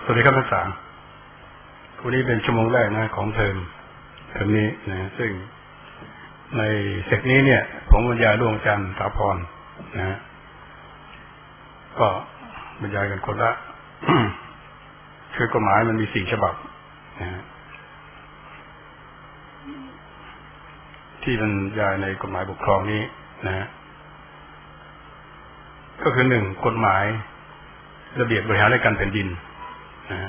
สวัสดีครับทั้งสามวันนี้เป็นชั่วโมงแรกนะของเทอมนี้นะซึ่งในเซกนี้เนี่ยผมบรรยายร่วมอาจารย์สาพรนะก็บรรยายกันคนละ คือกฎหมายมันมี4 ฉบับนะที่บรรยายในกฎหมายปกครองนี้นะก็คือ1กฎหมายระเบียบบริหารราชการแผ่นดินนะ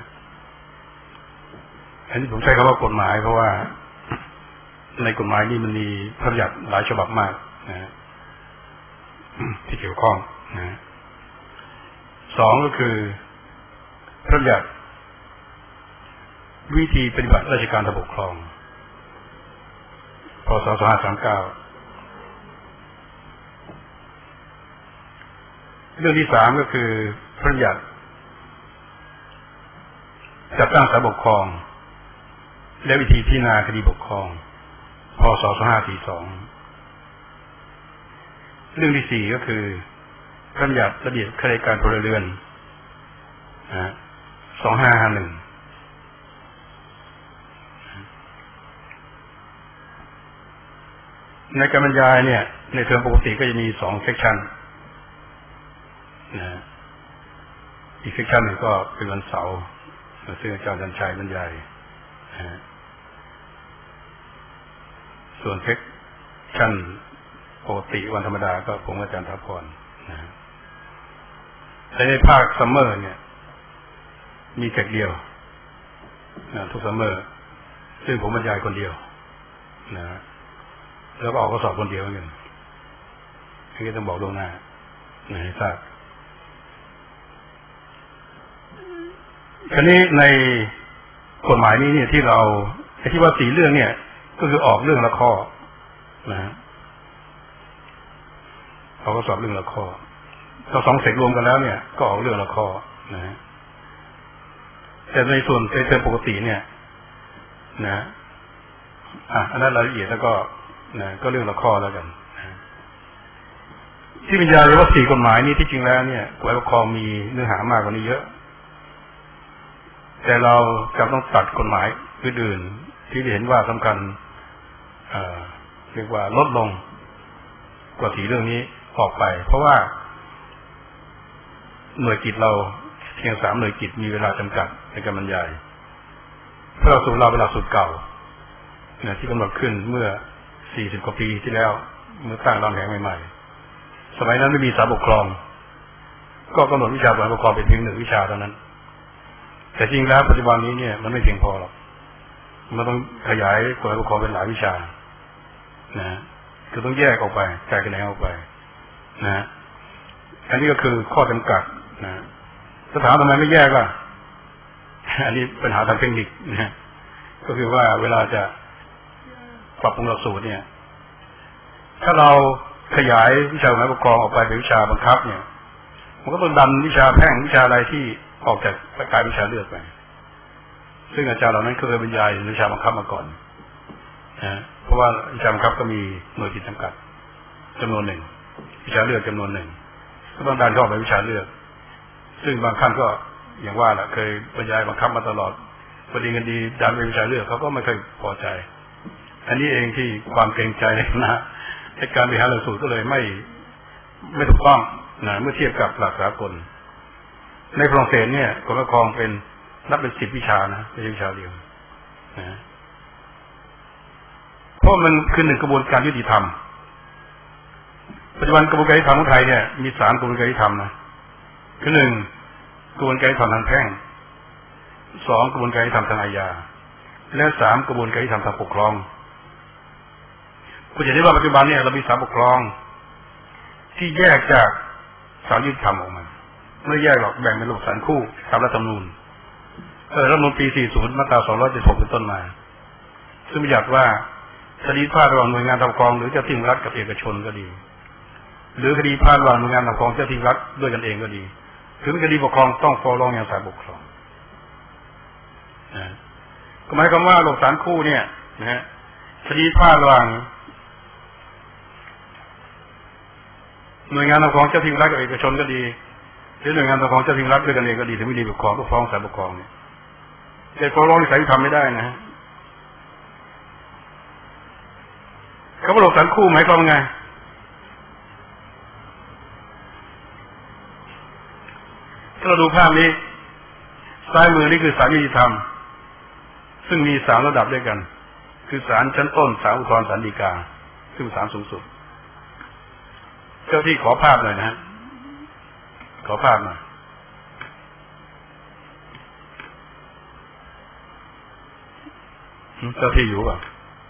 อันนี้ผมใช้คำว่ากฎหมายเพราะว่าในกฎหมายนี้มันมีพระบัญญัติหลายฉบับมากนะที่เกี่ยวข้องนะ2ก็คือพระบัญญัติวิธีปฏิบัติราชการทางปกครองพ.ศ. 2539เรื่องที่3ก็คือพระบัญญัติจัดตั้งศาลปกครองและวิธีพิจารณาคดีปกครองพ.ศ. 2542เรื่องที่4ก็คือพระบัญญัติระเบียบข้าราชการพลเรือน2551ในการบรรยายเนี่ยในเทอมปกติก็จะมี2เซกชันนะอีกเซกชันหนึ่งก็เป็นวันเสาร์ซึ่งอาจารย์จันชัยบรรยายส่วนเซกชันปกติวันธรรมดาก็ผมอาจารย์ถาพรนะแต่ในภาคซัมเมอร์เนี่ยมีเซกเดียวนะทุกซัมเมอร์ซึ่งผมบรรยายคนเดียวนะแล้วก็ออกข้อสอบคนเดียวเหมือนกันอันนี้ต้องบอกล่วงหน้าให้ทราบคราวนี้ในกฎหมายนี้เนี่ยที่เราที่ว่า4 เรื่องเนี่ยก็คือออกเรื่องละข้อนะออกข้อสอบเรื่องละข้อถ้า2 เสร็จรวมกันแล้วเนี่ยก็ออกเรื่องละข้อนะแต่ในส่วนเป็นปกติเนี่ยนะอันนั้นรายละเอียดแล้วก็นะก็เรื่องละข้อแล้วกันนะที่บรรยายว่า4 กฎหมายนี้ที่จริงแล้วเนี่ยกฎหมายปกครองมีเนื้อหามากกว่านี้เยอะแต่เราจะต้องตัดกฎหมายอื่นๆที่เห็นว่าสำคัญเรียกว่าลดลงกว่า4 เรื่องนี้ออกไปเพราะว่าหน่วยกิจเราเพียง3 หน่วยกิจมีเวลาจำกัดในการบรรยายเพราะเราสู่เราเวลาสุดเก่าที่กำหนดขึ้นเมื่อ40 กว่าปีที่แล้วเมื่อตั้งรามแหงใหม่ๆสมัยนั้นไม่มีศาลปกครองก็กำหนดวิชาศาลปกครองเป็นเพียง1 วิชาเท่านั้นแต่จริงแล้วปัจจุบันนี้เนี่ยมันไม่เพียงพอหรอกมันต้องขยายกฎหมายปกครองเป็นหลายวิชานะคือต้องแยกออกไปแยกแขนงออกไปนะอันนี้ก็คือข้อจำกัดนะถ้าถามทำไมไม่แยกล่ะอันนี้ปัญหาทางเทคนิคนะก็คือว่าเวลาจะปรับปรุงหลักสูตรเนี่ยถ้าเราขยายวิชากฎหมายปกครองออกไปเป็นวิชาบังคับเนี่ยมันก็ต้องดันวิชาแพ่งวิชาอะไรที่ออกจากกายวิชาเลือกไปซึ่งอาจารย์เหล่านั้นเคยบรรยายวิชาบังคับมาก่อนนะเพราะว่าวิชาบังคับก็มีหน่วยกิจจำกัดจำนวน 1วิชาเลือกจำนวน 1ก็ต้องดันเข้าไปวิชาเลือกซึ่งบางขั้นก็อย่างว่าแหละเคยบรรยายบังคับมาตลอดพอดีกันดีดันไปวิชาเลือกเขาก็ไม่เคยพอใจอันนี้เองที่ความเกรงใจนะในการบริหารหลักสูตรก็เลยไม่ถูกต้องนะเมื่อเทียบกับหลักสากลในฝรั่งเศสเนี่ยกฎหมายปกครองเป็นนับเป็น10 วิชานะไม่ใช่วิชาเดียวนะเพราะมันคือ1 กระบวนการยุติธรรมปัจจุบันกระบวนการยุติธรรมของไทยเนี่ยมี3 กระบวนการยุติธรรมนะคือ1 กระบวนการยุติธรรมทางแพ่ง2 กระบวนการยุติธรรมทางอาญาและ3 กระบวนการยุติธรรมทางปกครองคุณจะได้ว่าปัจจุบันเนี่ยเรามีศาลปกครองที่แยกจากศาลยุติธรรมออกมาไม่แยกหรอกแบ่งเป็นระบบศาลคู่ตามรัฐธรรมนูญรัฐธรรมนูญปี 40 มาตรา 276 เป็นต้นมาซึ่งบัญญัติว่าคดีพลาดระหว่างหน่วยงานปกครองหรือเจ้าที่รัฐกับเอกชนก็ดีหรือคดีพลาดระหว่างหน่วยงานปกครองเจ้าที่รัฐด้วยกันเองก็ดีถึงคดีปกครองต้องฟ้องร้องยังศาลปกครองก็หมายความว่าระบบศาลคู่เนี่ยนะฮะคดีพลาดระหว่างหน่วยงานปกครองเจ้าที่รัฐกับเอกชนก็ดีหน่วยงานปกครองเจ้าถิ่นรัฐด้วยกันเองก็ดีถึงไม่ดีปกครองก็ฟ้องศาลปกครองเนี่ยแต่ฟ้องร้องในศาลยุติธรรมไม่ได้นะเขาบอกศาลคู่หมายความว่าไงถ้าเราดูภาพนี้ซ้ายมือนี่คือศาลยุติธรรมซึ่งมี3ระดับด้วยกันคือศาลชั้นต้นศาลอุทธรณ์ศาลฎีกาซึ่งศาลสูงสุดเจ้าที่ขอภาพหน่อยนะขอภาพหน่อยเจ้าที่อยู่ป่ะ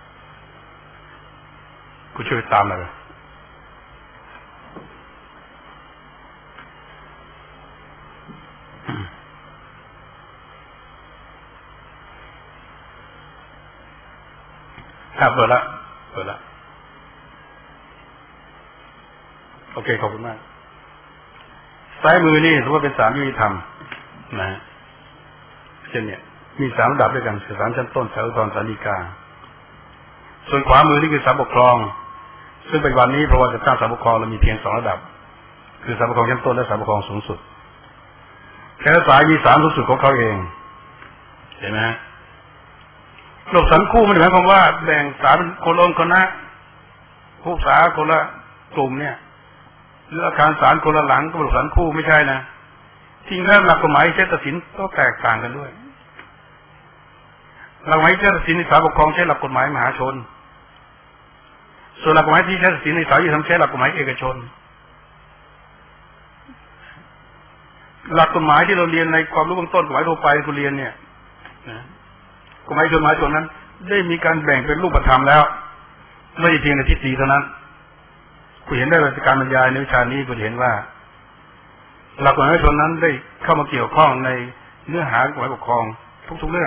กูช่วยตามหน่อยเปิดละโอเคขอบคุณมากซ้ายมือนี่ถือว่าเป็นศาลยุติธรรมนะเช่นเนี่ยมี3ระดับด้วยกันศาลชั้นต้นศาลอุทธรณ์ศาลฎีกาส่วนขวามือนี่คือศาลปกครองซึ่งปัจจุบันนี้เพราะว่าจะตั้งศาลปกครองเรามีเพียง2ระดับคือศาลปกครองชั้นต้นและศาลปกครองสูงสุดแต่ละสายมีศาลสูงสุดของเขาเองเห็นไหมระบบศาลคู่มันหมายความว่าแบ่งศาลเป็นคนละคณะผู้ศาลคนละกลุ่มเนี่ยหรืออาคารศาลคนละหลังก็ระบบศาลคู่ไม่ใช่นะจริงแล้วหลักกฎหมายใช้ตัดสินก็แตกต่างกันด้วยหลักกฎหมายใช้ตัดสินในศาลปกครองใช้หลักกฎหมายมหาชนส่วนหลักกฎหมายที่ใช้ตัดสินในศาลยุติธรรมใช้หลักกฎหมายเอกชนหลักกฎหมายที่เราเรียนในความรู้เบื้องต้นกฎหมายทั่วไปคุณเรียนเนี่ยนะกฎหมายชนหมายชนนั้นได้มีการแบ่งเป็นรูปธรรมแล้วไม่เพียงในทฤษฎีเท่านั้นคุณเห็นได้จากการบรรยายในวิชานี้คุณเห็นว่าหลักกฎหมายชนนั้นได้เข้ามาเกี่ยวข้องในเนื้อหากฎหมายปกครองทุกๆเรื่อง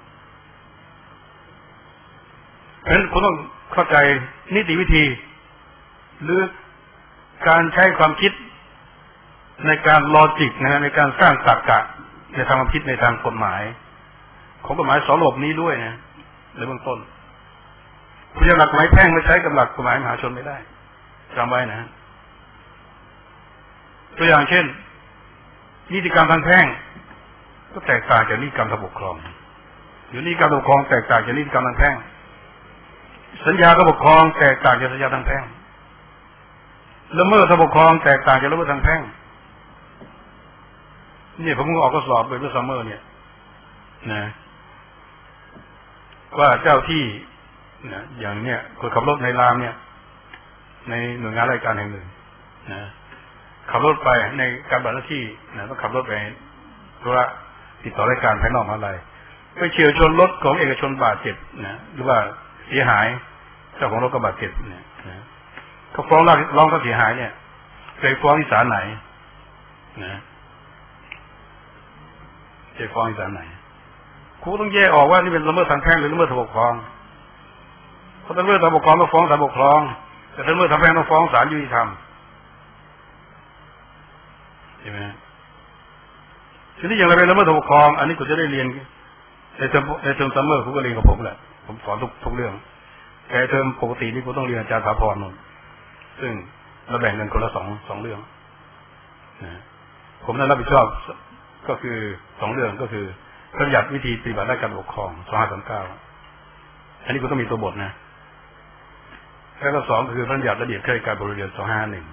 เพราะฉะนั้นคุณต้องเข้าใจนิติวิธีหรือการใช้ความคิดในการลอจิกนะในการสร้างตรรกะในทางความคิดในทางกฎหมายของกฎหมาย2ระบบนี้ด้วยนะในเบื้องต้นคุณจะหลักกฎหมายแพ่งมาใช้กับหลักกฎหมายมหาชนไม่ได้จำไว้นะตัวอย่างเช่นนิติกรรมทางแพ่งก็แตกต่างจากนิติกรรมทางปกครองหรือนิติกรรมทางปกครองแตกต่างจากนิติกรรมทางแพ่งสัญญาทางปกครองแตกต่างจากสัญญาทางแพ่งละเมิดทางปกครองแตกต่างจากละเมิดทางแพ่งนี่ผมก็ออกข้อสอบไปเมื่อซัมเมอร์เนี่ยนะว่าเจ้าที่นะอย่างเนี้ยคนขับรถในรามเนี่ยในหน่วยงานราชการแห่งหนึ่งนะขับรถไปในการปฏิบัติหน้าที่นะต้องขับรถไปธุระติดต่อรายการภายนอกอะไรไปเฉี่ยวชนรถของเอกชนบาดเจ็บนะหรือว่าเสียหายเจ้าของรถก็บาดเจ็บเนี่ยนะเขาฟ้องร้องเขาเสียหายเนี่ยเคยฟ้องที่ศาลไหนนะจะฟ้องที่ศาลไหนครูต้องแยกออกว่านี่เป็นละเมิดทางแพ่งหรือละเมิดทางปกครองเพราะละเมิดทางปกครองต้องฟ้องศาลปกครองแต่ละเมิดทางแพ่งต้องฟ้องศาลยุติธรรมใช่ไหมทีนี้อย่างไรเป็นละเมิดทางปกครองอันนี้คุณจะได้เรียนในเทอมซัมเมอร์คุณก็เรียนกับผมแหละผมสอนทุกเรื่องแต่เทอมปกตินี่คุณต้องเรียนอาจารย์สาพรนนท์ซึ่งเราแบ่งกันคนละสองเรื่องนะผมนั้นรับผิดชอบก็คือ2เรื่องก็คือพระบัญญัติวิธีปฏิบัติราชการปกครอง2539อันนี้คุณต้องมีตัวบทนะแล้วก็2คือพระบัญญัติระเบียบข้าราชการพลเรือน2551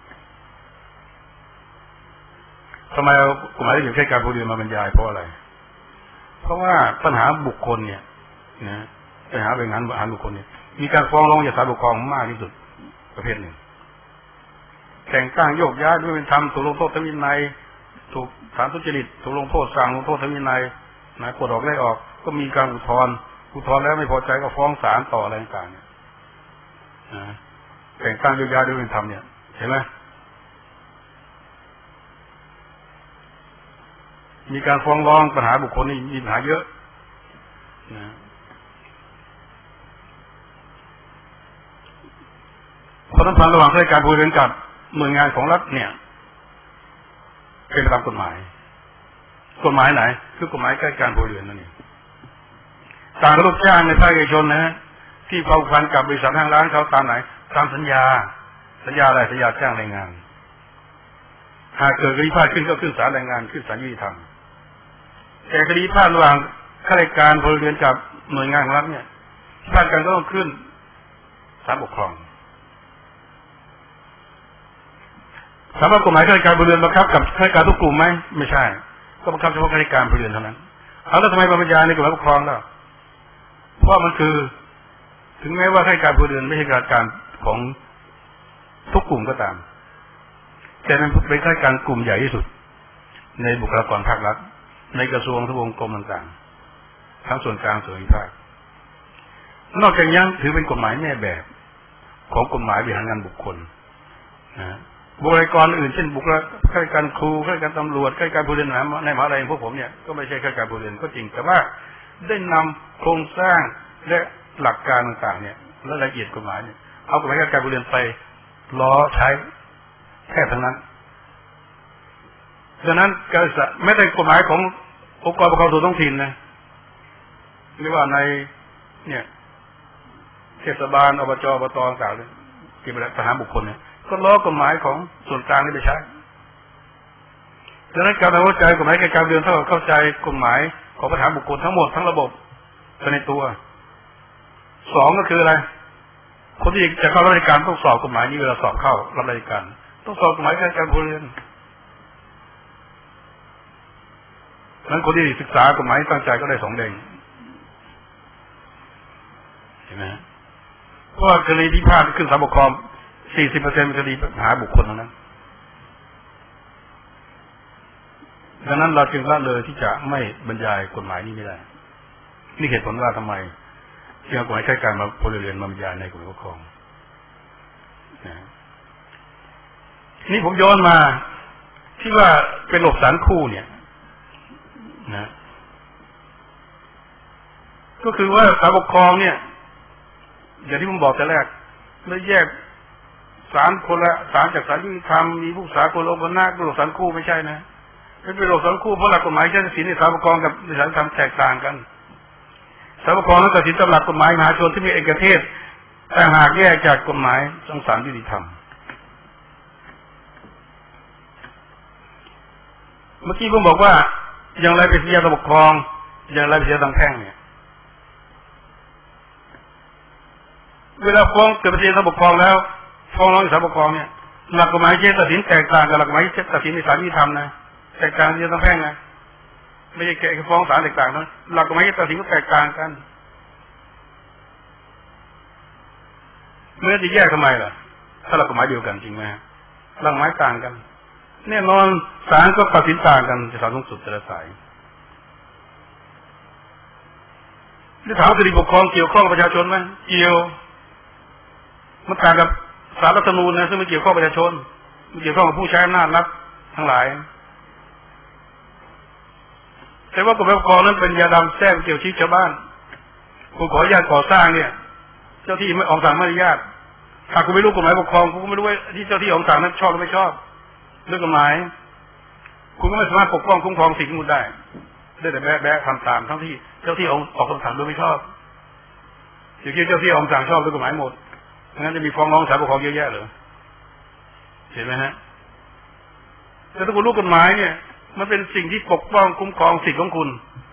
ทำไมเอากฎหมายระเบียบข้าราชการพลเรือนมาบรรยายเพราะอะไรเพราะว่าปัญหาบุคคลเนี่ยนะปัญหาแบ่งงานบุคคลเนี่ยมีการฟ้องร้องจากศาลปกครองมากที่สุดประเภทหนึ่งแต่งตั้งโยกย้ายด้วยเป็นธรรมถูกลงโทษทางวินัยถูกฐานทุจริตถูกลงโทษสั่งลงโทษทางวินัยนะปลดออกไล่ออกก็มีการอุทธรณ์แล้วไม่พอใจก็ฟ้องศาลต่ออะไรต่างๆเนี่ยนะแต่งตั้งโยกย้ายด้วยเป็นธรรมเนี่ยเห็นไหมมีการฟ้องร้องปัญหาบุคคลนี่มีปัญหาเยอะนะความสัมพันธ์ระหว่างข้าราชการพลเรือนกับหน่วยงานของรัฐเนี่ยเป็นตามกฎหมายไหนคือกฎหมายข้าราชการพลเรือนนั่นเองการลูกจ้างในภาคเอกชนนะที่ผูกพันกับบริษัทห้างร้านเขาตามไหนตามสัญญาอะไรสัญญาจ้างแรงงานหากเกิดคดีพลาดขึ้นก็ขึ้นศาลแรงงานขึ้นศาลยุติธรรมแต่คดีพลาดระหว่างข้าราชการพลเรือนกับหน่วยงานของรัฐเนี่ยพลาดกันก็ต้องขึ้นศาลปกครองถามว่ากฎหมายข้าราชการพลเรือนบังคับกับข้าราชการทุกกลุ่มไหมไม่ใช่ก็บังคับเฉพาะข้าราชการพลเรือนเท่านั้นเอาแล้วทำไมบรรยายในกฎหมายปกครองล่ะเพราะมันคือถึงแม้ว่าข้าราชการพลเรือนไม่ใช่ข้าราชการของทุกกลุ่มก็ตามแต่มันเป็นข้าราชการกลุ่มใหญ่ที่สุดในบุคลากรภาครัฐในกระทรวงทบวงกรมต่างๆทั้งส่วนกลางส่วนภาคนอกจากนี้ถือเป็นกฎหมายแม่แบบของกฎหมายบริหารงานบุคคลนะบุคลากรอื่นเช่นบุคลากรข้าราชการครูข้าราชการตำรวจข้าราชการพลเรือนในมหาวิทยาลัยพวกผมเนี่ยก็ไม่ใช่ข้าราชการพลเรือนก็จริงแต่ว่าได้นำโครงสร้างและหลักการต่างๆเนี่ยและรายละเอียดกฎหมายเนี่ยเอากฎหมายข้าราชการพลเรือนไปล้อใช้แค่ทั้งนั้นดังนั้นการศึกษาไม่ได้กฎหมายขององค์กรปกครองส่วนท้องถิ่นนะหรือว่าในเนี่ยเทศบาลอบจอบตต่างๆที่เป็นทหารบุคคลเนี่ยก็ล้อกฎหมายของส่วนกลางนี่ไปใช้ดังนั้นการเข้าใจกฎหมายการเรือนเท่ากับเข้าใจกฎหมายของทหารบุคคลทั้งหมดทั้งระบบไปในตัวสองก็คืออะไรคนที่จะเข้ารับราชการต้องสอบกฎหมายนี้เวลาสอบเข้ารับราชการต้องสอบกฎหมายการพลเรือนนั้นคนที่ศึกษากฎหมายตั้งใจก็ได้2 เด้งเห็นไหมเพราะว่าคดีพิพาทขึ้นศาลปกครอง40%เป็นคดีหาบุคคลเท่านั้นดังนั้นเราจึงละเลยที่จะไม่บรรยายกฎหมายนี้ไม่ได้นี่เหตุผลว่าทำไมที่เอากฎหมายข้าราชการมาพลเรือนมาบรรยายในกฎหมายปกครองนี่ผมย้อนมาที่ว่าเป็นระบบศาลคู่เนี่ยนะก็คือว่าศาลปกครองเนี่ยอย่างที่ผมบอกแต่แรกไม่แยกศาลคนละศาลจากศาลยุติธรรมมีผู้ศาลคนละองค์คณะเป็นระบบศาลคู่ไม่ใช่นะเป็นระบบศาลคู่เพราะหลักกฎหมายเช่นศีลในศาลปกครองกับในศาลธรรมแตกต่างกันศาลปกครองนั้นตัดสินตามหลักกฎหมายมหาชนที่มีเอกเทศแต่หากแยกจากกฎหมายของศาลยุติธรรมเมื่อกี้ผมบอกว่าอย่างไรเป็นสัญญาทางปกครองอย่างไรเป็นสัญญาทางแพ่งเนี่ยเวลาฟ้องเกิดเป็นสัญญาทางปกครองแล้วฟ้องร้องในศาลปกครองเนี่ยหลักกฎหมายเช่นตัดสินแตกต่างกับหลักกฎหมายเช่นตัดสินในศาลยุติธรรมนะแตกต่างสัญญาทางแพ่งนะไม่ใช่แค่ฟ้องศาลแตกต่างนะหลักกฎหมายตัดสินก็แตกต่างกันเมื่อจะแยกทำไมล่ะถ้าหลักกฎหมายเดียวกันจริงไหมหลักกฎหมายต่างกันแน่นอนศาลก็ตัดสินต่างกันจะศาลสูงสุดแต่ละสายที่ถามคดีปกครองเกี่ยวข้องกับประชาชนไหมเกี่ยวมันต่างกับศาลรัฐธรรมนูญนะซึ่งมันเกี่ยวข้องกับประชาชนมันเกี่ยวข้องกับผู้ใช้อำนาจรัฐทั้งหลายแต่ว่ากฎหมายปกครองนั้นเป็นยาดำแทรกเกี่ยวชีวิตชาวบ้านคุณขออนุญาตก่อสร้างเนี่ยเจ้าที่ไม่ออกสั่งไม่อนุญาตถ้าคุณไม่รู้กฎหมายปกครองคุณก็ไม่รู้ว่าที่เจ้าที่ออกสั่งนั้นชอบหรือไม่ชอบเรื่องกฎหมายคุณก็ไม่สามารถปกป้องคุ้มครองสิ่งที่คุณได้แต่แบะทำตามทั้งที่เจ้าที่ออกคำสั่งโดยไม่ชอบอยู่ที่เจ้าที่ออกสั่งชอบด้วยกฎหมายหมดงั้นจะมีฟ้องร้องศาลปกครองเยอะแยะเลยเห็นไหมฮะแต่ถ้าคุณรู้กฎหมายเนี่ยมันเป็นสิ่งที่ปกป้องคุ้มครองสิทธิของคุณ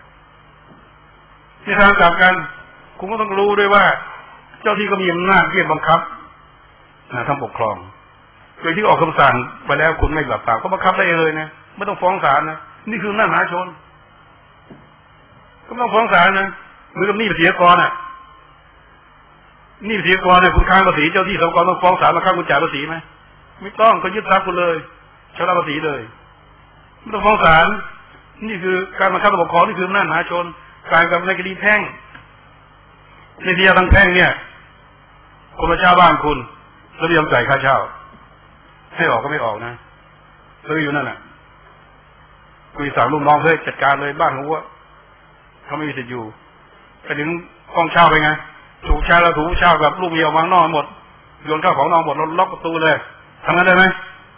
ในทางกลับกันคุณก็ต้องรู้ด้วยว่าเจ้าที่ก็มีอำนาจที่จะบังคับทางปกครองโดยที่ออกคำสั่งไปแล้วคุณไม่หลับตาก็บังคับได้เลยนะไม่ต้องฟ้องศาลนะนี่คืออำนาจมหาชนก็ไม่ต้องฟ้องศาลนะเหมือนกับหนี้ภาษีกรน่ะหนี้ภาษีกรเนี่ยคุณค้างภาษีเจ้าที่สรรพากรต้องฟ้องศาลมาค้างคุณจ่ายภาษีไหมไม่ต้องก็ยึดทรัพย์คุณเลยชำระภาษีเลยไม่ต้องฟ้องศาลนี่คือการบังคับปกครองนี่คืออำนาจมหาชนการกับในคดีแพ่งในคดีทางแพ่งเนี่ยคนมาเช่าบ้านคุณแล้วไม่ยอมจ่ายค่าเช่าให้ออกก็ไม่ออกนะซื้ออยู่นั่นน่ะคุยสั่งลูกน้องเฮ้ยจัดการเลยบ้านของวัวเขาไม่มีสิทธิ์อยู่ไปถึงห้องเช่าไปไงถูกเช่าแล้วถูกเช่ากับลูกเมียออกมานอกหมดโยนข้าวของนอกหมดล็อกประตูเลยทำงั้นได้ไหม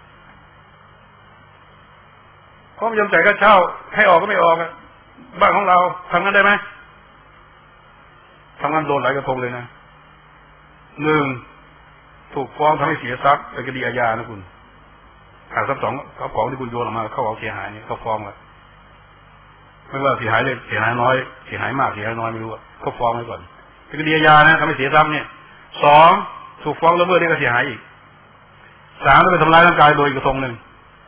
เขาไม่ยอมจ่ายค่าเช่าให้ออกก็ไม่ออกบ้านของเราทำงั้นได้ไหมทำงั้นโดนหลายกระทงเลยนะ1ถูกฟ้องทำให้เสียทรัพย์เป็นคดีอาญานะคุณหากทรัพย์ของที่คุณโยนออกมาเข้าเอาเสียหายนี่เขาฟ้องกันไม่ว่าเสียหายเล็กเสียหายน้อยเสียหายมากเสียหายน้อยไม่รู้เขาฟ้องไว้ก่อนเป็นคดีอาญานะทำให้เสียทรัพย์เนี่ย2ถูกฟ้องละเมิดนี่ก็เสียหายอีก3ต้องไปทำร้ายร่างกายโดยกระทงหนึ่ง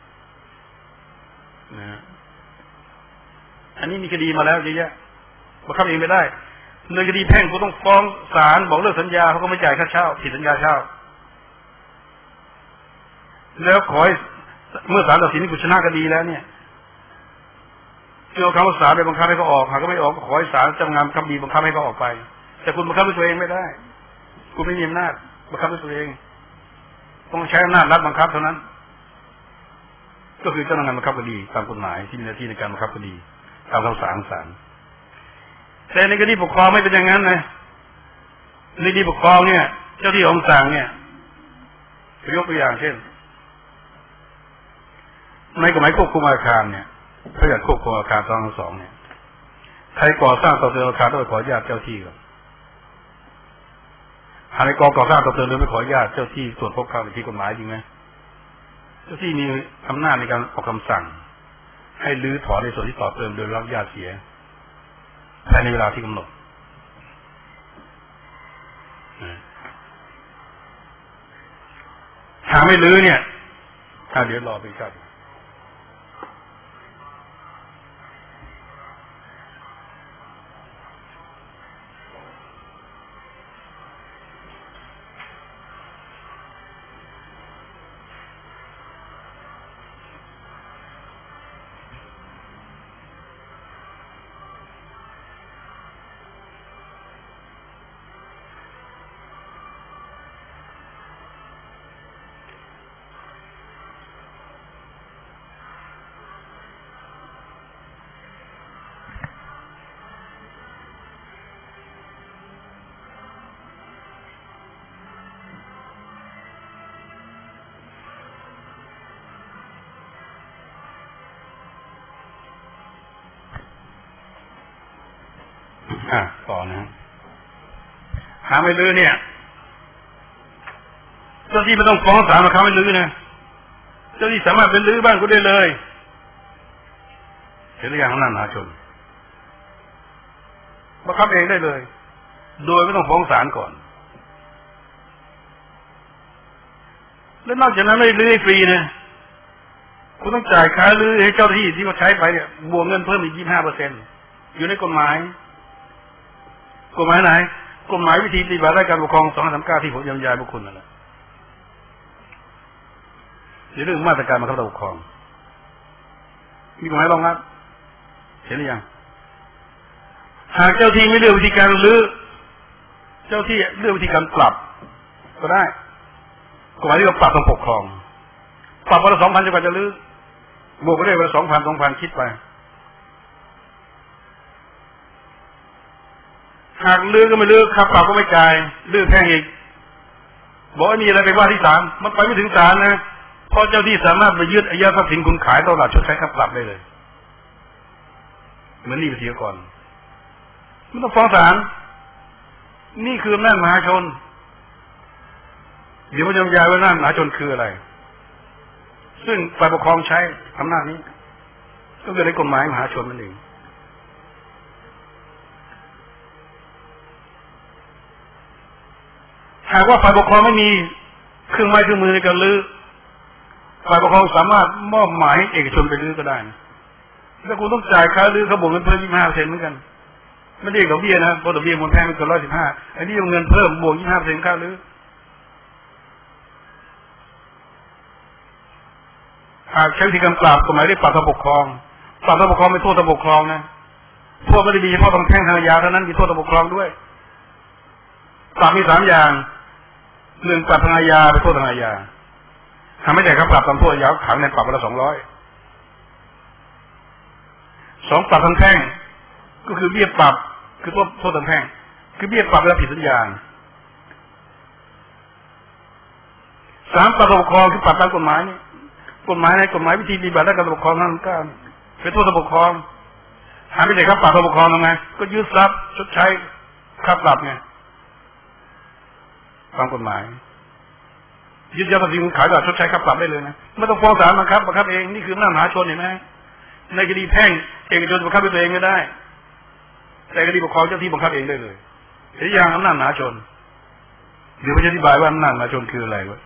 นะอันนี้มีคดีมาแล้วเยอะแยะบังคับเองไม่ได้ในคดีแพ่งคุณต้องฟ้องศาลบอกเลิกสัญญาเขาก็ไม่จ่ายค่าเช่าผิดสัญญาเช่าแล้วขอให้เมื่อศาลตัดสินคุณชนะคดีแล้วเนี่ยเอาคำว่าศาลไปบังคับให้เขาออกหากก็ไม่ออกก็ขอให้ศาลจำงานคำดีบังคับให้เขาออกไปแต่คุณบังคับด้วยตัวเองไม่ได้คุณไม่มีอำนาจบังคับด้วยตัวเองต้องใช้อำนาจรัฐบังคับเท่านั้นก็คือเจ้าหน้าที่บังคับคดีตามกฎหมายที่มีหน้าที่ในการบังคับคดีตามคำสั่งศาลแต่ในคดีปกครองไม่เป็นอย่างนั้นนะในคดีปกครองเนี่ยเจ้าที่องค์สั่งเนี่ยยกตัวอย่างเช่นในกฎหมายควบคุมอาคารเนี่ยถ้าอยากควบคุมอาคาร2เนี่ยใครก่อสร้างต่อเติมอาคารต้องขออนุญาตเจ้าที่ก่อนหากในก่อสร้างต่อเติมโดยไม่ขออนุญาตเจ้าที่ตรวจพบความผิดกฎหมายจริงไหมเจ้าที่มีอำนาจในการออกคำสั่งให้รื้อถอนในส่วนที่ต่อเติมโดยรับอนุญาตเสียภายในเวลาที่กำหนดหาไม่รื้อเนี่ยเดี๋ยวรอไปครับต่อนะหาไม่ลื้อเนี่ยเจ้าที่ไม่ต้องฟ้องศาลมาค้าไม่ลื้อนะเจ้าที่สามารถเป็นลื้อบ้านก็ได้เลยเห็นหรือยังของนั่นมหาชนบังคับเองได้เลยโดยไม่ต้องฟ้องศาลก่อนและนอกจากนั้นไม่ลื้อให้ฟรีนะคุณต้องจ่ายค่าลื้อให้เจ้าที่ที่เขาใช้ไปเนี่ยบวกเงินเพิ่มอีก 25% อยู่ในกฎหมายไหนกฎหมายวิธีปฏิบัติราชการปกครอง2539ที่ผมบรรยายพวกคุณนั่นแหละเรื่องมาตรการบังคับปกครองมีกฎหมายรองรับเห็นหรือยังหากเจ้าที่ไม่เลือกวิธีการรื้อเจ้าที่เลือกวิธีการปรับก็ได้กฎหมายที่เราปรับต้องปกครองปรับวันละ 2,000 จนกว่าจะรื้อบวกไปได้วันละ 2,000 คิดไปหากลื้อก็ไม่ลื้อค่าปรับก็ไม่จ่ายลื้อแพงอีกบอกว่ามีอะไรไปว่าที่ศาลมันไปไม่ถึงศาลนะเพราะเจ้าที่สามารถไปยึดอายัดทรัพย์สินคุณขายตลาดชดใช้ค่าปรับได้เลยเหมือนหนี้ภาษีก่อนไม่ต้องฟ้องศาลนี่คืออำนาจมหาชนเดี๋ยวผมจะบรรยายว่าอำนาจมหาชนคืออะไรซึ่งฝ่ายปกครองใช้อำนาจนี้ก็คือในกฎหมายมหาชนนั่นเองหากว่าฝ่ายปกครองไม่มีเครื่องไม้เครื่องมือในการรื้อฝ่ายปกครองสามารถมอบหมายเอกชนไปรื้อก็ได้แต่คุณต้องจ่ายค่ารื้อเขาบวกเงินเพิ่ม 25% เหมือนกันไม่ได้ดอกเบี้ยนะเพราะดอกเบี้ยมูลแพงไม่เกิน 115อันนี้เงินเพิ่มบวก 25% ค่ารื้อหากใช้วิธีการปราบกฎหมายได้ปราบทางปกครองปราบทางปกครองไม่โทษทางปกครองนะโทษไม่ได้มีเฉพาะทางแพ่งทางอาญาเท่านั้นมีโทษทางปกครองด้วยปรับมี3 อย่าง1ปรับทางอาญาไปโทษทางอาญาทำไม่ได้ครับปรับตามโทษอาญาขังในปรับวันละ 200 2ปรับทางแพ่งก็คือเบี้ยปรับคือโทษทางแพ่งคือเบี้ยปรับเวลาผิดสัญญา3ปรับทางปกครองคือปรับตามกฎหมายนี่กฎหมายในกฎหมายวิธีปฏิบัติราชการปกครองนั่นก็เป็นโทษทางปกครองหาไม่ได้ครับปรับทางปกครองทำไงก็ยึดทรัพย์ชดใช้ค่าปรับไงตามกฎหมายยึดยาทรัพย์สินขายก็ชดใช้ค่าปรับได้เลยนะไม่ต้องฟ้องศาลบังคับเองนี่คืออำนาจมหาชนเห็นไหมในคดีแพ่งเอกชนบังคับด้วยตัวเองก็ได้แต่คดีปกครองเจ้าที่บังคับเองได้เลยแต่อย่างอำนาจมหาชนเดี๋ยวผมจะอธิบายว่าอำนาจมหาชนคืออะไรวะ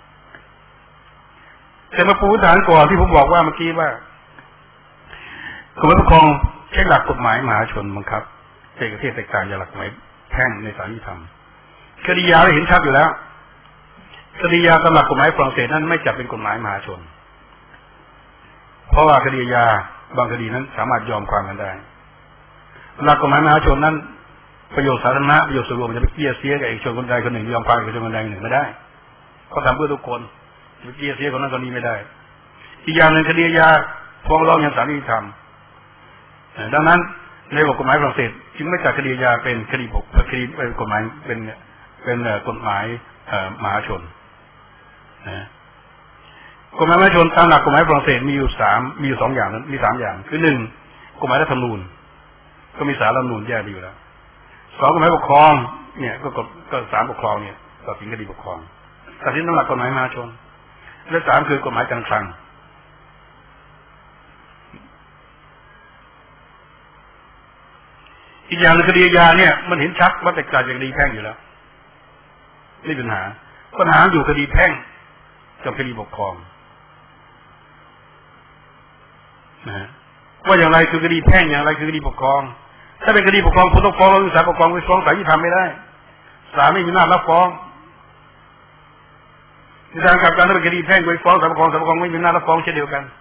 แต่มาปูฐานก่อนที่ผมบอกว่าเมื่อกี้ว่ากรมปกครองใช้หลักกฎหมายมหาชนบังคับเอกเทศแตกต่างจากหลักกฎหมายแพ่งในศาลยุติธรรมคดียาเราเห็นชัดอยู่แล้วคดียาตามหลักกฎหมายฝรั่งเศสนั้นไม่จัดเป็นกฎหมายมหาชนเพราะว่าคดียาบางคดีนั้นสามารถยอมความกันได้หลักกฎหมายมหาชนนั้นประโยชน์สาธารณะประโยชน์ส่วนรวมจะไปเกี่ยเสียกับเอกชนคนใดคนหนึ่งยอมความกับเอกชนคนใดคนหนึ่งไม่ได้เขาทำเพื่อทุกคนจะไปเกี่ยเสียคนนั้นคนนี้ไม่ได้อีกอย่างหนึ่งคดียาฟ้องร้องยังศาลยุติธรรมดังนั้นในระบบกฎหมายฝรั่งเศสจึงไม่จัดคดียาเป็นคดีเป็นกฎหมายเป็นกฎหมายมหาชนกฎหมายมหาชนตามหลักกฎหมายฝรั่งเศสมีอยู่สองอย่างนั้นมี3อย่างคือ1กฎหมายรัฐธรรมนูญก็มีศาลรัฐธรรมนูญแยกอยู่แล้ว2กฎหมายปกครองเนี่ยก็ศาลปกครองเนี่ยตัดสินคดีปกครองตัดสินตามหลักกฎหมายมหาชนและ3คือกฎหมายการคลังอีกอย่างในคดียาเนี่ยมันเห็นชัดว่าแตกต่างจากคดีแพ่งอยู่แล้วไม่เป็นปัญหาอยู่คดีแพ่งกับคดีปกครองนะว่าอย่างไรคือคดีแพ่งอย่างไรคือคดีปกครองถ้าเป็นคดีปกครองคุณต้องฟ้องเราศาลปกครองไปฟ้องศาลยุติธรรมไม่ได้ศาลไม่มีอำนาจรับฟ้องในทางกลับกันถ้าเป็นคดีแพ่งไปฟ้องศาลปกครองไม่มีอำนาจรับฟ้องเช่นเดียวกัน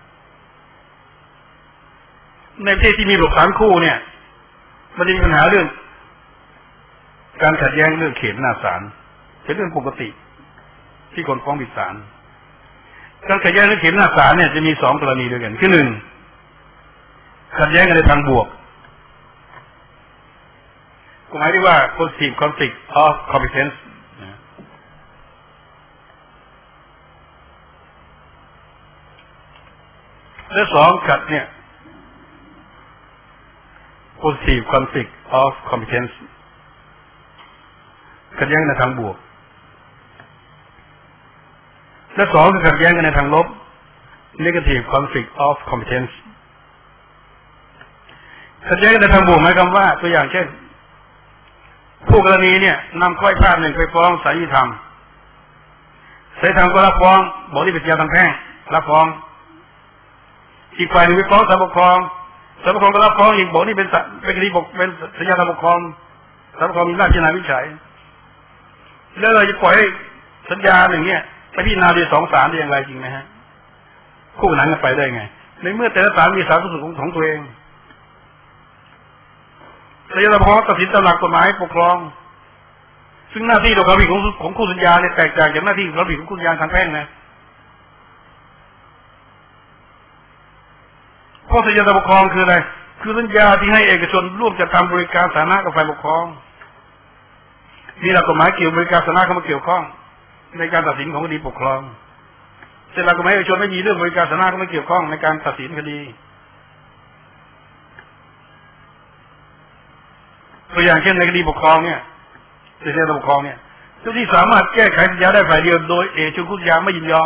ในประเทศที่มีระบบศาลคู่เนี่ยมันจะมีปัญหาเรื่องการขัดแย้งเรื่องเขตหน้าศาลเป็นเรื่องปกติที่คนฟ้องผิดศาลการขัดแย้งเรื่องเขตหน้าศาลเนี่ยจะมี2กรณีด้วยกันคือ1ขัดแย้งกันในทางบวกหมายถึงว่า positive conflict of competence และ2ขัดเนี่ย positive conflict of competence ขัดแย้งในทางบวกและ2คือขัดแย้งกันในทางลบ negative conflict of competence ขัดแย้งกันในทางบวกหมายความว่าตัวอย่างเช่นผู้กรณีเนี่ยนำข้อพิพาทหนึ่งไปฟ้องศาลยุติธรรมศาลยุติธรรมก็รับฟ้องบอกที่เป็นยาทางแพ่งรับฟ้องอีกฝ่ายหนึ่งไปฟ้องศาลปกครองศาลปกครองก็รับฟ้องอีกบอกนี่เป็นคดีเป็นสัญญาทางปกครองศาลปกครองมีหน้าที่พิจารณาวิจัยแล้วเราจะปล่อยให้สัญญาอย่างเงี้ยไปพิจารณาใน2 ศาลได้อย่างไรจริงไหมฮะคู่ขนานกันไปได้ไงในเมื่อแต่ละศาลมีศาลสูงสุดของตัวเองศาลปกครองตัดสินตามหลักกฎหมายปกครองซึ่งหน้าที่ต่อความผิดของคู่สัญญาเนี่ยแตกต่างจากหน้าที่ความผิดของคู่สัญญาทางแพ่งนะเพราะสัญญาปกครองคืออะไรคือสัญญาที่ให้เอกชนร่วมจัดทำบริการสาธารณะกับฝ่ายปกครองมีหลักกฎหมายเกี่ยวกับบริการสาธารณะเข้ามาเกี่ยวข้องในการตัดสินของคดีปกครองแต่หลักกฎหมายเอกชนไม่มีเรื่องบริการสาธารณะเข้ามาเกี่ยวข้องในการตัดสินคดีตัวอย่างเช่นในคดีปกครองเนี่ยในคดีปกครองเนี่ยเจ้าที่สามารถแก้ไขสัญญาได้ฝ่ายเดียวโดยเอกชนคู่สัญญาไม่ยินยอม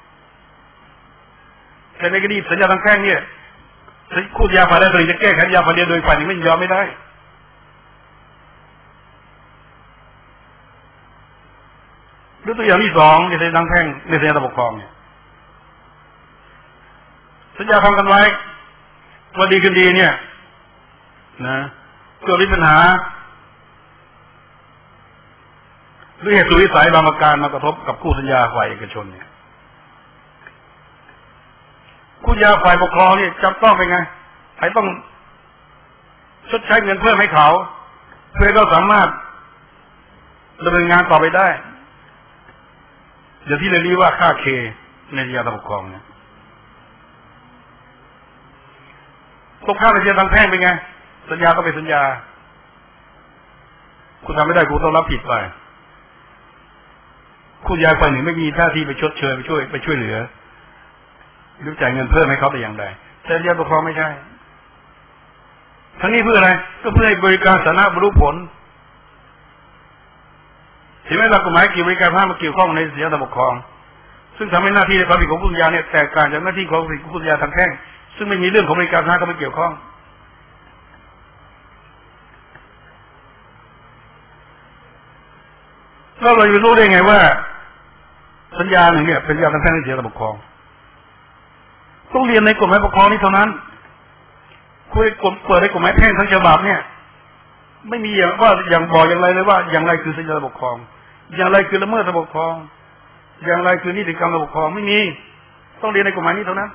แต่ในคดีสัญญาทางแพ่งเนี่ยคู่สัญญาฝ่ายใดฝ่ายหนึ่งจะแก้ไขสัญญาฝ่ายเดียวโดยฝ่ายหนึ่งไม่ยินยอมไม่ได้หรือตัวอย่างที่2ในสัญญาทางแพ่งในสัญญาปกครองเนี่ยสัญญาทำกันไว้วันดีคืนดีเนี่ยนะเกิดมีปัญหาหรือเหตุสุดวิสัยบางประการมากระทบกับคู่สัญญาฝ่ายเอกชนเนี่ยคู่สัญญาฝ่ายปกครองเนี่ยจำต้องเป็นไงใครต้องชดใช้เงินเพิ่มให้เขาเพื่อเขาสามารถดำเนินงานต่อไปได้อย่างที่เราเรียกว่าค่าเคในสัญญาปกครองเนี่ยตกข้ามในสัญญาทางแพ่งเป็นไงสัญญาก็เป็นสัญญาคุณทำไม่ได้คุณต้องรับผิดไปคุณยายฝ่ายหนึ่งไม่มีท่าที่ไปชดเชยไปช่วยเหลือหรือจ่ายเงินเพิ่มให้เขาแต่อย่างใดแต่สัญญาปกครองไม่ใช่ทั้งนี้เพื่ออะไรก็เพื่อให้บริการสาธารณะบรรลุผลถึงแม้หลักกฎหมายเกี่ยวกับบริการภาคมาเกี่ยวข้องในสัญญาปกครองซึ่งทำให้หน้าที่ในความผิดของผู้สัญญาเนี่ยแตกต่างจากหน้าที่ของผู้สัญญาทางแพ่งซึ่งไม่มีเรื่องของบริการค้าเข้ามาเกี่ยวข้องแล้วเราจะรู้ได้ไงว่าสัญญาหนึ่งเนี่ยเป็นสัญญาทางแพ่งหรือสัญญาปกครองต้องเรียนในกฎหมายปกครองนี้เท่านั้นคุยเปิดในกฎหมายแพ่งทั้งฉบับเนี่ยไม่มีอย่างว่าอย่างบอกอย่างไรเลยว่าอย่างไรคือสัญญาปกครองอย่างไรคือละเมิดระบบปกครองอย่างไรคือนิติกรรมระบบปกครองไม่มีต้องเรียนในกฎหมายนี้เท่านั้น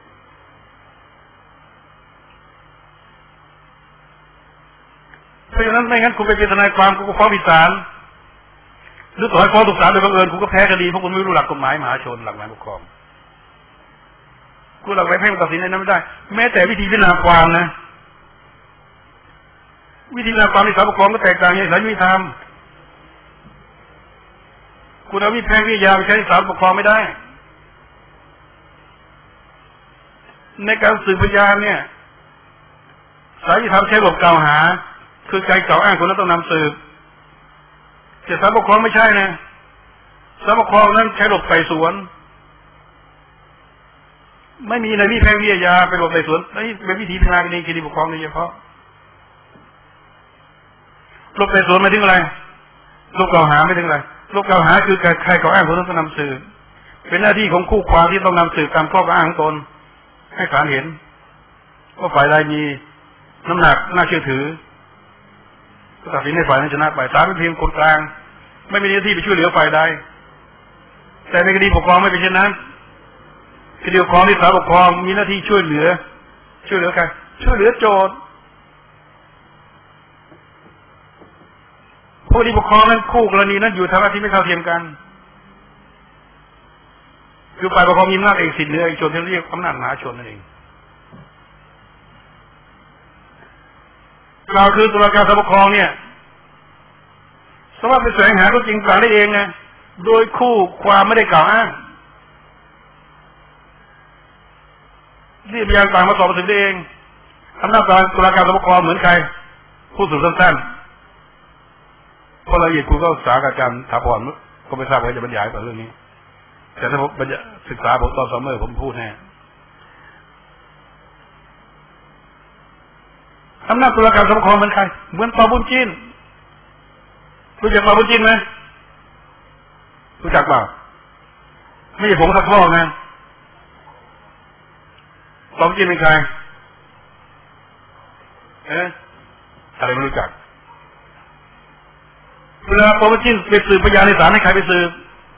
เพราะฉะนั้นไม่งั้นคุณไปเป็นทนายความคุณก็ฟ้องผิดศาลหรือต่อให้ฟ้องถูกศาลโดยบังเอิญคุณก็แพ้คดีเพราะคุณไม่รู้หลักกฎหมายมหาชนหลักกฎหมายปกครองคุณหลักกฎหมายแพ่งตัดสินในนั้นไม่ได้แม้แต่วิธีพิจารณาความนะวิธีพิจารณาความในศาลปกครองก็แตกต่างอย่างศาลยุติธรรมคุณเอาวิธีแพ่งวิทยาไปใช้ในศาลปกครองไม่ได้ในการสืบพยานเนี่ยศาลยุติธรรมใช้ระบบกล่าวหาคือการกล่าวอ้างคนนั้นต้องนำสืบแต่ศาลปกครองไม่ใช่นะศาลปกครองนั้นใช้ระบบไต่สวนไม่มีในวิธีแพ่งวิทยาเป็นระบบไต่สวนนี่เป็นวิธีพิจารณาคดีปกครองโดยเฉพาะระบบไต่สวนไม่ถึงอะไรระบบกล่าวหาไม่ถึงอะไรระบบกล่าวหาคือใครกล่าวอ้างคนนั้นต้องนำสืบเป็นหน้าที่ของคู่ความที่ต้องนำสืบตามข้อกล่าวอ้างตนให้ศาลเห็นว่าฝ่ายใดมีน้ำหนักน่าเชื่อถือก็ตัดสินให้ฝ่ายนั้นชนะไปศาลเป็นเพียงคนกลางไม่มีหน้าที่ไปช่วยเหลือฝ่ายใดแต่ในคดีปกครองไม่เป็นเช่นนั้นคดีปกครองที่ศาลปกครองมีหน้าที่ช่วยเหลือใครช่วยเหลือโจทย์ผู้ที่ปกครองนั้นคู่กรณีนั้นอยู่ทางที่ไม่เท่าเทียมกันคือฝ่ายปกครองมีอำนาจเอกสิทธิ์เหนือเอกชนที่เรียกอำนาจมหาชนนั่นเองเราคือตุลาการศาลปกครองเนี่ยสามารถไปแสวงหาข้อจริงกลางได้เองไงโดยคู่ความไม่ได้กล่าวอ้างเรียกพยานต่างมาสอบสวนได้เองอำนาจตุลาการศาลปกครองเหมือนใครผู้สืบสั้นๆเพราะรายละเอียดคุณก็ศึกษาอาจารย์ถาวรก็ไม่ทราบว่าจะบรรยายต่อเรื่องนี้แต่ถ้าผมศึกษาผมตอนซัมเมอร์ผมพูดแน่อำนาจตุลาการศาลปกครองเหมือนใครเหมือนปาบุญจินรู้จักปาบุญจินไหมรู้จักเปล่าไม่ใช่ผมสักข้อไงปาบุญจินเป็นใครอะไรไม่รู้จักเวลาปาบุญจินไปสืบพยานในศาลให้ใครไปสืบ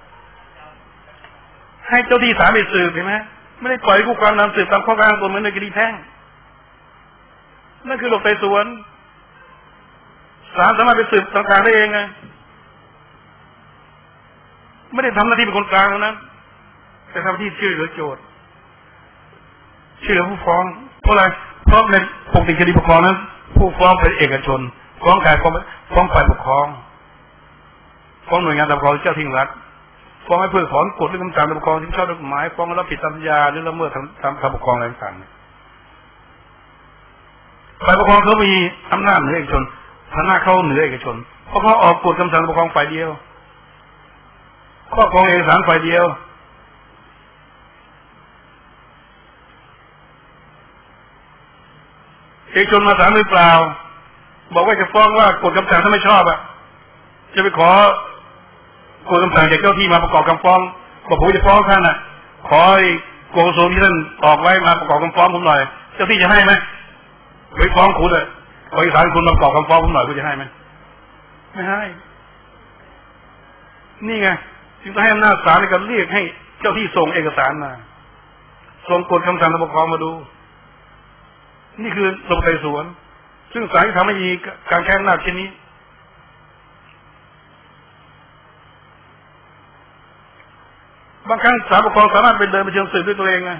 ให้เจ้าที่ศาลไปสืบเห็นไหมไม่ได้ปล่อยคู่ความนำสืบตามข้อกล่าวอ้างตัวเหมือนในคดีแพ่งนั่นคือหลบไต่สวนศาลสามารถไปสืบต่างๆได้เองไงไม่ได้ทำหน้าที่เป็นคนกลางนั้นแต่ทำที่ช่วยเหลือโจทย์ช่วยเหลือผู้ฟ้องเพราะอะไรเพราะในปกติคดีปกครองนั้นผู้ฟ้องเป็นเอกชนฟ้องใครฟ้องฝ่ายปกครองฟ้องหน่วยงานปกครองเจ้าที่รัฐฟ้องให้เพื่อถอนกฎหรือคำสั่งปกครองที่ชอบด้วยกฎหมายฟ้องรับผิดตามสัญญาหรือละเมิดตามคำปกครองอะไรต่างๆฝ่ายปกครองเขามีอำนาจเหนือเอกชนฐานะเขาเหนือเอกชนเพราะเขาออกกฎคำสั่งปกครองฝ่ายเดียวครอบครองเอกสารฝ่ายเดียวเอกชนมาศาลหรือเปล่าบอกว่าจะฟ้องว่ากฎคำสั่งถ้าไม่ชอบจะไปขอกฎคำสั่งจากเจ้าที่มาประกอบคำฟ้องบอกผมจะฟ้องท่านขอไอ้กฎกระทรวงที่ท่านออกไว้มาประกอบคำฟ้องผมหน่อยเจ้าที่จะให้ไหมไปฟ้องคุณขอเอกสารคุณมาประกอบคำฟ้องผมหน่อยคุณจะให้ไหมไม่ให้นี่ไงจึงต้องให้อำนาจศาลในการเรียกให้เจ้าที่ส่งเอกสารมาส่งกฎคำสั่งปกครองมาดูนี่คือระบบไต่สวนซึ่งศาลทำให้มีการใช้อำนาจเช่นนี้บางครั้งศาลปกครองสามารถเป็นเดินไปเชิงสืบด้วยตัวเองไง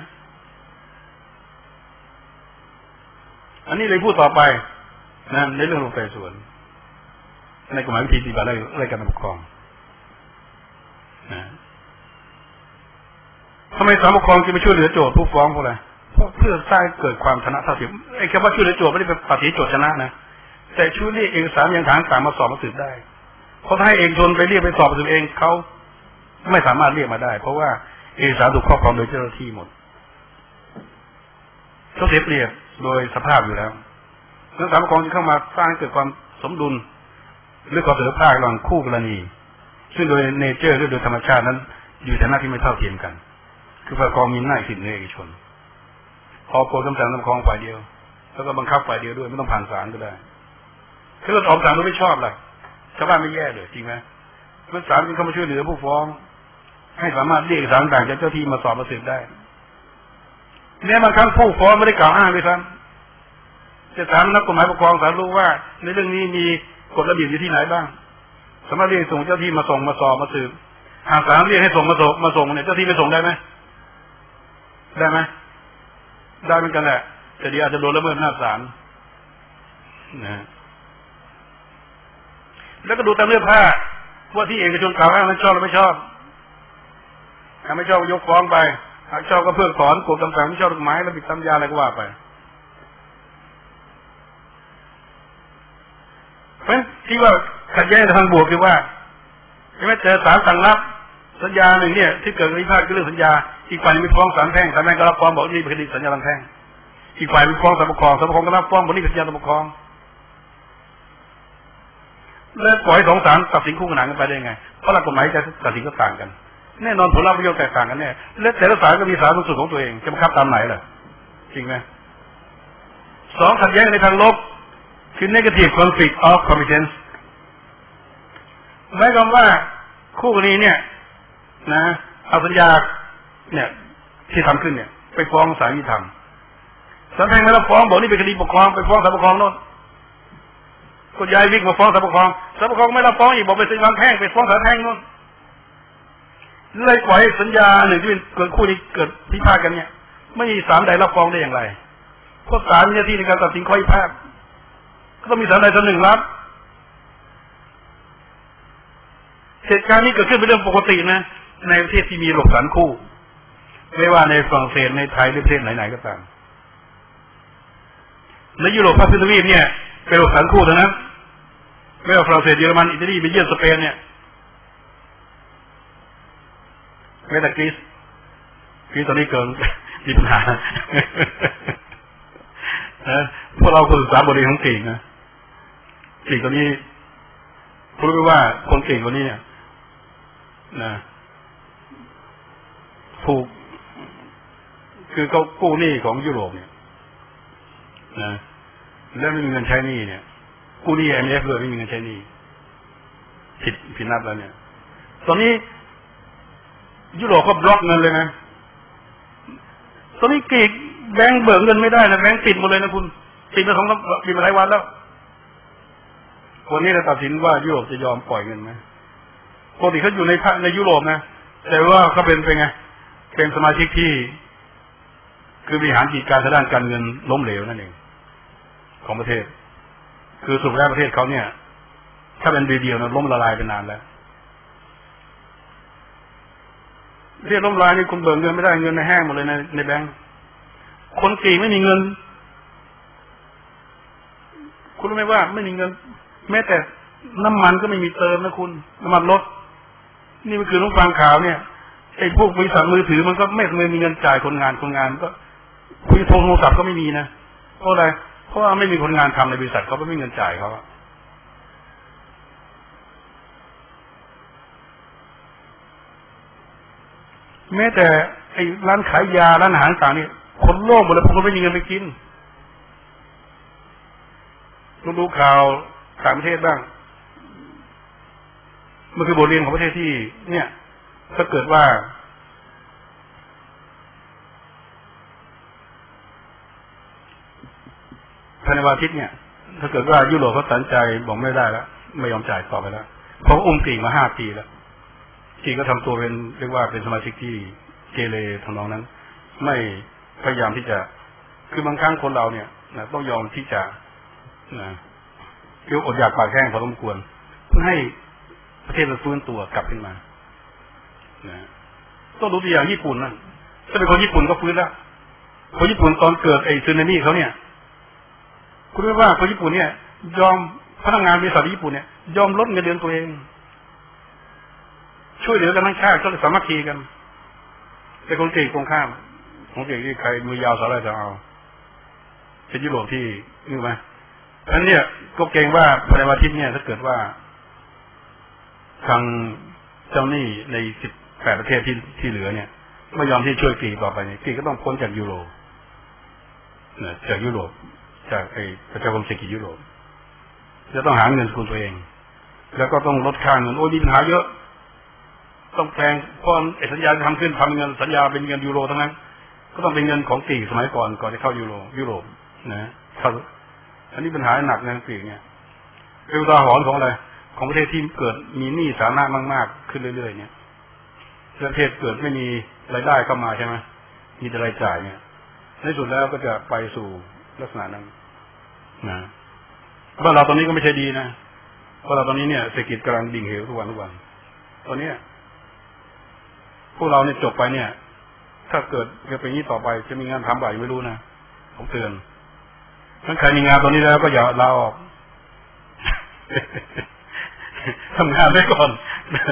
อันนี้เลยพูดต่อไปนะในเรื่องระบบไต่สวนในกฎหมายวิธีปฏิบัติรายการปกครองทำไมศาลปกครองจึงไปช่วยเหลือโจทย์ผู้ฟ้องเพราะอะไรเพื่อสร้างเกิดความชนะเท่าเทียมไอ้คำว่าช่วยเหลือโจทย์ไม่ได้เป็นปฏิโจทย์ชนะนะแต่ช่วยเรียกเอกสารยังฐานต่างมาสอบมาสืบได้เพราะถ้าให้เอกชนไปเรียกไปสอบสืบเองเขาไม่สามารถเรียกมาได้เพราะว่าเอกสารถูกครอบครองโดยเจ้าหน้าที่หมดเขาเสียเปรียบโดยสภาพอยู่แล้วนักสารปกครองที่เข้ามาสร้างให้เกิดความสมดุลหรือความเสมอภาคระหว่างคู่กรณีซึ่งโดยเนเจอร์หรือโดยธรรมชาตินั้นอยู่ในหน้าที่ไม่เท่าเทียมกันคือฝ่ายปกครองมีหน้าที่เหนือเอกชนพอโปรดคำสั่งปกครองฝ่ายเดียวแล้วก็บังคับฝ่ายเดียวด้วยไม่ต้องผ่านศาลก็ได้คือเราออกศาลเราไม่ชอบเลยชาวบ้านไม่แย่เลยจริงไหมเมื่อศาลเข้ามาช่วยเหลือผู้ฟ้องให้สามารถเรียกเอกสารต่างจากเจ้าที่มาสอบมาสืบได้เนี่ยบางครั้งผู้ฟ้องไม่ได้กล่าวอ้างด้วยซ้ำจะถามนักกฎหมายปกครองศาลรู้ว่าในเรื่องนี้มีกฎระเบียบอยู่ที่ไหนบ้างสามารถเรียกส่งเจ้าที่มาส่งมาสอบมาสืบหากศาลเรียกให้ส่งมาส่งเนี่ยเจ้าที่ไม่ส่งได้ไหมได้ไหมได้เหมือนกันแหละแต่เดี๋ยวอาจจะโดนละเมิดอำนาจศาลนะแล้วก็ดูตามเรื่องผ้าว่าที่เอกชนกล่าวอ้างนั้นชอบหรือไม่ชอบถ้าไม่ชอบก็ยกฟ้องไปหากชอบก็เพิกถอนกฎต่างๆไม่ชอบกฎหมายระเบียบตามยาอะไรก็ว่าไปเพราะฉะนั้นที่ว่าขัดแย้งทางบวกคือว่าใช่ไหมเจอศาลสั่งรับสัญญาหนึ่งเนี่ยที่เกิดวิพาทคือเรื่องสัญญาอีกฝ่ายนึงไปฟ้องศาลแพ่งศาลแพ่งก็รับฟ้องบอกนี่เป็นคดีสัญญาทางแพ่งอีกฝ่ายไปฟ้องศาลปกครองศาลปกครองก็รับฟ้องบอกนี่เป็นสัญญาทางปกครองแล้วปล่อยสองศาลตัดสินคู่ขนานกันไปได้ไงเพราะหลักกฎหมายจะตัดสินก็ต่างกันแน่นอนผลลัพธ์ประโยชน์แตกต่างกันแน่และแต่ละศาลก็มีศาลสูงสุดของตัวเองจะบังคับตามไหนล่ะจริงไหมสองขัดแย้งในทางลบคือ negative conflict of competence หมายความว่าคู่กรณีเนี่ยนะเอาสัญญาเนี่ยที่ทำขึ้นเนี่ยไปฟ้องศาลยุติธรรมศาลแพ่งไม่รับฟ้องบอกนี่เป็นคดีปกครองไปฟ้องศาลปกครองโน่นก็ย้ายวิกมาฟ้องศาลปกครองศาลปกครองไม่รับฟ้องอีกบอกไปศาลแพ่งไปฟ้องศาลแพ่งโน่นเลยปล่อยสัญญาหนึ่งที่เป็นเกิดคู่นี้เกิดพิพาทกันเนี่ยไม่มีศาลใดรับฟ้องได้อย่างไรเพราะศาลเนี่ยที่ในการตัดสินข้อพิพาทก็ต้องมีศาลใดศาลหนึ่งรับเหตุการณ์นี้เกิดขึ้นเป็นเรื่องปกตินะในประเทศที่มีระบบศาลคู่ไม่ว่าในฝรั่งเศสในไทยหรือประเทศไหนๆก็ตามในยุโรปภาคพื้นที่เนี่ยเป็นระบบศาลคู่เท่านั้นไม่ว่าฝรั่งเศสเยอรมันอิตาลีเบลเยียมสเปนเนี่ยแม้แต่กรีซตอนนี้เกินมีปัญหาพวกเราคนศึกษาบทเรียนของกรีกนะกรีกตอนนี้รู้ไหมว่าคนเก่งคนนี้เนี่ยนะถูกคือเขากู้หนี้ของยุโรปเนี่ยนะแล้วไม่มีเงินใช้หนี้เนี่ยกู้หนี้ IMF เลยไม่มีเงินใช้หนี้ผิดนัดแล้วเนี่ยตอนนี้ยุโรปก็บล็อกเงินเลยนะตอนนี้กรีกแบงก์เบิกเงินไม่ได้นะแบงก์ติดหมดเลยนะคุณติดมาปีมาหลายวันแล้ววันนี้เราตัดสินว่ายุโรปจะยอมปล่อยเงินไหมปกติเขาอยู่ในยุโรปนะแต่ว่าเขาเป็นไงเป็นสมาชิกที่คือบริหารกิจการทางด้านการเงินล้มเหลวนั่นเองของประเทศคือสุดแล้วประเทศเขาเนี่ยถ้าเป็นเดียวนะล้มละลายไปนานแล้วประเทศล้มละลายนี่คุณเบิกเงินไม่ได้เงินในแห้งหมดเลยในแบงก์คนกรีกไม่มีเงินคุณรู้ไหมว่าไม่มีเงินแม้แต่น้ำมันก็ไม่มีเติมนะคุณน้ำมันลดนี่มันคือต้องฟังข่าวเนี่ยไอ้พวกบริษัทมือถือมันก็ไม่มีเงินจ่ายคนงานก็คุยโทรศัพท์ก็ไม่มีนะเพราะอะไรเพราะว่าไม่มีคนงานทำในบริษัทเขาไม่มีเงินจ่ายเขาแม้แต่ไอ้ร้านขายยาร้านอาหารต่างนี่คนโลกหมดเลยพวกเขาไม่มีเงินไปกินดูข่าวต่างประเทศบ้างมันคือบทเรียนของประเทศที่เนี่ยถ้าเกิดว่าภายในวันอาทิตย์เนี่ยถ้าเกิดว่ายุโรปเขาตัดใจบอกไม่ได้แล้วไม่ยอมจ่ายต่อไปแล้วเพราะอุ้มกรีกมา5 ปีแล้วกรีกก็ทำตัวเป็นเรียกว่าเป็นสมาชิกที่เกเรทำนองนั้นไม่พยายามที่จะคือบางครั้งคนเราเนี่ยนะต้องยอมที่จะนะยกอดอยากปากแห้งพอสมควรเพื่อให้ประเทศมันฟื้นตัวกลับขึ้นมานะต้องดูตัวอย่างญี่ปุ่นนะถ้าเป็นคนญี่ปุ่นก็ฟื้นแล้วคนญี่ปุ่นตอนเกิดไอ้สึนามิเขาเนี่ยคุณรู้ว่าคนญี่ปุ่นเนี่ยยอมพนักงานบริษัทญี่ปุ่นเนี่ยยอมลดเงินเดือนตัวเองช่วยเหลือกันทั้งชาติก็เลยสามัคคีกันแต่คนกรีกตรงข้ามของกรีกที่ใครมือยาวสาวไรจะเอาเป็นยุโรปที่นี่ไหมอันนี้ก็เกรงว่าในวันอาทิตย์เนี่ยถ้าเกิดว่าทางเจ้าหนี้ใน18 ประเทศที่เหลือเนี่ยไม่ยอมที่ช่วยกรีกต่อไปเนี่ยกรีกก็ต้องพ้นจากยูโรจากยุโรปจากประชาคมเศรษฐกิจยุโรปจะต้องหาเงินสกุลตัวเองแล้วก็ต้องลดค่าเงินโอ้ดีปัญหาเยอะต้องแพงเพราะสัญญาทำขึ้นทำเงินสัญญาเป็นเงินยูโรทั้งนั้นก็ต้องเป็นเงินของกรีกสมัยก่อนจะเข้ายุโรปนะอันนี้ปัญหาหนักในกรีกเนี่ยเป็นอุทาหรณ์ของอะไรของประเทศที่เกิดมีหนี้สาธารณะมากๆขึ้นเรื่อยๆเนี่ยประเทศเกิดไม่มีรายได้เข้ามาใช่ไหมมีแต่รายจ่ายเนี่ยในสุดแล้วก็จะไปสู่ลักษณะนั้นนะบ้านเราตอนนี้ก็ไม่ใช่ดีนะเพราะเราตอนนี้เนี่ยเศรษฐกิจกำลังดิ่งเหวทุกวันตอนนี้พวกเราเนี่ยจบไปเนี่ยถ้าเกิดจะเป็นนี้ต่อไปจะมีงานทำบ่ายไม่รู้นะผมเตือนถ้าใครมีงานตอนนี้แล้วก็อย่าลาออกทำงานไว้ก่อน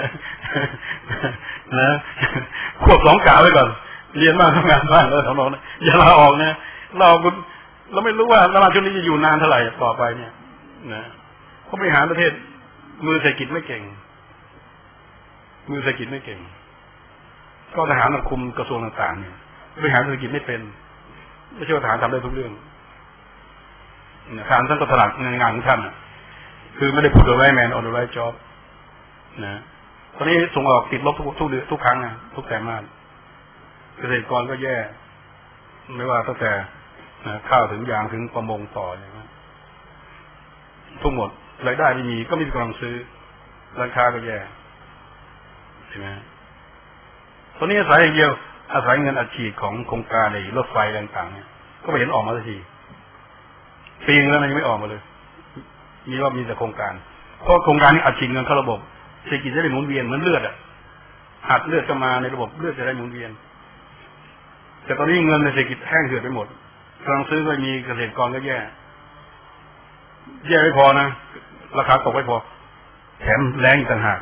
นะควบ2 กะไว้ก่อนเรียนบ้างทำงานบ้างแล้วทำนองนั้นอย่าลาออกนะเราไม่รู้ว่ารัฐบาลชุดนี้จะอยู่นานเท่าไหร่ต่อไปเนี่ยนะเขาบริหารประเทศมือเศรษฐกิจไม่เก่งก็ทหารคุมกระทรวงต่างๆเนี่ยบริหารเศรษฐกิจไม่เป็นไม่ใช่ว่าทหารทำได้ทุกเรื่องทหารท่านก็ถนัดงานของท่านคือไม่ได้พูด the right man on the right job นะตอนนี้ส่งออกติดลบทุกครั้งนะทุกแต่มาเกษตรกรก็แย่ไม่ว่าตั้งแต่ข้าวถึงยางถึงประมงต่ออย่างนี้ทุกหมดรายได้ไม่มีก็ไม่มีกำลังซื้อราคาก็แย่ใช่ไหมตอนนี้อาศัยอย่างเดียวอาศัยเงินอัดฉีดของโครงการในรถไฟต่างๆเนี่ยก็ไม่เห็นออกมาสักทีปีนึงแล้วมันยังไม่ออกมาเลยมีแต่โครงการเพราะโครงการนี้อัดฉีดเงินเข้าระบบเศรษฐกิจจะได้หมุนเวียนเหมือนเลือดอัดเลือดเข้ามาในระบบเลือดจะได้หมุนเวียนแต่ตอนนี้เงินในเศรษฐกิจแห้งเหือดไปหมดกำลังซื้อก็มีเกษตรกรก็แย่ไม่พอนะราคาตกไม่พอแถมแรงอีกต่างหาก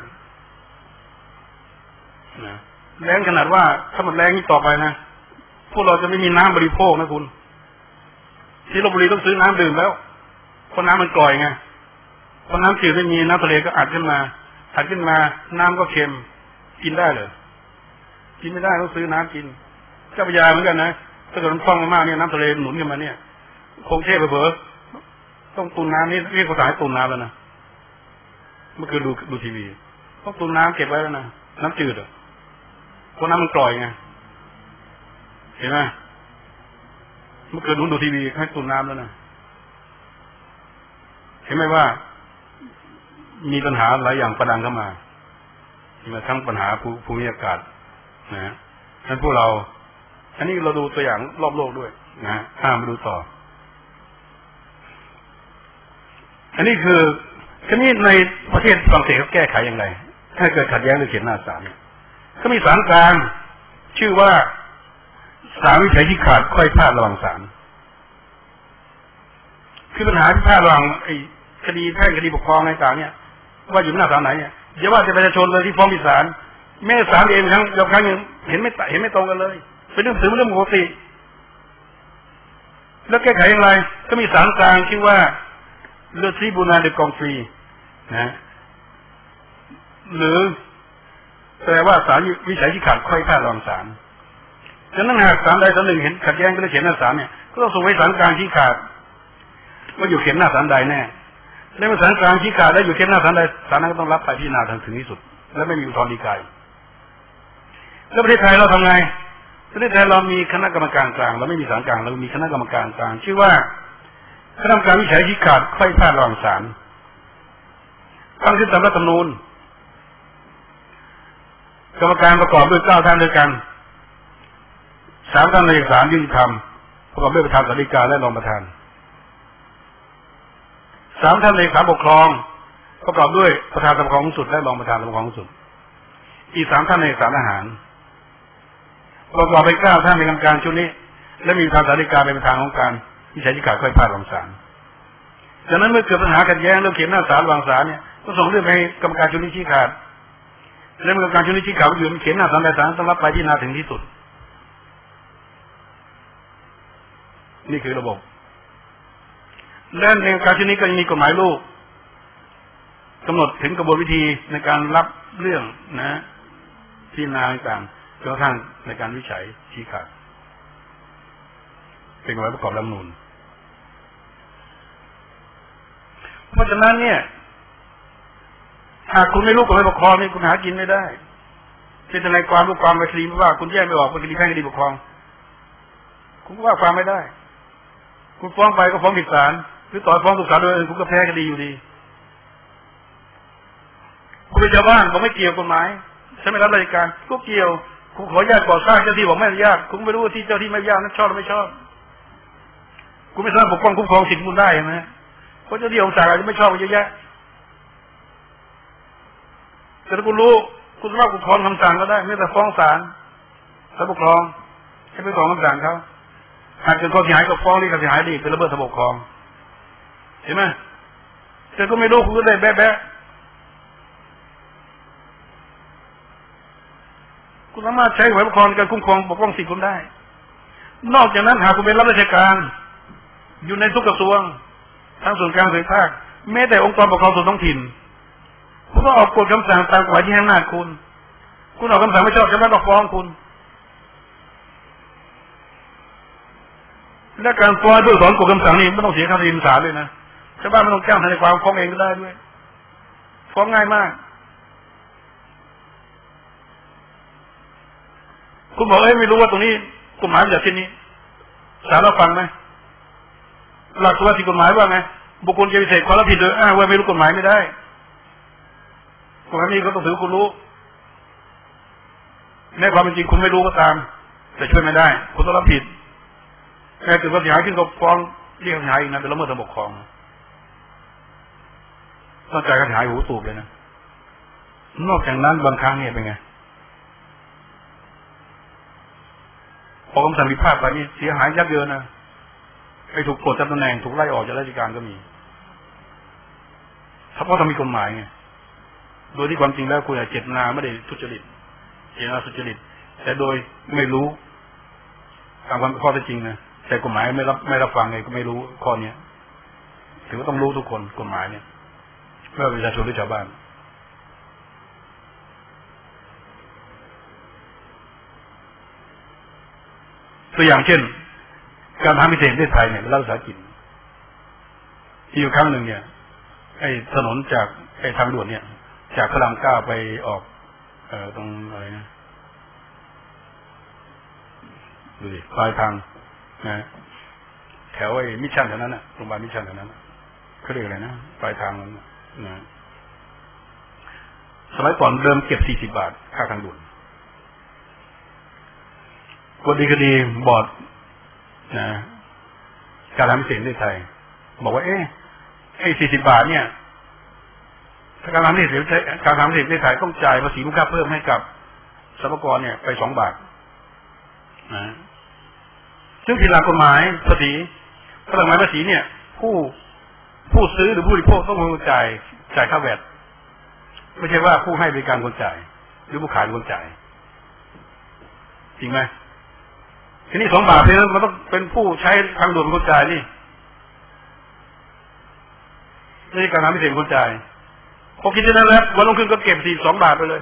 นะแรงขนาดว่าถ้ามันแรงนี้ต่อไปนะพวกเราจะไม่มีน้ำบริโภคนะคุณที่ลพบุรีต้องซื้อน้ำดื่มแล้วเพราะน้ำมันกร่อยไงเพราะน้ำจืดไม่มีน้ำทะเลก็อัดขึ้นมาน้ำก็เค็มกินได้เลยกินไม่ได้ต้องซื้อน้ำกินเจ้าพระยาเหมือนกันนะถ้าเกิดมันคล่องมากๆเนี่ยน้ำทะเลหนุนกันมาเนี่ยคงเทพเผลอต้องตุนน้ำนี่เรียกภาษาตุนน้ำแล้วนะเมื่อคืนดูทีวีต้องตุนน้ำเก็บไว้แล้วนะน้ำจืดเพราะน้ำมันกร่อยไงเห็นไหมเมื่อคืนดูทีวีให้ตุนน้ำแล้วนะเห็นไหมว่ามีปัญหาหลายอย่างประดังเข้ามาทั้งปัญหาภูมิอากาศนะฉะนั้นพวกเราอันนี้เราดูตัวอย่างรอบโลกด้วยนะมาดูต่ออันนี้คือทีนี้ในประเทศฝรั่งเศสเขาแก้ไขอย่างไรถ้าเกิดขัดแย้งหรือเขียนหน้าศาลเนี่ยเขามีศาลกลางชื่อว่าศาลวิจัยที่ขาดค่อยพลาดระหว่างศาลคือปัญหาที่พลาดระหว่างคดีแพ่งคดีปกครองอะไรต่างเนี่ยว่าอยู่หน้าศาลไหนเนี่ยอย่าว่าแต่ประชาชนเลยที่ฟ้องศาลแม่ศาลเองครั้งยังเห็นไม่ตรงกันเลยเป็นเรื่องปกติแล้วแก้ไขอย่างไรก็มีศาลกลางชื่อว่าเลอทริบูนาเดกองฟรีนะหรือแปลว่าศาลวิจัยที่ขาดค่อยพลาดระหว่างศาลฉะนั้นหากศาลใดศาลหนึ่งเห็นขัดแย้งก็ได้เขียนหน้าศาลเนี่ยก็ต้องส่งไว้ศาลกลางที่ขาดว่าอยู่เขียนหน้าศาลใดแน่ในเมื่อศาลกลางที่ขาดแล้วอยู่เขียนหน้าศาลใดศาลนั้นก็ต้องรับไปพิจารณาถึงที่สุดและไม่มีอุทธรณ์ฎีกาแล้วประเทศไทยเราทำไงประเทศไทยเรามีคณะกรรมการกลางเราไม่มีศาลกลางเรามีคณะกรรมการกลางชื่อว่าคณะกรรมการวิจัยที่ขาดค่อยพลาดระหว่างศาลตั้งขึ้นตามรัฐธรรมนูญกรรมการประกอบด้วย9 ท่านด้วยกัน3 ท่านในศาลยุติธรรมประกอบด้วยประธานศาลฎีกาและรองประธาน3 ท่านในศาลปกครองประกอบด้วยประธานศาลปกครองสูงสุดและรองประธานศาลปกครองสูงสุดอีก3 ท่านในศาลทหารประกอบไป9 ท่านในกรรมการชุดนี้และมีประธานศาลฎีกาเป็นประธานของการวิจัยที่ขาดค่อยพลาดระหว่างศาลฉะนั้นเมื่อเกิดปัญหาขัดแย้งเรื่องเขียนหน้าศาลระหว่างศาลเนี่ยก็ส่งเรื่องไปให้กรรมการชุดนี้ชี้ขาดและกรรมการชุดนี้ชี้ขาดอยู่เขียนหน้าศาลใดศาลต้องรับไปพิจารณาถึงที่สุดนี่คือระบบและในการชนิดก็ยังมีกฎหมายลูกกำหนดถึงกระบวนวิธีในการรับเรื่องนะพิจารณาต่างๆจนกระทั่งในการวิจัยชี้ขาดเป็นกฎหมายประกอบรัฐธรรมนูญเพราะฉะนั้นเนี่ยหากคุณไม่รู้กฎหมายปกครองนี่คุณหากินไม่ได้เป็นทนายความรู้ความไปคดีไม่ว่าคุณแยกไม่ออกเป็นคดีแพ่งคดีปกครองคุณว่าความไม่ได้คุณฟ้องไปก็ฟ้องผิดศาลหรือต่อฟ้องถูกศาลโดยอื่นคุณก็แพ้คดีอยู่ดีคุณเป็นชาวบ้านบอกไม่เกี่ยวกฎหมายฉันไม่รับราชการก็เกี่ยวคุณขออนุญาตก่อสร้างเจ้าที่บอกไม่อนุญาตคุณไม่รู้ว่าที่เจ้าที่ไม่อนุญาตนั้นชอบหรือไม่ชอบคุณไม่สามารถปกป้องคุ้มครองสิทธิ์คุณได้ไหมเพราะเจ้าที่องค์ศาลอาจจะไม่ชอบเยอะแยะแต่ถ้าคุณรู้คุณสามารถอุทธรณ์คำสั่งก็ได้ไม่แต่ฟ้องศาลปกครองให้ไปฟ้องคำสั่งเขาหากเกิดความเสียหายก็ฟ้องเรียกค่าเสียหายดีเป็นระเบิดระบบครองเห็นไหมแต่ก็ไม่รู้คุณก็ได้แบะคุณสามารถใช้กฎหมายปกครองการคุ้มครองปกป้องสิทธิคุณได้นอกจากนั้นหากคุณเป็นรับราชการอยู่ในทุกกระทรวงทั้งส่วนกลางส่วนภาคแม้แต่องค์กรปกครองส่วนท้องถิ่นคุณก็ออกกฎคำสั่งตามกฎหมายที่ให้อำนาจคุณออกคำสั่งไม่ชอบจะไม่ต้องฟ้องคุณและการฟ้องด้วยสอนกฎคำสั่งนี่ไม่ต้องเสียค่าธรรมเนียมศาลเลยนะชาวบ้านไม่ต้องจ้างทนายความฟ้องเองก็ได้ด้วยฟ้องง่ายมากคุณบอกไม่รู้ว่าตรงนี้กฎหมายมันจากที่นี้ศาลรับฟังไหมหลักตัวที่กฎหมายว่าไงบุคคลจะพิเศษความรับผิดโดยอ้างว่าไม่รู้กฎหมายไม่ได้กฎหมายนี้ก็ต้องถือคุณรู้ในความเป็นจริงคุณไม่รู้ก็ตามแต่ช่วยไม่ได้คุณต้องรับผิดแค่เกิดความเสียหายขึ้นก็ฟ้องเรียกค่าเสียหายอีกนะเป็นละเมิดทางปกครองต้องจ่ายค่าเสียหายหูตูบเลยนะนอกจากนั้นบางครั้งเนี่ยเป็นไงพอคำสั่งพิพาทไปนี่เสียหายยับเยินนะไปถูกปลดจากตำแหน่งถูกไล่ออกจากราชการก็มีเพราะต้องมีกฎหมายไงโดยที่ความจริงแล้วคุณเจตนาไม่ได้ทุจริตเจตนาสุจริตแต่โดยไม่รู้ตามความข้อเท็จจริงนะแต่กฎหมายไม่รับฟังไงก็ไม่รู้ข้อนี้ถือว่าต้องรู้ทุกคนกฎหมายเนี่ยไม่ว่าประชาชนหรือชาวบ้านตัวอย่างเช่นการทำพิเศษในไทยเนี่ยรัฐวิสาหกิจที่อยู่ครั้งหนึ่งเนี่ยไอ้ถนนจากไอ้ทางด่วนเนี่ยจากพระรามเก้าไปออกตรงอะไรนะดูดิปลายทางนะแถวไอ้มิชชั่นแถวนั้นนะโรงพยาบาลมิชชั่นแถวนั้นเขาเรียกอะไรนะปลายทางนั้นนะสมัยก่อนเดิมเก็บ40 บาทค่าทางด่วนกฎดีคดีบอร์ดนะการทำพิเศษในไทยบอกว่าไอ้40 บาทเนี่ยถ้าการทำพิเศษในไทยต้องจ่ายภาษีมูลค่าเพิ่มให้กับสรรพากรเนี่ยไป2 บาทนะซึ่งผิดหลักกฎหมายภาษีหลักกฎหมายภาษีเนี่ยผู้ซื้อหรือผู้บริโภคต้องเป็นคนจ่ายค่าแวตไม่ใช่ว่าผู้ให้บริการคนจ่ายหรือผู้ขายคนจ่ายจริงไหมทีนี้2 บาทเนี่ยมันต้องเป็นผู้ใช้ทางด่วนเป็นคนจ่ายนี่ไม่ใช่การทำพิเศษคนจ่ายพอคิดเช่นนั้นแล้ววันรุ่งขึ้นก็เก็บ42 บาทไปเลย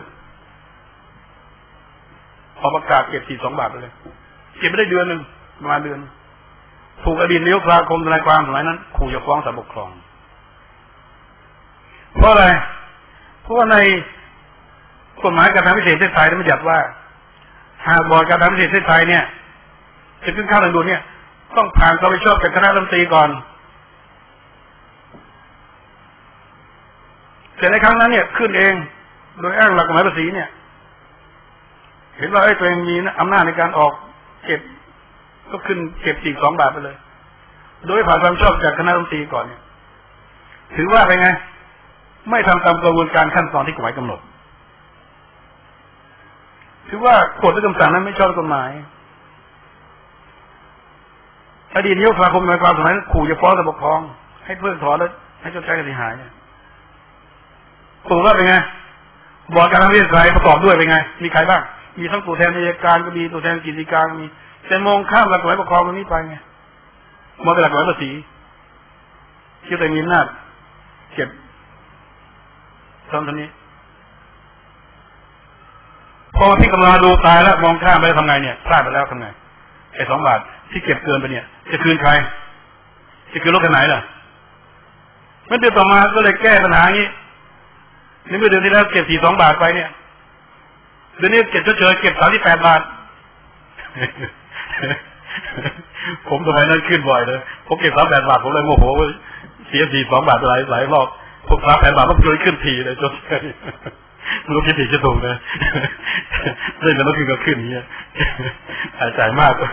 พอประกาศเก็บ42 บาทไปเลยเก็บไม่ได้เดือนนึงประมาณเดือนถูกอดีตนายกสมาคมทนายความสมัยนั้นขู่จะฟ้องศาลปกครองเพราะอะไรเพราะว่าในกฎหมายการทำพิเศษในไทยได้บัญญัติว่าหากบอร์ดการทำพิเศษในไทยเนี่ยจะขึ้นค่าทางด่วนเนี่ยต้องผ่านความรับผิดชอบจากคณะรัฐมนตรีก่อนแต่ในครั้งนั้นเนี่ยขึ้นเองโดยอ้างหลักกฎหมายภาษีเนี่ยเห็นว่าตัวเองมีอำนาจในการออกเก็บก็ขึ้นเก็บ42 บาทไปเลยโดยผ่านความชอบจากคณะรัฐมนตรีก่อนเนี่ยถือว่าเป็นไงไม่ทำตามกระบวนการขั้นตอนที่กฎหมายกำหนดถือว่ากฎและคำสั่งนั้นไม่ชอบกฎหมายอดีตนายกสมาคมทนายความสมัยนั้นขู่จะฟ้องศาลปกครองให้เพิกถอนและให้ชดใช้ค่าเสียหายเนี่ยถูกว่าเป็นไงบอร์ดการทำพิเศษไทยประกอบด้วยเป็นไงมีใครบ้างมีทั้งตัวแทนอัยการก็มีตัวแทนกิจการก็มีแต่มองข้ามหลักกฎหมายปกครองตรงนี้ไปไงมองเป็นหลักร้อยภาษีที่ตัวมีอำนาจเก็บตอนนี้พอพี่กำลังดูตายแล้วมองข้ามไปแล้วทำไงเนี่ยพลาดไปแล้วทำไงไอ้2 บาทที่เก็บเกินไปเนี่ยจะคืนใครจะคืนรถคันไหนล่ะเมื่อเดือนต่อมาก็เลยแก้ปัญหาอย่างนี้ในเมื่อเดือนที่แล้วเก็บ42 บาทไปเนี่ยเดือนนี้เก็บเฉยๆเก็บ38 บาทผมสมัยนั้นขึ้นบ่อยเลยผมเก็บ38 บาทผมเลยโมโหเสีย42 บาทหลายรอบผม38 บาทผมเลยขึ้นทีเลยจนไม่รู้คิดผิดจะถูกนะเล่นแล้วมันก็ขึ้นอย่างเงี้ยจ่ายมากก็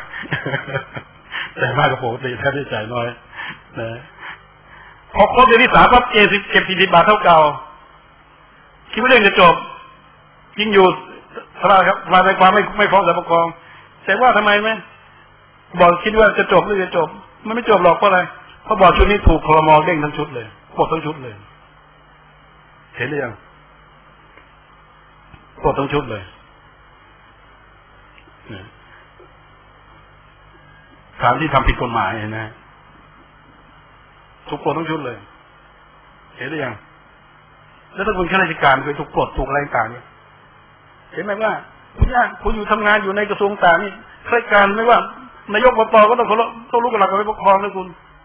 ปกติแทบจะจ่ายน้อยนะพอครบเดือนที่3ปั๊บเก็บ40 บาทเท่าเก่าคิดว่าเรื่องจะจบยิ่งอยู่สภาครับมาในความไม่ฟ้องศาลปกครองแต่ว่าทำไมไหมบอกคิดว่าจะจบหรือจะจบมันไม่จบหรอกเพราะอะไรเพราะบอกชุดนี้ถูกครม.เด้งทั้งชุดเลยปลดทั้งชุดเลยเห็นหรือยังปลดทั้งชุดเลยถามที่ทำผิดกฎหมายนะถูกปลดทั้งชุดเลยเห็นหรือยังแล้วถ้าคุณข้าราชการไปถูกปลดถูกอะไรต่างเนี่ยเห็นไหมว่าคุณอยู่ทำงานอยู่ในกระทรวงต่างนี่ข้าราชการไม่ว่านายกอบตก็ต้องรู้กฎหลักการปกครองนะคุณ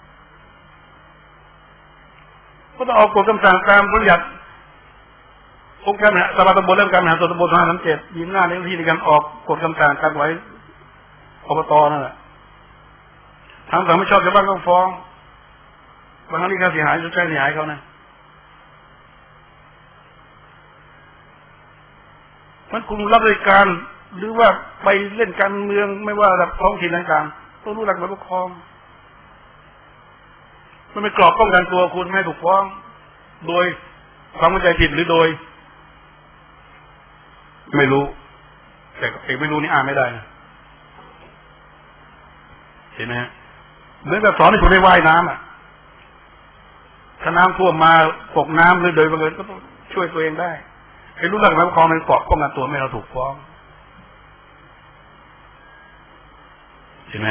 ก็ต้องออกกฎคำสั่งตามบัญญัติองค์การสภาตำบลและองค์การบริหารส่วนตำบล2537มีอำนาจในหน้าที่ในการออกกฎคำสั่งการไว้อบตนั่นแหละทางฝั่งไม่ชอบชาวบ้านก็ฟ้องบางครั้งที่ค่าเสียหายจะใช้เสียหายเขานะมันคุณรับราชการหรือว่าไปเล่นการเมืองไม่ว่าระดับท้องถิ่นต่างๆต้องรู้หลักการปกครองมันเป็นกรอบป้องกันตัวคุณไม่ถูกฟ้องโดยความเข้าใจผิดหรือโดยไม่รู้แต่เอกไม่รู้นี่อ่านไม่ได้นะเห็นไหมฮะเหมือนกับสอนให้คุณได้ว่ายน้ำอ่ะถ้าน้ำท่วมมาตกน้ำหรือโดยบังเอิญก็ต้องช่วยตัวเองได้ไอ้รู้หลักการปกครองเป็นกรอบป้องกันตัวไม่เราถูกฟ้องเห็นไหม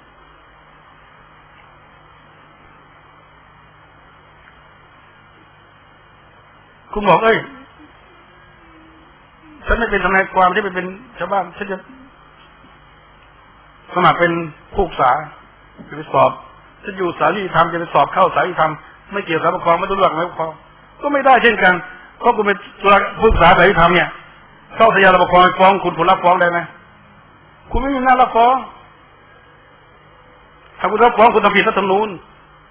คุณบอกฉันไม่เป็นทนายความที่เป็นชาวบ้านฉันจะสมัครเป็นผู้ศึกษาจะไปสอบฉันอยู่สายยุติธรรมจะไปสอบเข้าสายยุติธรรมไม่เกี่ยวกับปกครองไม่รู้เรื่องไม่ปกครองก็ไม่ได้เช่นกันเพราะคุณเป็นผู้ศึกษาสายยุติธรรมเนี่ยเข้าสายปกครองฟ้องคุณรับฟ้องได้ไหมคุณไม่มีหน้ารับฟ้องถ้าคุณรับฟ้องคุณทำผิดรัฐธรรมนูญ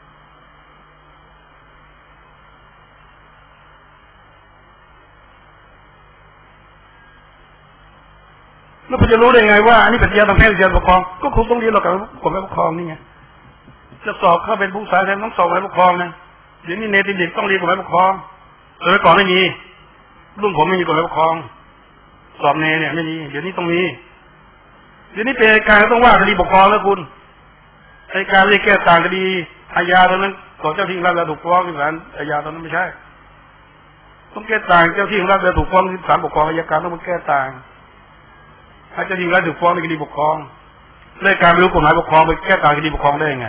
แล้วคุณจะรู้ได้ไงว่าอันนี้เป็นยาทางแพ่งยาปกครองก็คุณต้องเรียนหลักการกฎหมายปกครองนี่ไงจะสอบเข้าเป็นผู้ศึกษาแทนต้องสอบกฎหมายปกครองนะเดี๋ยวนี้เนติดิบต้องเรียนกฎหมายปกครองสมัยก่อนไม่มีรุ่นผมไม่มีกฎหมายปกครองสอบเนเนี่ยไม่มีเดี๋ยวนี้ต้องมีเดี๋ยวนี้เป็นอัยการต้องว่าคดีปกครองแล้วคุณอัยการเรียกแก้ต่างคดีอาญาตอนนั้นก่อนเจ้าที่รัฐแล้วถูกฟ้องที่ศาลอาญาตอนนั้นไม่ใช่ต้องแก้ต่างเจ้าที่รัฐแล้วถูกฟ้องที่ศาลปกครองอัยการต้องมาแก้ต่างถ้าเจ้าที่รัฐถูกฟ้องในคดีปกครองเรื่องการไม่รู้กฎหมายปกครองไปแก้ต่างคดีปกครองได้ยังไง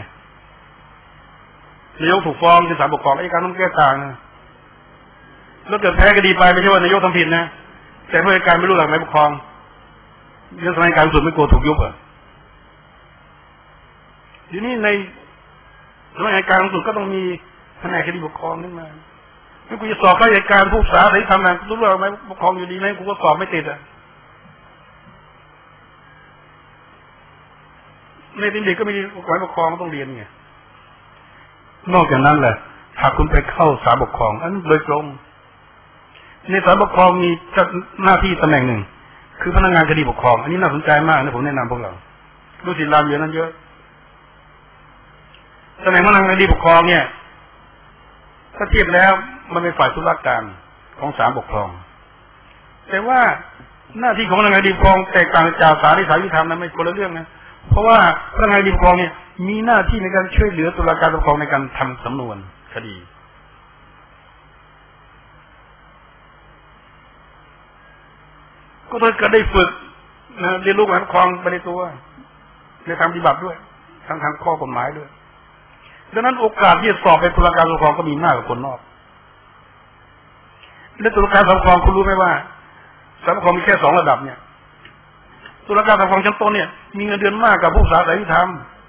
นายกถูกฟ้องที่ศาลปกครองอัยการต้องแก้ต่างแล้วเกิดแพ้คดีไปไม่ใช่ว่านายกทำผิดนะแต่เพื่อการไม่รู้หลักกฎหมายปกครองเรื่องสมัยการสุดไม่กลัวถูกยุบอ่ะทีนี้ในสมัยการสุดก็ต้องมีแผนกคดีปกครองขึ้นมาถ้ากูจะสอบข้าราชการผู้ศึกษาที่ทำงานรู้เรื่องไหมปกครองอยู่ดีไหมกูก็สอบไม่ติดอ่ะในดินดีก็มีกฎหมายปกครองต้องเรียนไงนอกจากนั้นแหละหากคุณไปเข้าศาลปกครองอันโดยตรงในศาลปกครองมีหน้าที่ตำแหน่งหนึ่งคือพนักงานคดีปกครองอันนี้น่าสนใจมากนะผมแนะนำพวกเราดูสิรามเยอะนั้นเยอะตำแหน่งพนักงานคดีปกครองเนี่ยถ้าเทียบแล้วมันเป็นฝ่ายตุลาการของศาลปกครองแต่ว่าหน้าที่ของพนักงานคดีปกครองแตกต่างจากศาลที่ศาลยุติธรรมนั้นไม่คนละเรื่องนะเพราะว่าพนักงานคดีปกครองเนี่ยมีหน้าที่ในการช่วยเหลือตุลาการปกครองในการทำสำนวนคดีก็ถ้าเกิดได้ฝึกนะเรียนรู้กฎหมายปกครองไปในตัวในทางปฏิบัติด้วยทางข้อกฎหมายด้วยดังนั้นโอกาสที่จะสอบเป็นตุลาการปกครองก็มีมากกว่าคนนอกและตุลาการปกครองคุณรู้ไหมว่าศาลปกครองมีแค่2 ระดับเนี่ยตุลาการปกครองชั้นต้นเนี่ยมีเงินเดือนมากกว่าผู้ศาลยุติธรรม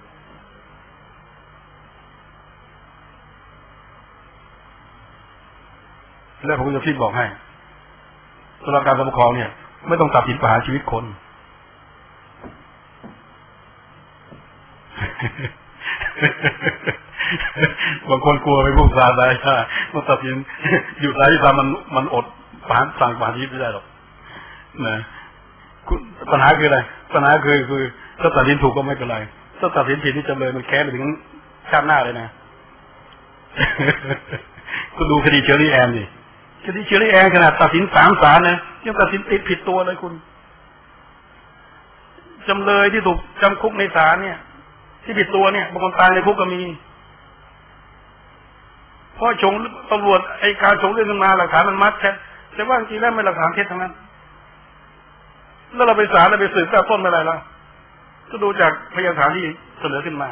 และผมจะบอกให้ตุลาการปกครองเนี่ยไม่ต้องตัดสินประหารชีวิตคนบางคนกลัวไปผู้ศาลได้ถ้ามันตัดสินอยู่ศาลยุติธรรมมันอดประหารสั่งประหารชีวิตไม่ได้หรอกนะปัญหาคืออะไรปัญหาคือถ้าตัดสินถูกก็ไม่เป็นไรถ้าตัดสินผิดนี่จำเลยมันแค้นไปถึงชาติหน้าเลยนะคุณดูคดีเชอรี่แอนดิคดีเชอรี่แอนขนาดตัดสิน3 ศาลนะยังตัดสินผิดตัวเลยคุณจำเลยที่ถูกจำคุกในศาลเนี่ยที่ผิดตัวเนี่ยบางคนตายในคุกก็มีเพราะชงตำรวจไอ้การชงเรื่องขึ้นมาหลักฐานมันมัดแค่แต่ว่าจริงๆแล้วไม่หลักฐานเท็จทั้งนั้นแล้วเราไปศาลเราไปสืบตั้งต้นอะไรล่ะก็ดูจากพยานฐานที่เสนอขึ้นมา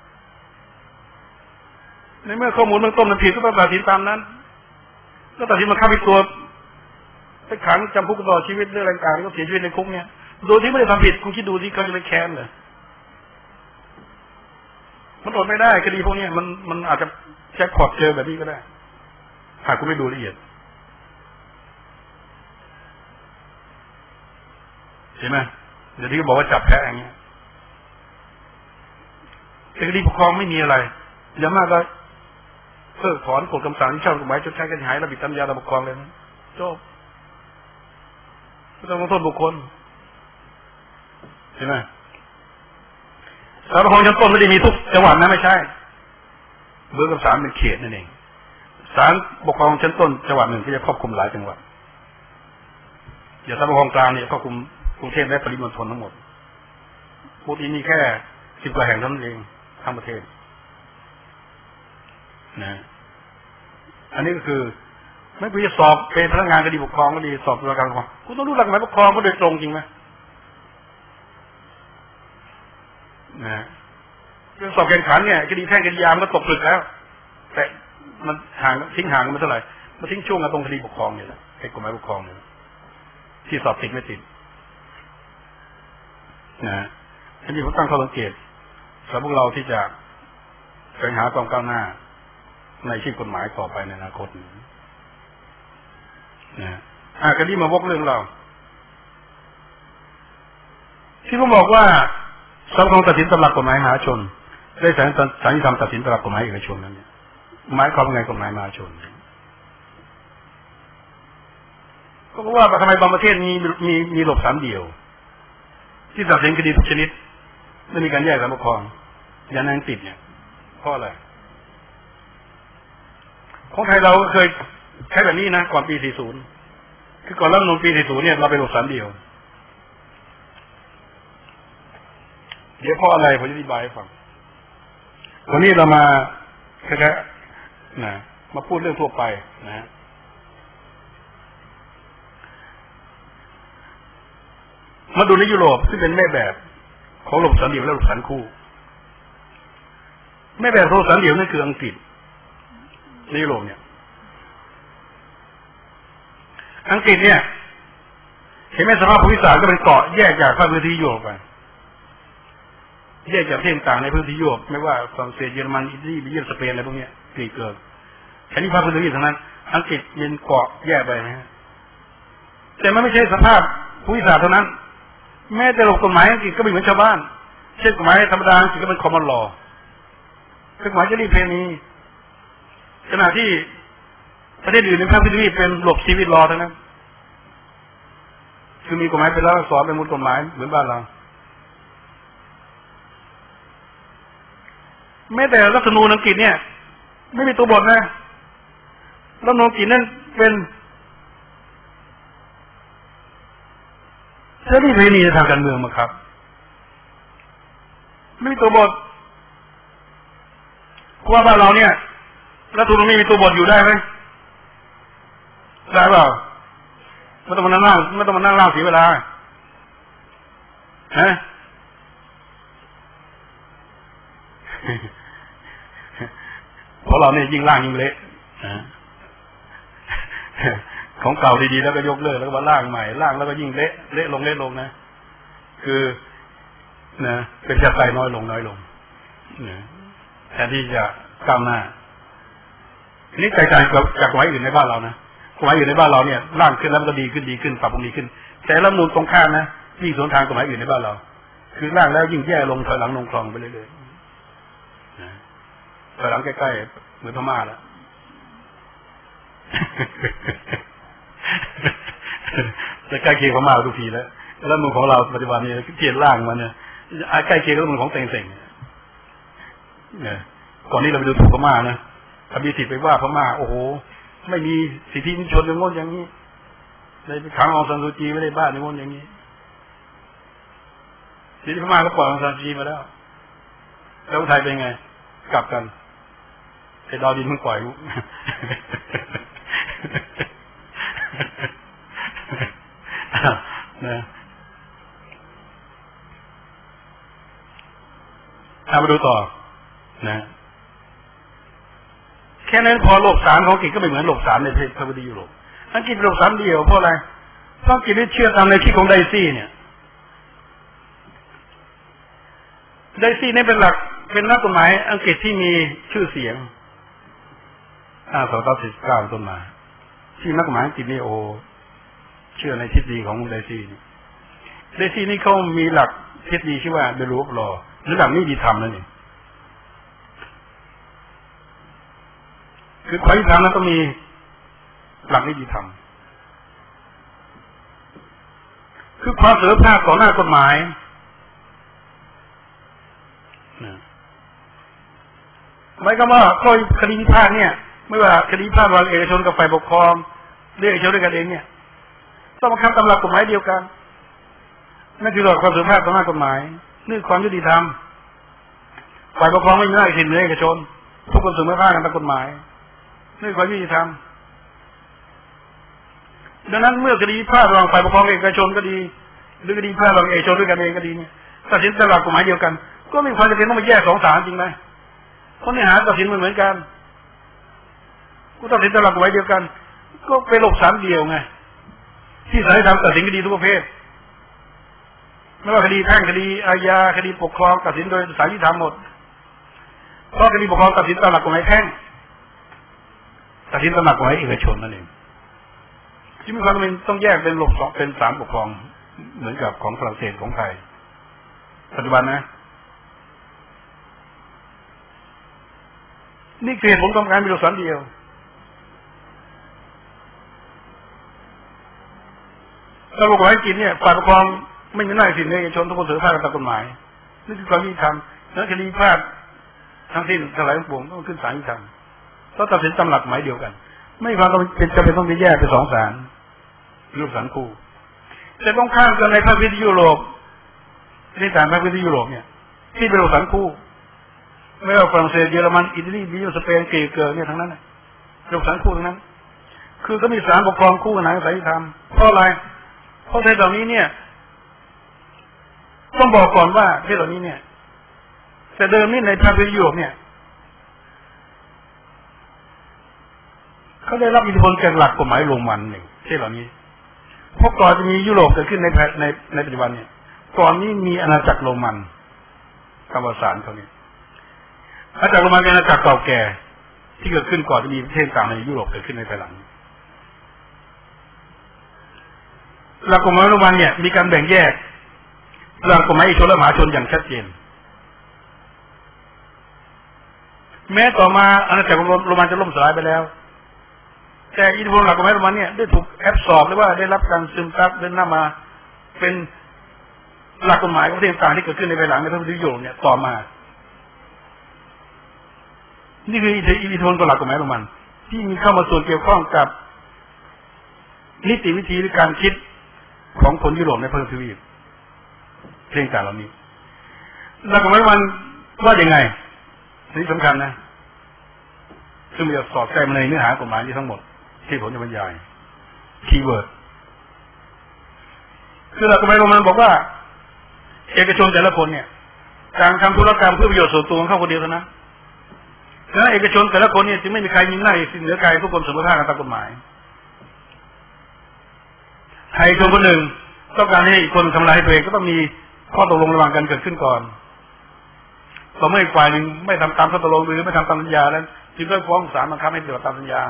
ในเมื่อข้อมูลเบื้องต้นมันผิดก็ต้องตัดสินตามนั้นก็ตัดสินมาฆ่าผิดตัวไปขังจำคุกตลอดชีวิตเรื่องต่างๆก็เสียชีวิตในคุกเนี่ยโดยที่ไม่ได้ทำผิดคุณคิดดูที่เขาจะไปแค้นเลยมันอดไม่ได้คดีพวกนี้มันอาจจะแจ็คพอตเจอแบบนี้ก็ได้หากคุณไม่ดูละเอียดเห็นไหมเดี๋ยวที่เขาบอกว่าจับแพ้อย่างเงี้ยแต่คดีปกครองไม่มีอะไรอย่างมากก็เพิกถอนกฎคำสั่งที่ชอบกฎหมายชดใช้ค่าเสียหายระเบียบตามยาระบบปกครองเลยนะจบไม่ต้องลงโทษบุคคลเห็นไหมศาลปกครองชั้นต้นไม่ได้มีทุกจังหวัดนะไม่ใช่เบอร์กับศาลเป็นเขตนั่นเองศาลปกครองชั้นต้นจังหวัดหนึ่งที่จะครอบคลุมหลายจังหวัดอย่างศาลปกครองกลางเนี่ยครอบคลุมกรุงเทพและปริมณฑลทั้งหมดพูดที่นี่แค่10 กว่าแห่งเท่านั้นเองทั้งประเทศนะอันนี้ก็คือไม่ควรจะสอบเป็นพนักงานคดีปกครองก็ดีสอบตุลาการปกครองคุณต้องรู้หลักหมายปกครองก็โดยตรงจริงไหมนะเรื่องสอบแข่งขันเนี่ยคดีแพ่งคดียามก็ตกผลึกแล้วแต่มันทิ้งห่างกันไม่เท่าไหร่มันทิ้งช่วงกันตรงคดีปกครองเนี่ยแหละไอ้กฎหมายปกครองเนี่ยที่สอบติดไม่ติดนะอันนี้ผมตั้งข้อสังเกตสำหรับพวกเราที่จะแสวงหาความก้าวหน้าในชีพกฎหมายต่อไปในอนาคตนะคดีมาวกเรื่องเราที่ผมบอกว่าศาลปกครองตัดสินตามหลักกฎหมายมหาชนได้ศาลยุติธรรมตัดสินตามหลักกฎหมายเอกชนนั้นเนี่ยหมายความว่าไงกฎหมายมหาชนก็เพราะว่าทำไมบางประเทศมีหลบศาลเดียวที่ตัดสินคดีทุกชนิดไม่มีการแยกศาลปกครองอย่างนั้นติดเนี่ยเพราะอะไรของไทยเราเคยใช้แบบนี้นะก่อนปี 40คือก่อนรัฐธรรมนูญปี 40เนี่ยเราไปหลบศาลเดียวเดี๋ยวเพราะอะไรผมจะอธิบายให้ฟังวันนี้เรามาแค่นะมาพูดเรื่องทั่วไปนะมาดูในยุโรปซึ่งเป็นแม่แบบของหลบศาลเดียวและหลบศาลคู่แม่แบบหลบศาลเดียวนั่นคืออังกฤษในยุโรปเนี่ยอังกฤษเนี่ยเห็นไหมสภาพภูมิศาสตร์ก็เป็นเกาะแยกจากภาคพื้นที่ยุโรปไปแยกจากประเทศต่างในพื้นที่ยุโรปไม่ว่าฝรั่งเศสเยอรมันอิตาลีเบลเยียมสเปนอะไรพวกนี้กรีกเกิร์กอันนี้ภาคพื้นที่ทั้งนั้นอังกฤษเป็นเกาะแยกไปนะฮะแต่มันไม่ใช่สภาพภูมิศาสตร์เท่านั้นแม้แต่กฎหมายอังกฤษก็ไม่เหมือนชาวบ้านเช่นกฎหมายธรรมดาอังกฤษก็เป็นคอมมอนลอว์กฎหมายจริยธรรมขณะที่ประเทศอื่นในภาคพื้นที่เป็นหลบซีวิลลอว์ทั้งนั้นคือมีกฎหมายเป็นแล้วสอนเป็นมูลกฎหมายเหมือนบ้านเราแม้แต่รัฐธรรมนูญอังกฤษเนี่ยไม่มีตัวบทนะรัฐธรรมนูญอังกฤษนั่นเป็นเรื่องที่เพณีในทางการเมืองมาครับไม่มีตัวบทเพราะว่าบ้านเราเนี่ยรัฐธรรมนูญไม่มีตัวบทอยู่ได้ไหมได้เปล่าไม่ต้องมานั่งร่างเสียเวลาฮะเพราะเราเนี่ยยิ่งล่างยิ่งเละของเก่าดีๆแล้วก็ยกเลิกแล้วก็มาล่างใหม่ล่างแล้วก็ยิ่งเละลงนะคือนะเป็นชาติไตน้อยลงแทนที่จะก้าวหน้านี่แตกต่างจากกฎหมายอื่นในบ้านเรานะกฎหมายอื่นในบ้านเราเนี่ยร่างขึ้นแล้วมันก็ดีขึ้นปรับปรุงดีขึ้นแต่รัฐธรรมนูญตรงข้ามนะยิ่งสวนทางกฎหมายอื่นในบ้านเราคือร่างแล้วยิ่งแย่ลงถอยหลังลงคลองไปเรื่อยๆถอยหลังใกล้ๆเหมือนพม่าแล้วจะใกล้เคียงพม่าทุกทีแล้วรัฐธรรมนูญของเราปัจจุบันนี้เปลี่ยนร่างมาเนี่ยใกล้เคียงรัฐธรรมนูญของเซ็งเนี่ยก่อนนี้เราไปดูถูกพม่านะทำมีสิทธิ์ไปว่าพม่าโอ้โหไม่มีสิทธิมนุษยชนอย่างงนอย่างนี้ในขังองซานซูจีไม่ได้บ้านอย่างงนอย่างนี้สิทธิพม่าก็ปล่อยองซานซูจีมาแล้วแล้วไทยเป็นไงกลับกันไอ้ดาวดินมันปล่อยนะมาดูต่อนะแค่นั้นพอโลก3ของอังกฤษก็ไม่เหมือนโลก3ในประเทศยุโรปอังกฤษเป็นโลก3เดียวเพราะอะไรเพราะอังกฤษได้เชื่อตามในคิดของไดซี่เนี่ยไดซี่นี่เป็นหลักเป็นนักกฎหมายอังกฤษที่มีชื่อเสียง1949ต้นมาที่นักกฎหมายอังกฤษนี่โอเชื่อในทฤษฎีของไดซี่นี่เขามีหลักทฤษฎีชื่อว่า the rule of law หรือหลักนิติธรรมนั่นเองคือความยุติธรรมนั้นต้องมีหลักนิติธรรมคือความเสมอภาคต่อหน้ากฎหมายหมายความว่าคดีพิพาทเนี่ยไม่ว่าคดีพิพาทระหว่างเอกชนกับฝ่ายปกครองหรือเอกชนด้วยกันเองเนี่ยต้องบังคับตามหลักกฎหมายเดียวกันนั่นคือหลักความเสมอภาคต่อหน้ากฎหมายนี่ความยุติธรรมฝ่ายปกครองไม่มีหน้าที่เหนือเอกชนทุกคนเสมอภาคกันตามกฎหมายนี่ความยุติธรรมดังนั้นเมื่อคดีพิพาทระหว่างฝ่ายปกครองเอกชนก็ดีหรือคดีพิพาทระหว่างเอกชนด้วยกันเองก็ดีเนี่ยตัดสินตามหลักกฎหมายเดียวกันก็ไม่มีความจำเป็นต้องมาแยก2 ศาลจริงไหมเพราะเนื้อหาตัดสินเหมือนกันก็ตัดสินตามหลักกฎหมายเดียวกันก็เป็นโลก3เดียวไงที่ศาลยุติธรรมตัดสินคดีทุกประเภทไม่ว่าคดีแพ่งคดีอาญาคดีปกครองตัดสินโดยศาลยุติธรรมหมดเพราะคดีปกครองตัดสินตามหลักกฎหมายแพ่งตัดสินตามหลักกฎหมายเอกชนนั่นเองที่มีความจำเป็นต้องแยกเป็นโลก2เป็นศาลปกครองเหมือนกับของฝรั่งเศสของไทยปัจจุบันนะนี่คือเหตุผลของการมีโลกศาลเดียวระบบกฎหมายจีนเนี่ยฝ่ายปกครองไม่มีหน้าที่ในเอกชนทุกคนเสมอภาคกันตามกฎหมายนี่คือความยุติธรรมแล้วคดีพิพาททั้งสิ้นทั้งหลายทั้งปวงต้องขึ้นศาลยุติธรรมต้องตัดสินตามหลักหมายเดียวกันไม่ความเป็นจำเป็นต้องไปแยกเป็น2 ศาลรูปศาลคู่แต่ต้องข้ามกันในภาคพื้นที่ยุโรปในต่างภาคพื้นที่ยุโรปเนี่ยที่เป็นรูปศาลคู่ไม่ว่าฝรั่งเศสเยอรมันอิตาลีสเปนกรีกเนี่ยทั้งนั้นรูปศาลคู่ทั้งนั้นคือก็มีศาลปกครองคู่กันในศาลยุติธรรมเพราะอะไรเพราะในตอนนี้เนี่ยต้องบอกก่อนว่าที่เหล่านี้เนี่ยแต่เดิมนี่ในภาคพื้นที่ยุโรปเนี่ยเขาได้รับอิทธิพลจากหลักกฎหมายโรมันหนึ่งที่เหล่านี้เพราะก่อนจะมียุโรปเกิดขึ้นในปัจจุบันเนี่ยก่อนนี้มีอาณาจักรโรมันกำวสานเขาเนี่ยอาณาจักรโรมันเป็นอาณาจักรเก่าแก่ที่เกิดขึ้นก่อนจะมีประเทศต่างในยุโรปเกิดขึ้นในภายหลังหลักกฎหมายโรมันเนี่ยมีการแบ่งแยกหลักกฎหมายเอกชนและมหาชนอย่างชัดเจนแม้ต่อมาอาณาจักรโรมันจะล่มสลายไปแล้วแต่อิทธิพลหลักกฎหมายโรมันเนี่ยได้ถูกแอบสอบหรือว่าได้รับการซึมซับเดินหน้ามาเป็นหลักกฎหมายของประเทศต่างที่เกิดขึ้นในภายหลังในประเทศยุโรปเนี่ยต่อมานี่คืออิทธิพลของหลักกฎหมายโรมันที่มีเข้ามาส่วนเกี่ยวข้องกับนิติวิธีหรือการคิดของคนยุโรปในพื้นที่เรื่องต่างเหล่านี้หลักกฎหมายโรมันว่าอย่างไงนี่สำคัญนะซึ่งมันจะสอดแทรกในเนื้อหากฎหมายนี้ทั้งหมดที่ผมจะบรรยายคีย์เวิร์ดคือหลักกฎหมายโรมันบอกว่าเอกชนแต่ละคนเนี่ยการทำธุรกรรมเพื่อประโยชน์ส่วนตัวของเขาคนเดียวเท่านั้นแล้วเอกชนแต่ละคนเนี่ยจึงไม่มีใครมีหน้าเหนือใครทุกคนเสมอภาคกันตามกฎหมายใครคนคนหนึ่งต้องการให้อีกคนทำลายตัวเองก็ต้องมีข้อตกลงระหว่างกันเกิดขึ้นก่อนต่อเมื่ออีกฝ่ายหนึ่งไม่ทำตามข้อตกลงหรือไม่ทำตามสัญญาแล้วจึงก็ฟ้องศาลบังคับให้ปฏิบัติตามสัญญา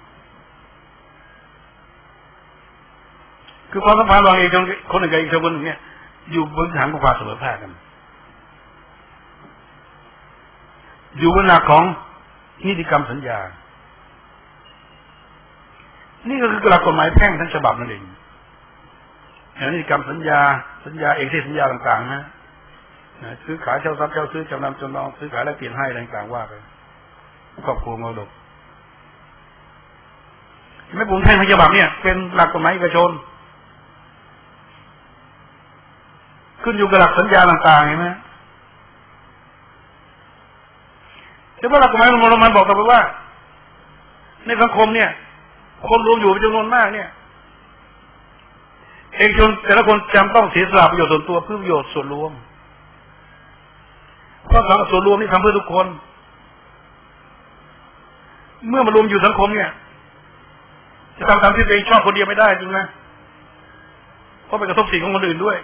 คือความสัมพันธ์ระหว่างเอกชนคนหนึ่งกับเอกชนคนหนึ่งเนี่ยอยู่บนฐานของความเสมอภาคกันอยู่บนหลักของนิติกรรมสัญญานี่ก็คือหลักกฎหมายแพ่งทั้งฉบับนั่นเองนิติกรรมสัญญาเอกเทศสัญญาต่างๆนะซื้อขายเช่าทรัพย์เช่าซื้อจำนำจำนองซื้อขายและเปลี่ยนให้อะไรต่างๆว่าไปครอบครัวมรดกไม่ผมแพ่งทั้งฉบับเนี่ยเป็นหลักกฎหมายเอกชนขึ้นอยู่กับหลักสัญญาต่างๆเห็นไหมแต่ว่าหลักกฎหมายมันบอกกับเราว่าในสังคมเนี่ยคนรวมอยู่เป็นจำนวนมากเนี่ยเอกชนแต่ละคนจำต้องเสียสละประโยชน์ส่วนตัวเพื่อประโยชน์ส่วนรวมเพราะส่วนรวมนี่ทำเพื่อทุกคนเมื่อมารวมอยู่สังคมเนี่ยจะทำตามที่ตัวเองชอบคนเดียวไม่ได้จริงไหมเพราะไปกระทบสิทธิของคนอื่นด้วย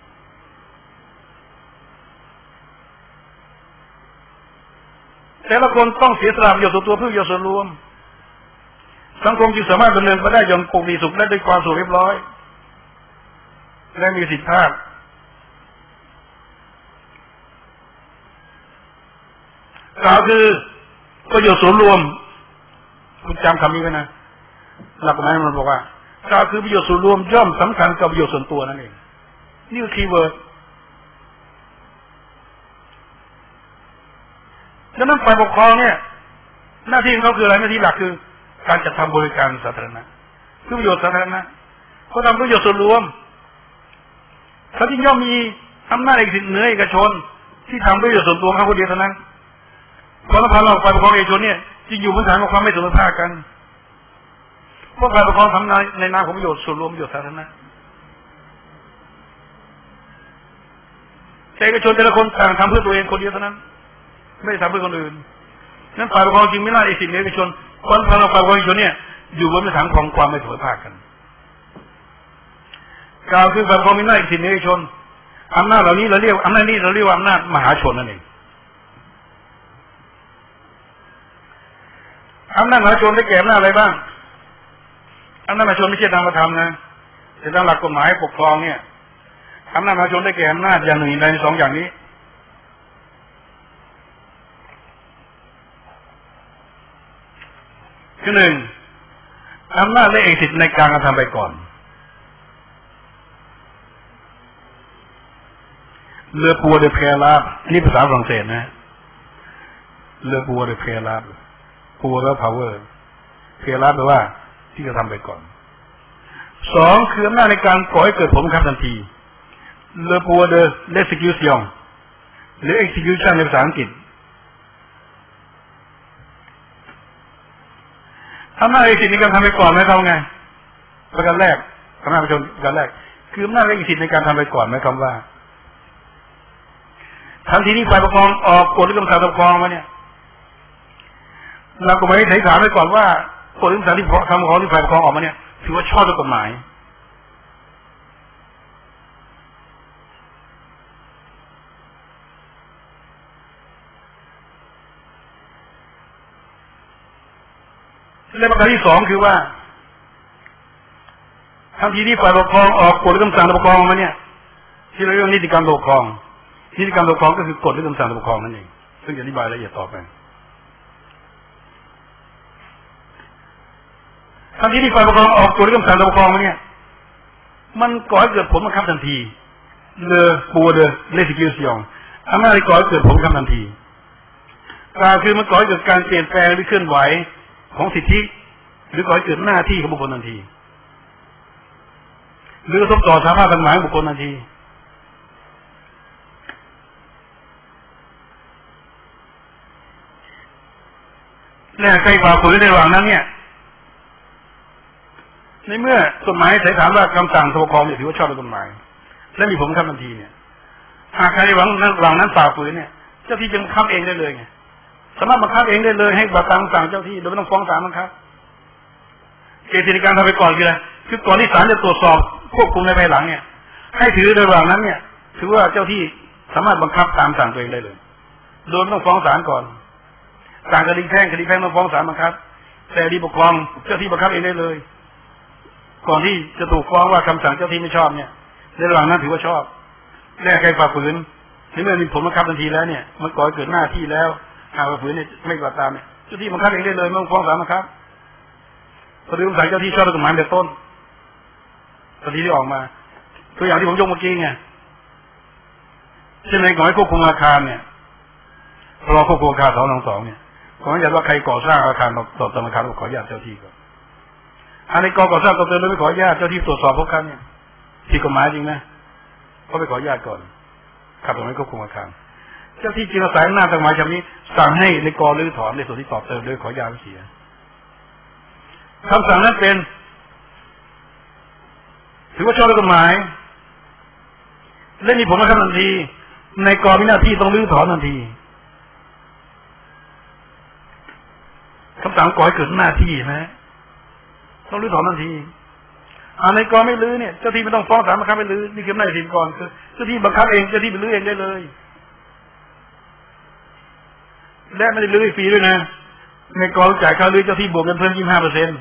แต่ละคนต้องเสียสละประโยชน์ส่วนตัวเพื่อประโยชน์ส่วนรวมสังคมจึงสามารถดำเนินไปได้อย่างปกติสุขและด้วยความสงบเรียบร้อยและมีประสิทธิภาพกล่าวคือประโยชน์ส่วนรวมคุณจำคำนี้ไว้นะหลักกฎหมายมันบอกว่ากล่าวคือประโยชน์ส่วนรวมย่อมสำคัญกับประโยชน์ส่วนตัวนั่นเองนี่คือคีย์เวิร์ดดังนั้นฝ่ายปกครองเนี่ยหน้าที่ของเขาคืออะไรหน้าที่หลักคือการจัดทำบริการสาธารณะเพื่อประโยชน์สาธารณะเขาทำประโยชน์ส่วนรวมเขาจึงย่อมมีอำนาจเอกสิทธิ์เหนือเอกชนที่ทำประโยชน์ส่วนตัวเขาคนเดียวเท่านั้นความสัมพันธ์ระหว่างฝ่ายปกครองเอกชนเนี่ยจึงอยู่บนฐานของความไม่เสมอภาคกันเพราะฝ่ายปกครองทำในนามของประโยชน์ส่วนรวมประโยชน์สาธารณะเอกชนแต่ละคนต่างทำเพื่อตัวเองคนเดียวเท่านั้นไม่ได้ทำเพื่อคนอื่นนั้นฝ่ายปกครองจึงไม่น่าเอกสิทธิ์เหนือเอกชนความสัมพันธ์ระหว่างฝ่ายปกครองเอกชนเนี่ยอยู่บนฐานของความไม่เสมอภาคกันกล่าวคือฝ่ายปกครองมีหน้าที่เหนือเอกชนอำนาจเหล่านี้เราเรียกอำนาจนี้เราเรียกว่าอำนาจมหาชนนั่นเองอำนาจมหาชนได้แก่อำนาจอะไรบ้างอำนาจมหาชนไม่ใช่นามธรรมนะแต่ตามหลักกฎหมายปกครองเนี่ยอำนาจมหาชนได้แก่อำนาจอย่างหนึ่งในสองอย่างนี้คือหนึ่งอำนาจและเอกสิทธิ์ในการกระทำไปก่อนเรือปัวเดเพลาบนี่ภาษาฝรั่งเศสนะเรือปัวเดเพลาบปัวแล้ว power เพลาบแปลว่าที่จะทำไปก่อนสองคืออำนาจในการก่อให้เกิดผลครับทันทีเรือปัวเด l'exécution หรือ execution ในภาษาอังกฤษอำนาจเอกสิทธิ์ในการทำไปก่อนไหมเขาไงประการแรกอำนาจประชาชนประการแรกคืออำนาจเอกสิทธิ์ในการทำไปก่อนไหมคำว่าทันทีนี้ฝ่ายปกครองออกกฎหรือคำสั่งปกครองมาเนี่ยเราก็ไม่ได้ถามไว้ก่อนว่ากฎหรือคำสั่งที่ทำของที่ฝ่ายปกครองออกมาเนี่ยถือว่าชอบด้วยกฎหมายและประการที่สองคือว่าทันทีที่ฝ่ายปกครองออกกฎหรือคำสั่งปกครองมาเนี่ยที่เราเรียกนิติกรรมปกครองนิติกรรมปกครองก็คือกฎหรือคำสั่งปกครองนั่นเองซึ่งจะอธิบายละเอียดต่อไปทันทีที่ฝ่ายปกครองออกกฎหรือคำสั่งปกครองมาเนี่ยมันก่อให้เกิดผลบังคับทันทีle pouvoir de l'exécution อำนาจก่อให้เกิดผลบังคับทันทีการคือมันก่อให้เกิดการเปลี่ยนแปลงหรือเคลื่อนไหวของสิทธิหรือก่อให้เกิดหน้าที่ของบุคคลทันทีหรือกระทบต่อสามารถทางหมายของบุคคลทันทีและใครฝ่าฝืนในระหว่างนั้นเนี่ยในเมื่อกฎหมายใช้ถามว่าคำสั่งปกครองเนี่ยถือว่าชอบด้วยกฎหมายและมีผลบังคับทันทีเนี่ยหากใครในระหว่างนั้นฝ่าฝืนเนี่ยเจ้าที่จึงบังคับเองได้เลยไงสามารถบังคับเองได้เลยให้บัตรสั่งเจ้าที่โดยไม่ต้องฟ้องศาลบังคับเกณฑ์ในการทำไปก่อนคืออะไรคือก่อนที่ศาลจะตรวจสอบควบคุมในภายหลังเนี่ยให้ถือในระหว่างนั้นเนี่ยถือว่าเจ้าที่สามารถบังคับตามสั่งตัวเองได้เลยโดยไม่ต้องฟ้องศาลก่อนต่างคดีแพ่งต้องฟ้องศาลบังคับแต่คดีปกครองเจ้าที่บังคับเองได้เลยก่อนที่จะถูกฟ้องว่าคำสั่งเจ้าที่ไม่ชอบเนี่ยในระหว่างนั้นถือว่าชอบแลกใครฝ่าฝืนในเมื่อมีผลบังคับทันทีแล้วเนี่ยมันก่อให้เกิดหน้าที่แล้วหากฝ่าฝืนเนี่ยไม่กว่าตามเนี่ยเจ้าที่บังคับเองได้เลยไม่ต้องฟ้องศาลบังคับพอดีคำสั่งเจ้าที่ชอบด้วยกฎหมายแต่ต้นคดีที่ออกมาตัวอย่างที่ผมยกเมื่อกี้ไงเช่นในกฎหมายควบคุมอาคารเนี่ยพรบควบคุมอาคาร222เนี่ยขออนุญาตว่าใครก่อสร้างอาคารต่อเติมอาคารขออนุญาตเจ้าที่ก่อนอันในก่อสร้างต่อเติมโดยไม่ขออนุญาตเจ้าที่ตรวจสอบพวกเขาเนี่ยผิดกฎหมายจริงไหมเขาไปขออนุญาตก่อนขับกฎหมายควบคุมอาคารเจ้าที่จึงอาศัยอำนาจทางกฎหมายฉบับนี้สั่งให้ในกอรื้อถอนในส่วนที่ต่อเติมโดยขออนุญาตเสียคำสั่งนั้นเป็นถือว่าชอบด้วยกฎหมายและมีผลบังคับทันทีในกอมีหน้าที่ต้องรื้อถอนทันทีคำสั่งก่อให้เกิดหน้าที่นะต้องรื้อถอนทันทีในกอไม่รื้อเนี่ยเจ้าที่ไม่ต้องฟ้องศาลบังคับไม่รื้อนี่คือหน้าที่ก่อนคือเจ้าที่บังคับเองเจ้าที่ไปรื้อเองได้เลยและไม่ได้รื้อฟรีด้วยนะในกอจ่ายค่ารื้อเจ้าที่บวกเงินเพิ่ม 25%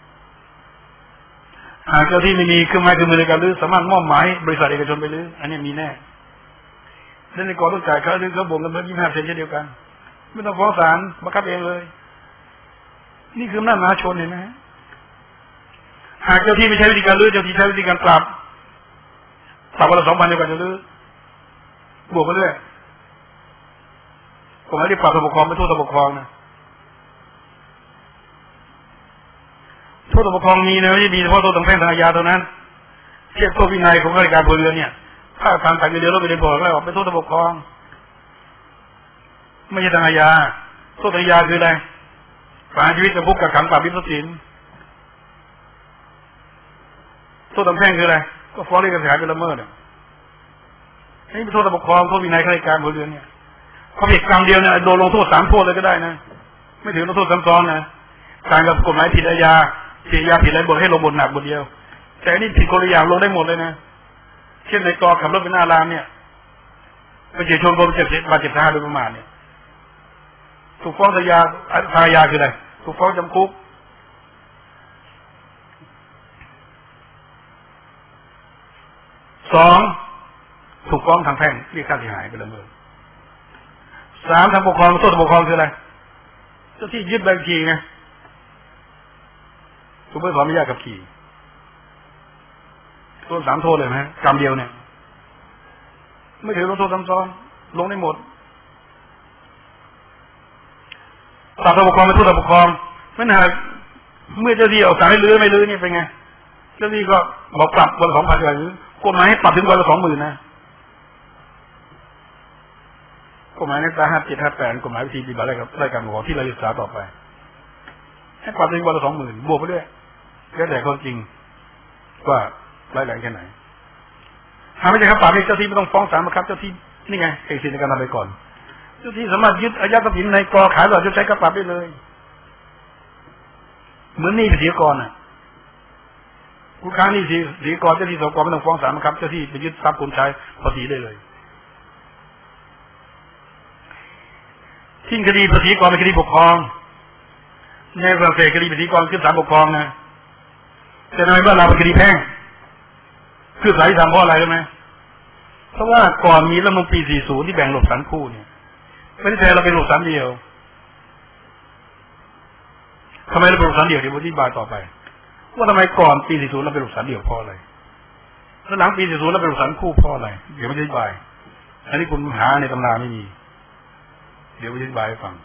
หากเจ้าที่ไม่มีเครื่องไม้เครื่องมือในการรื้อสามารถมอบหมายบริษัทเอกชนไปรื้ออันนี้มีแน่และในกอต้องจ่ายค่ารื้อเขาบวกเงินเพิ่ม 25% เช่นเดียวกันไม่ต้องฟ้องศาลบังคับเองเลยนี่คืออำนาจมหาชนเห็นไหมหากเจ้าที่ไม่ใช้วิธีการรื้อเจ้าที่ใช้วิธีการปรับวันละ 2,000 ในการจะรื้อบวกไปเรื่อยผมไม่ได้ปรับระบบปกครองไม่โทษระบบปกครองนะโทษระบบปกครองมีนะไม่ใช่มีเฉพาะโทษทางแพ่งทางอาญาเท่านั้นเทียบโทษวินัยของข้าราชการพลเรือนเนี่ยถ้าทางการเงินเดือนเราไม่ได้บอกแล้วเป็นโทษระบบปกครองไม่ใช่ทางอาญาโทษทางอาญาคืออะไรประหารชีวิตจำคุกกักขังปรับวิทย์สินโทษทางแพ่งคืออะไรก็ฟ้องเรียกค่าเสียหายเป็นละเมิดนี่เป็นโทษระบบปกครองโทษวินัยข้าราชการพลเรือนเนี่ยเขาผิดกรรมเดียวเนี่ยโดนลงโทษ3 โทษเลยก็ได้นะไม่ถือลงโทษซ้ำซ้อนนะต่างกับกฎหมายผิดอาญาผิดอะไรบทให้ลงบทหนักบทเดียวแต่นี่ผิดคนละอย่างลงได้หมดเลยนะเช่นในกอขับรถเป็นหน้ารามเนี่ยไปเฉี่ยวชนคนเจ็บบาดเจ็บสาหัสโดยประมาทเนี่ยถูกฟ้องอาญาคืออะไรถูกฟ้องจำคุก2ถูกฟ้องทางแพ่งเรียกค่าเสียหายเป็นละเมิด3ทางปกครองโทษปกครองคืออะไรเจ้าที่ยึดใบขับขี่ไงถูกไม่ขออนุญาตขับขี่โทษ3 โทษเลยไหมกรรมเดียวเนี่ยไม่ถือลงโทษซ้ำซ้อนลงได้หมดปรับระบบปกครองเป็นโทษระบบปกครองไม่นานเมื่อเจ้าที่เอาสั่งให้รื้อไม่รื้อนี่เป็นไงเจ้าที่ก็บอกปรับวันละ 2,000 อย่างนี้กฎหมายให้ปรับถึงวันละ 20,000 นะกฎหมายในตรา5758กฎหมายวิธีปฏิบัติรายการปกครองที่เราศึกษาต่อไปให้ปรับถึงวันละ 20,000 บวกไปด้วยแล้วแต่คนจริงว่าร้ายแรงแค่ไหนหากไม่ใช่ครับปรับให้เจ้าที่ไม่ต้องฟ้องศาลบังคับเจ้าที่นี่ไงเอกสิทธิ์ในการทำไปก่อนเจ้าที่สามารถยึดอายัดทรัพย์สินในกอขายหรือจะใช้กระปรับได้เลยเหมือนหนี้ภาษีกรผู้ค้านี่สีกรเจ้าที่สกไม่ต้องฟ้องศาลบังคับเจ้าที่ไปยึดทรัพย์คนใช้ภาษีได้เลยทิ้งคดีภาษีกรเป็นคดีปกครองในฝรั่งเศสคดีภาษีกรขึ้นศาลปกครองนะแต่ในบ้านเราเป็นคดีแพ่งคือสายทำเพราะอะไรรู้ไหมเพราะว่าก่อนมีรัฐธรรมนูญปี 40 ที่แบ่งหลบสันคู่เนี่ยประเทศไทยเราเป็นหลบสันเดียวทำไมเราเป็นหลบสันเดียวเดี๋ยวอธิบายต่อไปว่าทำไมก่อนปี 40 เราเป็นหลบสันเดียวเพราะอะไรแล้วหลังปี 40 เราเป็นหลบสันคู่เพราะอะไรเดี๋ยวอธิบายอันนี้คุณหาในตำราไม่มีเดี๋ยวอธิบายให้ฟัง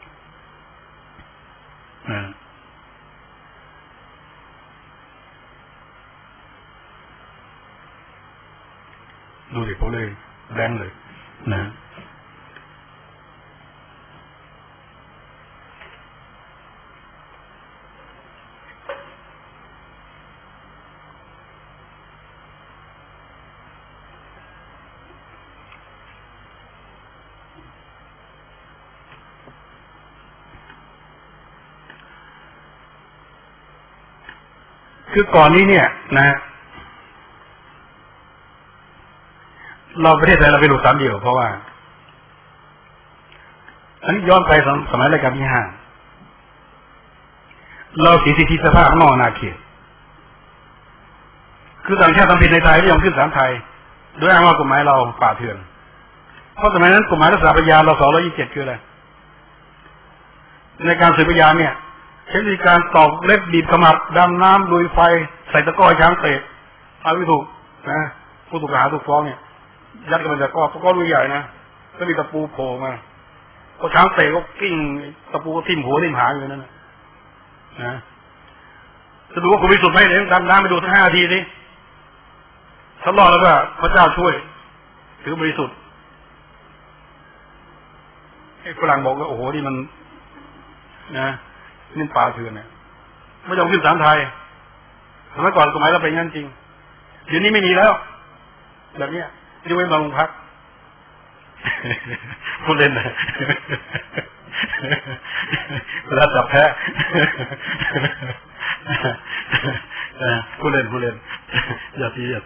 ดูดิเขาเลยแรงเลยนะคือก่อนนี้เนี่ยนะเราประเทศไทยเราไปหลุด3 เดียวเพราะว่าอันนี้ย้อนไปสมัยรัชกาลที่ 5เราเสียสิทธิสภาพนอกอาณาเขตคือต่างชาติทำผิดในไทยไม่ยอมขึ้นศาลไทยโดยอ้างว่ากฎหมายเราป่าเถื่อนเพราะสมัยนั้นกฎหมายรักษาพยานเรา227คืออะไรในการสืบพยานเนี่ยใช้วิธีการตอกเล็บบีบขมับดำน้ำลุยไฟใส่ตะกร้อช้างเตะเอาไม่ถูกนะผู้ถูกกล่าวหาถูกฟ้องเนี่ยยัดกันมาจากตะกร้อลุยใหญ่นะแล้วมีตะปูโผล่มาพอช้างเตะก็กิ้งตะปูก็ทิ่มหัวทิ่มหางอยู่นั่นนะจะดูว่าคุณบริสุทธิ์ไหมเดี๋ยวดำน้ำไปดูสัก5 นาทีสิถ้ารอดแล้วก็พระเจ้าช่วยถือบริสุทธิ์ไอ้ฝรั่งบอกว่าโอ้โหนี่มันนะนี่ป่าเถื่อนเนี่ยไม่ยอมขึ้นศาลไทยสมัยก่อนกฎหมายเราเป็นงั้นจริงเดี๋ยวนี้ไม่มีแล้วแบบนี้ยกเว้นบางโรงพักพูดเล่นนะเวลาจับแพ้พูดเล่นอย่าทีเดียว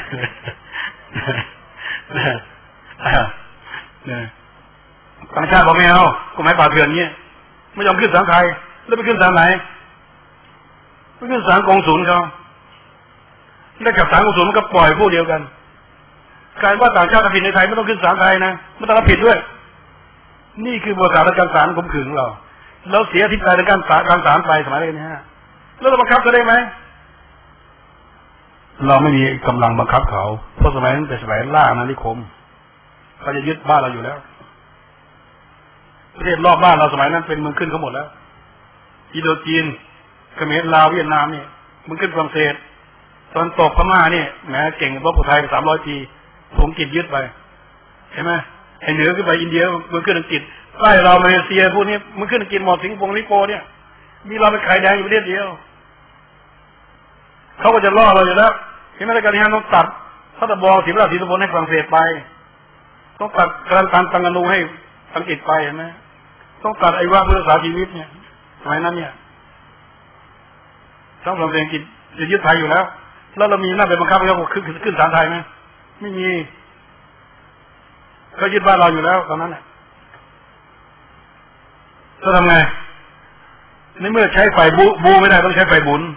ต่างชาติบอกไม่เอากฎหมายป่าเถื่อนเงี้ยไม่ยอมขึ้นศาลไทยแล้วไปขึ้นศาลไหนไปขึ้นศาลกงสุลเขาได้กับศาลกงสุลมันก็ปล่อยพวกเดียวกันการว่าต่างชาติทำผิดในไทยไม่ต้องขึ้นศาลไทยนะไม่ต้องรับผิดด้วยนี่คือบทบาทการศาลข่มขืนเราเสียทิศทางในการศาลไปสมัยนี้ฮะแล้วเราบังคับเขาได้ไหมเราไม่มีกำลังบังคับเขาเพราะสมัยนั้นเป็นสมัยล่าอาณานิคมเขาจะยึดบ้านเราอยู่แล้วประเทศรอบบ้านเราสมัยนั้นเป็นเมืองขึ้นเขาหมดแล้วอินโดจีนเขมรลาวเวียดนามเนี่ยมึงขึ้นฝรั่งเศสตอนตกพม่าเนี่ยแหมเก่งกว่าพวกไทย300 ปีผมกินยึดไปเห็นไหมไอ้เหนือขึ้นไปอินเดียมึงขึ้นอังกฤษใต้เรามาเลเซียพวกนี้มึงขึ้นอังกฤษหมดสิงคโปร์ลิโกเนี่ยมีเราเป็นไข่แดงอยู่ประเทศเดียวเขาก็จะล่อเราอยู่แล้วเห็นไหมรายการที่5ต้องตัดพัทบอศิลป์ศรีสุพลให้ฝรั่งเศสไปต้องตัดการตังกานูให้อังกฤษไปเห็นไหมต้องตัดไอ้ว่าเพื่อรักษาชีวิตเนี่ยสมัยนั้นเนี่ยต้องฝรั่งเศสอังกฤษจะยึดไทยอยู่แล้วแล้วเรามีหน้าไปบังคับให้เขาขึ้นศาลไทยไหมไม่มีเขายึดบ้านเราอยู่แล้วตอนนั้นแหละจะทำไงในเมื่อใช้ไฟบูไม่ได้ต้องใช้ไฟบุญ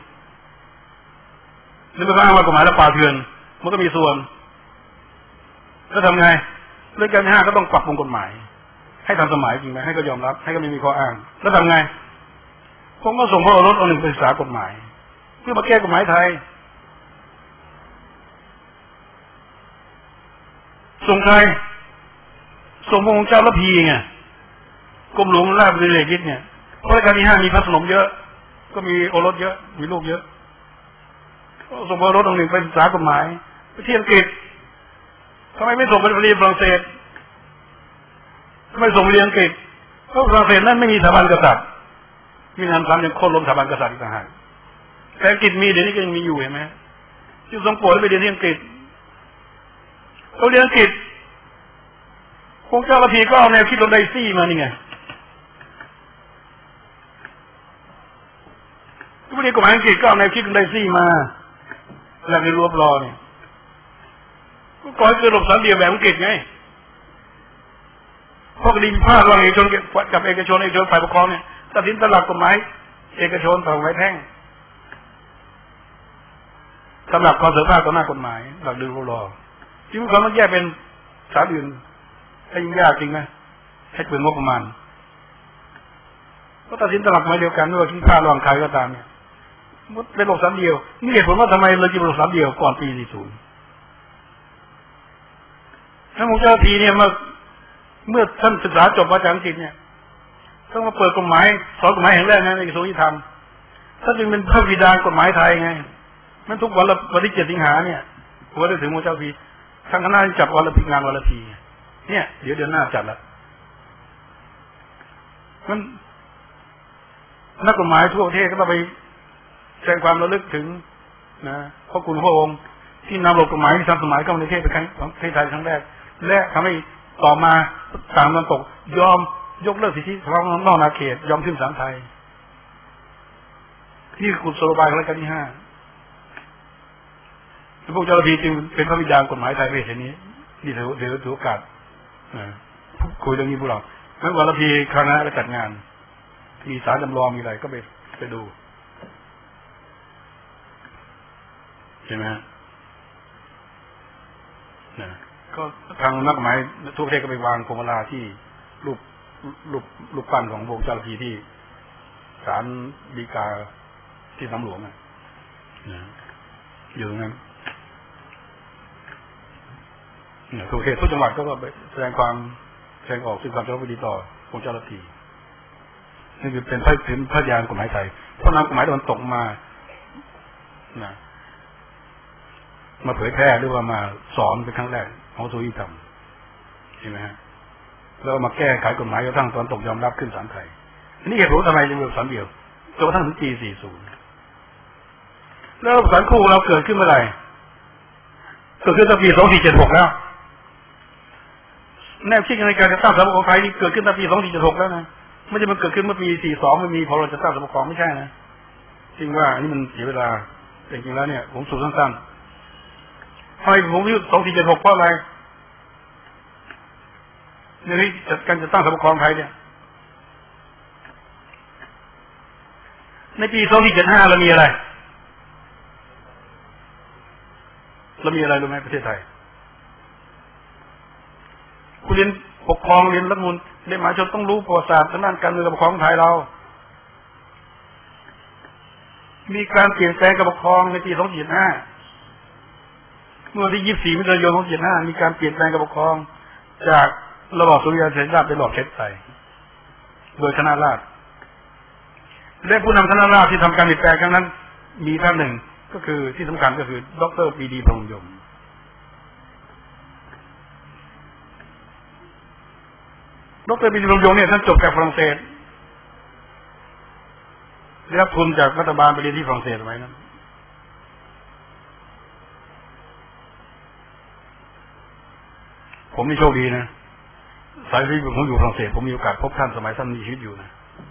นี่ไม่อ้างว่ากฎหมายและป่าเถื่อนมันก็มีส่วนแล้วทำไงเรื่องการ5ก็ต้องปรับปรุงกฎหมายให้ทันสมัยจริงไหมให้ก็ยอมรับให้ก็ไม่มีข้ออ้างแล้วทำไงผมก็ส่งพระโอรสองค์ 1ไปศึกษากฎหมายเพื่อมาแก้กฎหมายไทยส่งใครส่งพระองค์เจ้าละพีไงกรมหลวงราชบุรีเลกิจเนี่ยเพราะรายการที่5มีพระสนมเยอะก็มีโอรสเยอะมีลูกเยอะส่งพระโอรสองค์ 1ไปศึกษากฎหมายไปที่อังกฤษทำไมไม่ส่งไปเรียนฝรั่งเศสทำไมส่งไปเรียนอังกฤษเพราะฝรั่งเศสนั้นไม่มีสถาบันกษัตริย์มีงานทำอย่างโค่นล้มสถาบันกษัตริย์อีกต่างหากแต่อังกฤษมีเดี๋ยวนี้ก็ยังมีอยู่เห็นไหมที่ทรงโปรดไปเรียนที่อังกฤษเขาเรียนอังกฤษพระเจ้าละพีก็เอาแนวคิดลงไดซี่มานี่ไงผู้เรียนกฎหมายอังกฤษก็เอาแนวคิดลงไดซี่มาหลักในรวบรอเนี่ยก็ก่อให้เกิดระบบ3 เดียวแบบอังกฤษไงพวกคดีพิพาทระหว่างเอกชนกับเอกชนฝ่ายปกครองเนี่ยตัดสินตามหลักกฎหมายเอกชนต่อกฎหมายแพ่งสำหรับความเสมอภาคต่อหน้ากฎหมายหลักเดินรวบรอที่มันต้องแยกเป็นศาลอื่นให้ยิ่งยากจริงไหมให้เปลืองงบประมาณก็ตัดสินตามหลักกฎหมายเดียวกันไม่ว่าที่ค่าระหว่างใครก็ตามเนี่ยมันเป็นระบบ3 เดียวนี่เหตุผลว่าทำไมเราจึงเป็นระบบ3 เดียวก่อนปี 40ท่านพระเจ้าทีเนี่ยเมื่อท่านศึกษาจบมาจากอังกฤษเนี่ยต้องมาเปิดกฎหมายสอนกฎหมายแห่งแรกในกระทรวงยุติธรรมท่านจึงเป็นพระบิดากฎหมายไทยไงมันทุกวันที่7 สิงหาเนี่ยวันที่ถึงพระเจ้าทีทางคณะจัดวันละงานวันละทีเนี่ยเดี๋ยวเดือนหน้าจัดละมันนักกฎหมายทั่วประเทศก็ต้องไปแสดงความระลึกถึงนะพระคุณพระองค์ที่นำระบบกฎหมายที่ทันสมัยเข้าในประเทศเป็นครั้งของประเทศไทยครั้งแรกและทำให้ต่อมาต่างตะวันตกยอมยกเลิกสิทธิของนอกอาณาเขตยอมขึ้นศาลไทยนี่คือกุศโลบายของรัชกาลที่5 พวกเจ้าหน้าที่จึงเป็นพระวิญญาณกฎหมายไทยประเทศนี้นี่ถือโอกาสคุยเรื่องนี้พวกเราเมื่อวันละทีคณะไปจัดงานมีศาลจำลองมีอะไรก็ไปดูใช่ไหมฮะก็ทางนักหมายทุกประเทศก็ไปวางพวงมาลาที่รูปปั้นของพระเจ้าหน้าที่ที่ศาลฎีกาที่สำหลวงอยู่นั้นทุกประเทศทุกจังหวัดก็ไปแสดงออกซึ่งความจงรักภักดีต่อพระเจ้าหน้าที่นี่คือเป็นพระญาณกฎหมายไทยเพราะนำกฎหมายตะวันตกมาเผยแพร่หรือว่ามาสอนเป็นครั้งแรกของสุริธรรมใช่ไหมฮะแล้วมาแก้ไขกฎหมายกระทั่งตอนตกยอมรับขึ้นศาลไทยนี่เหตุผลทำไมจึงเป็นศาลเดียวจนกระทั่งถึงปี 40แล้วศาลคู่เราเกิดขึ้นเมื่อไหร่เกิดขึ้นตั้งปี 2476แล้วแนวคิดในการจะสร้างสภาของไทยนี่เกิดขึ้นตั้งปี 2476แล้วนะไม่ใช่มันเกิดขึ้นเมื่อปี 42มันมีพอเราจะสร้างสภาของไม่ใช่นะจริงว่าอันนี้มันเสียเวลาจริงๆแล้วเนี่ยผมสูตรสั้นๆทำไมผมยึด2476เพราะอะไรในที่การจะตั้งสภาของไทยเนี่ยในปี 2475เรามีอะไรรู้ไหมประเทศไทยคุณเรียนปกครองเรียนรัฐธรรมนูญเรียนมหาชนต้องรู้ประวัติศาสตร์ทางด้านการเมืองปกครองไทยเรามีการเปลี่ยนแปลงการปกครองในปี 2475เมื่อวันที่ 24 มิถุนายน 2575มีการเปลี่ยนแปลงการปกครองจากระบอบสุริยะเสรีราชเป็นระบอบเชษไตยโดยคณะราษฎรและผู้นำคณะราษฎรที่ทำการเปลี่ยนแปลงครั้งนั้นมีท่านหนึ่งก็คือที่สำคัญก็คือดร.ปรีดี พรหมยมดร.ปรีดี พรหมยมเนี่ยท่านจบจากฝรั่งเศสได้รับทุนจากรัฐบาลไปเรียนที่ฝรั่งเศสไว้นั้นผมนี่โชคดีนะสายที่ผมอยู่ฝรั่งเศสผมมีโอกาสพบท่านสมัยท่านมีชีวิตอยู่นะ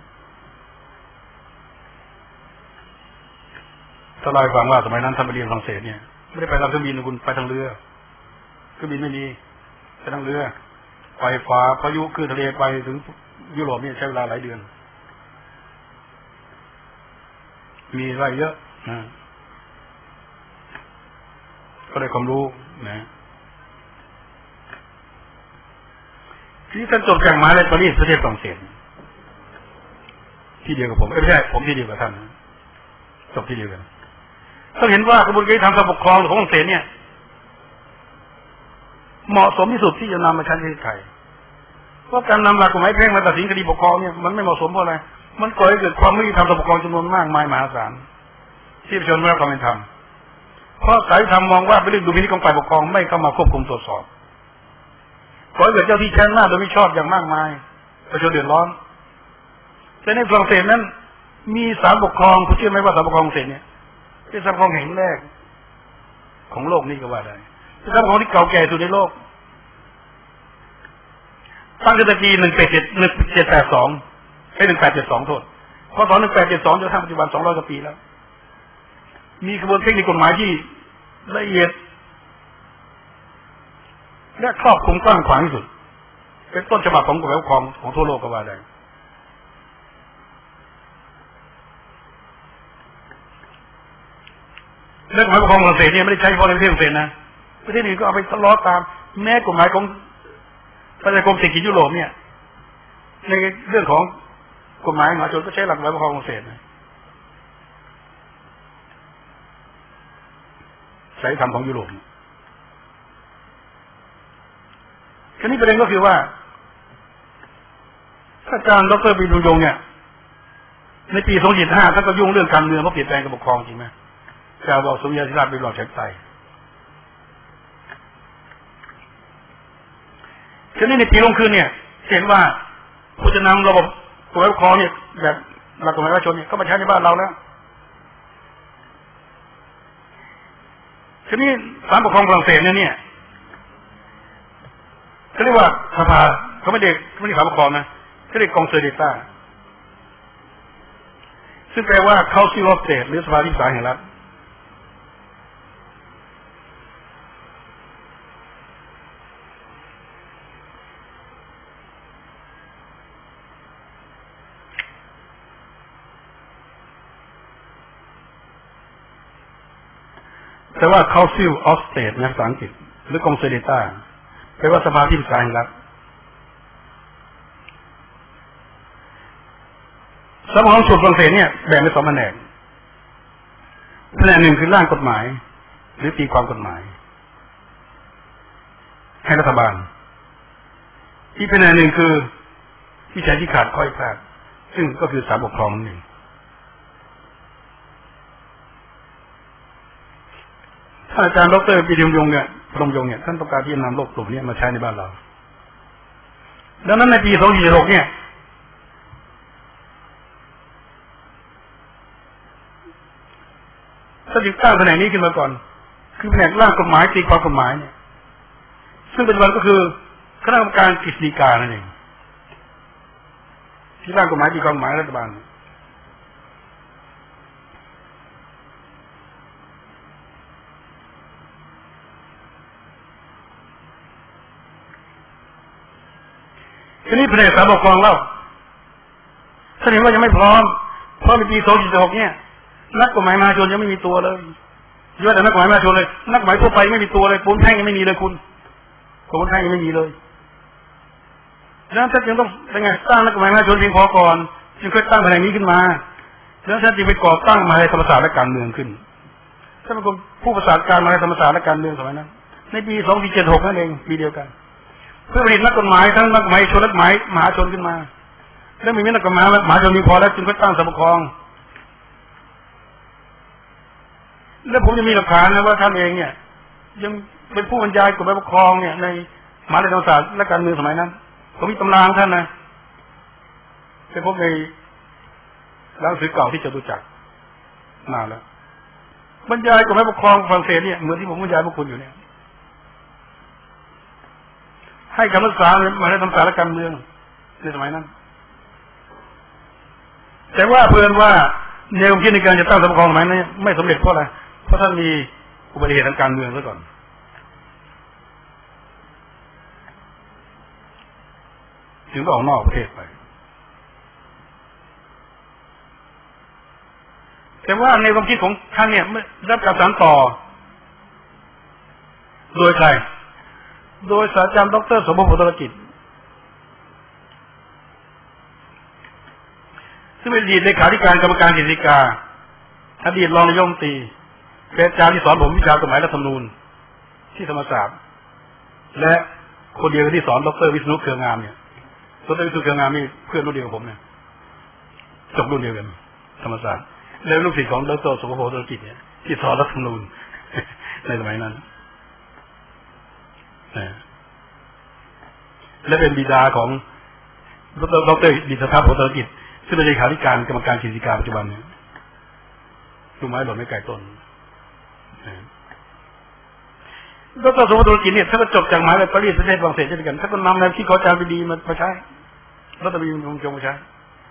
ถ้าเล่าให้ฟังว่าสมัยนั้นท่านไปเรียนฝรั่งเศสเนี่ยไม่ได้ไปทางเครื่องบินนะคุณไปทางเรือเครื่องบินไม่มีไปทางเรือไปฝ่าพายุขึ้นทะเลไปถึงยุโรปเนี่ยใช้เวลาหลายเดือนมีอะไรเยอะนะก็ได้ความรู้นะที่ท่านจบจากมหาวิทยาลัยปารีสประเทศฝรั่งเศสที่เดียวกับผมไม่ใช่ผมที่เดียวกับท่านจบที่เดียวกันเขาเห็นว่ากระบวนการทางการปกครองของฝรั่งเศสเนี่ยเหมาะสมที่สุดที่จะนำมาใช้ในประเทศไทยเพราะการนำหลักกฎหมายแพ่งมาตัดสินคดีปกครองเนี่ยมันไม่เหมาะสมเพราะอะไรมันก่อให้เกิดความไม่ยุติธรรมต่อปกครองจำนวนมากมายมหาศาลที่ประชาชนไม่รับความเป็นธรรมเพราะสายธรรมมองว่าเป็นเรื่องดุลพินิจของฝ่ายปกครองไม่เข้ามาควบคุมตรวจสอบก่อให้เกิดเจ้าที่ใช้อำนาจโดยไม่ชอบอย่างมากมายประชาชนเดือดร้อนแต่ในฝรั่งเศสนั้นมีศาลปกครองคุณเชื่อไหมว่าศาลปกครองฝรั่งเศสเนี่ยเป็นศาลปกครองแห่งแรกของโลกนี้ก็ว่าได้เป็นศาลปกครองที่เก่าแก่สุดในโลกตั้งแต่ปี 1882 โทษพศ 1872 จนถึงปัจจุบัน 200 กว่าปีแล้วมีกระบวนการเทคนิคกฎหมายที่ละเอียดและครอบคลุมกว้างขวางที่สุดเป็นต้นฉบับของกฎหมายปกครองของทั่วโลกก็ว่าได้เรื่องกฎหมายปกครองฝรั่งเศสเนี่ยไม่ได้ใช้เฉพาะในประเทศฝรั่งเศสนะประเทศอื่นก็เอาไปทดลองตามแม้กฎหมายของประชาคมเศรษฐกิจยุโรปเนี่ยในเรื่องของกฎหมายมหาชนก็ใช้หลักกฎหมายปกครองฝรั่งเศสนะสายธรรมของยุโรปคราวนี้ประเด็นก็คือว่าถ้าอาจารย์ดร.ปรีดี พรหมยมเนี่ยในปี 2575ท่านก็ยุ่งเรื่องการเมืองเพราะเปลี่ยนแปลงการปกครองจริงไหมการบอกสุริยะเสรีราชเป็นระบอบเชษไตยทีนี้ในปีรุ่งขึ้นเนี่ยเห็นว่าผู้จะนำระบบกฎหมายปกครองเนี่ยแบบหลักกฎหมายประชาชนเนี่ยก็มาใช้ในบ้านเราแล้วทีนี้ศาลปกครองฝรั่งเศสเนี่ยเขาเรียกว่าสภาเขาไม่ได้ศาลปกครองนะเขาเรียกกองเซอร์เดต้าซึ่งแปลว่า Council of State หรือสภาที่ปรึกษาแห่งรัฐแต่ว่า Council of State ในภาษาอังกฤษหรือ Consolidata แปลว่าสภาที่ปรึกษาแห่งรัฐสภาของส่วนฝรั่งเศสเนี่ยแบ่งเป็น2แผนกแผนกหนึ่งคือร่างกฎหมายหรือตีความกฎหมายให้รัฐบาลอีกแผนกหนึ่งคือวิจัยที่ขาดข้อพลาดซึ่งก็คือศาลปกครองนั่นเองท่านอาจารย์ดร.ปิยมยงเนี่ยพรหมยงเนี่ยท่านต้องการที่จะนำโลกกลุ่มนี้มาใช้ในบ้านเราดังนั้นในปี2476เนี่ยถ้าจึงตั้งแผนกนี้ขึ้นมาก่อนคือแผนกร่างกฎหมายตีความกฎหมายเนี่ยซึ่งปัจจุบันก็คือคณะกรรมการกฤษฎีกานั่นเองที่ร่างกฎหมายตีความกฎหมายรัฐบาลทีนี้แผนกศาลปกครองเล่าแสดงว่ายังไม่พร้อมเพราะในปี2476เนี่ยนักกฎหมายมหาชนยังไม่มีตัวเลยเยอะแต่นักกฎหมายมหาชนเลยนักกฎหมายทั่วไปไม่มีตัวเลยปูนแท่งยังไม่มีเลยคุณปูนแท่งยังไม่มีเลยดังนั้นท่านจึงต้องเป็นไงสร้างนักกฎหมายมหาชนเพียงพอก่อนจึงค่อยตั้งแผนกนี้ขึ้นมาแล้วท่านจึงไปก่อตั้งมหาวิทยาลัยธรรมศาสตร์และการเมืองขึ้นท่านเป็นผู้ประสานการมหาวิทยาลัยธรรมศาสตร์และการเมืองสมัยนั้นในปี2476นั่นเองปีเดียวกันเพื่อผลิตนักกฎหมายทั้งนักกฎหมายชนนักกฎหมายมหาชนขึ้นมาแล้วมีนักกฎหมายมหาชนมีพอแล้วจึงค่อยตั้งศาลปกครองแล้วผมจะมีหลักฐานนะว่าท่านเองเนี่ยยังเป็นผู้บรรยายกฎหมายปกครองเนี่ยในมหาวิทยาลัยธรรมศาสตร์และการเมืองสมัยนั้นผมมีตำราของท่านนะไปพบในหนังสือเก่าที่จตุจักรนานแล้วบรรยายกฎหมายปกครองฝรั่งเศสเนี่ยเหมือนที่ผมบรรยายพวกคุณอยู่เนี่ยให้คำปรึกษามหาวิทยาลัยธรรมศาสตร์และการเมืองในสมัยนั้นแต่ว่าเพื่อนว่าแนวคิดในการจะตั้งศาลปกครองสมัยนั้นไม่สำเร็จเพราะอะไรเพราะท่านมีอุบัติเหตุทางการเมืองซะก่อนถึงต้องออกนอกประเทศไปแต่ว่าในความคิดของท่านเนี่ยไม่รับการสานต่อโดยใครโดยศาสตราจารย์ดร.สมภพ โพธารกิจซึ่งเป็นอดีตเลขาธิการกรรมการกฤษฎีกาอดีตรองนายกรัฐมนตรีเป็นอาจารย์ที่สอนผมวิชากฎหมายรัฐธรรมนูญที่ธรรมศาสตร์และคนเดียวที่สอนดร.วิษณุเครืองามเนี่ยดร.วิษณุเครืองามนี่เพื่อนรุ่นเดียวกับผมเนี่ยจบรุ่นเดียวกันธรรมศาสตร์แล้วลูกศิษย์ของดร.สมภพ โพธารกิจเนี่ยที่สอนรัฐธรรมนูญในสมัยนั้นและเป็นบิดาของดร.ดิษฐา โพธารกิจซึ่งเป็นเลขาธิการกรรมการกฤษฎีกาปัจจุบันเนี่ยลูกไม้หล่นไม่ไกลต้นดร.สมภพ โพธารกิจเนี่ยถ้าก็จบจากมหาวิทยาลัยปารีสประเทศฝรั่งเศสเช่นกันถ้าก็นำแนวคิดของอาจารย์ปรีดีมาใช้ดร.ปรีดีมาใช้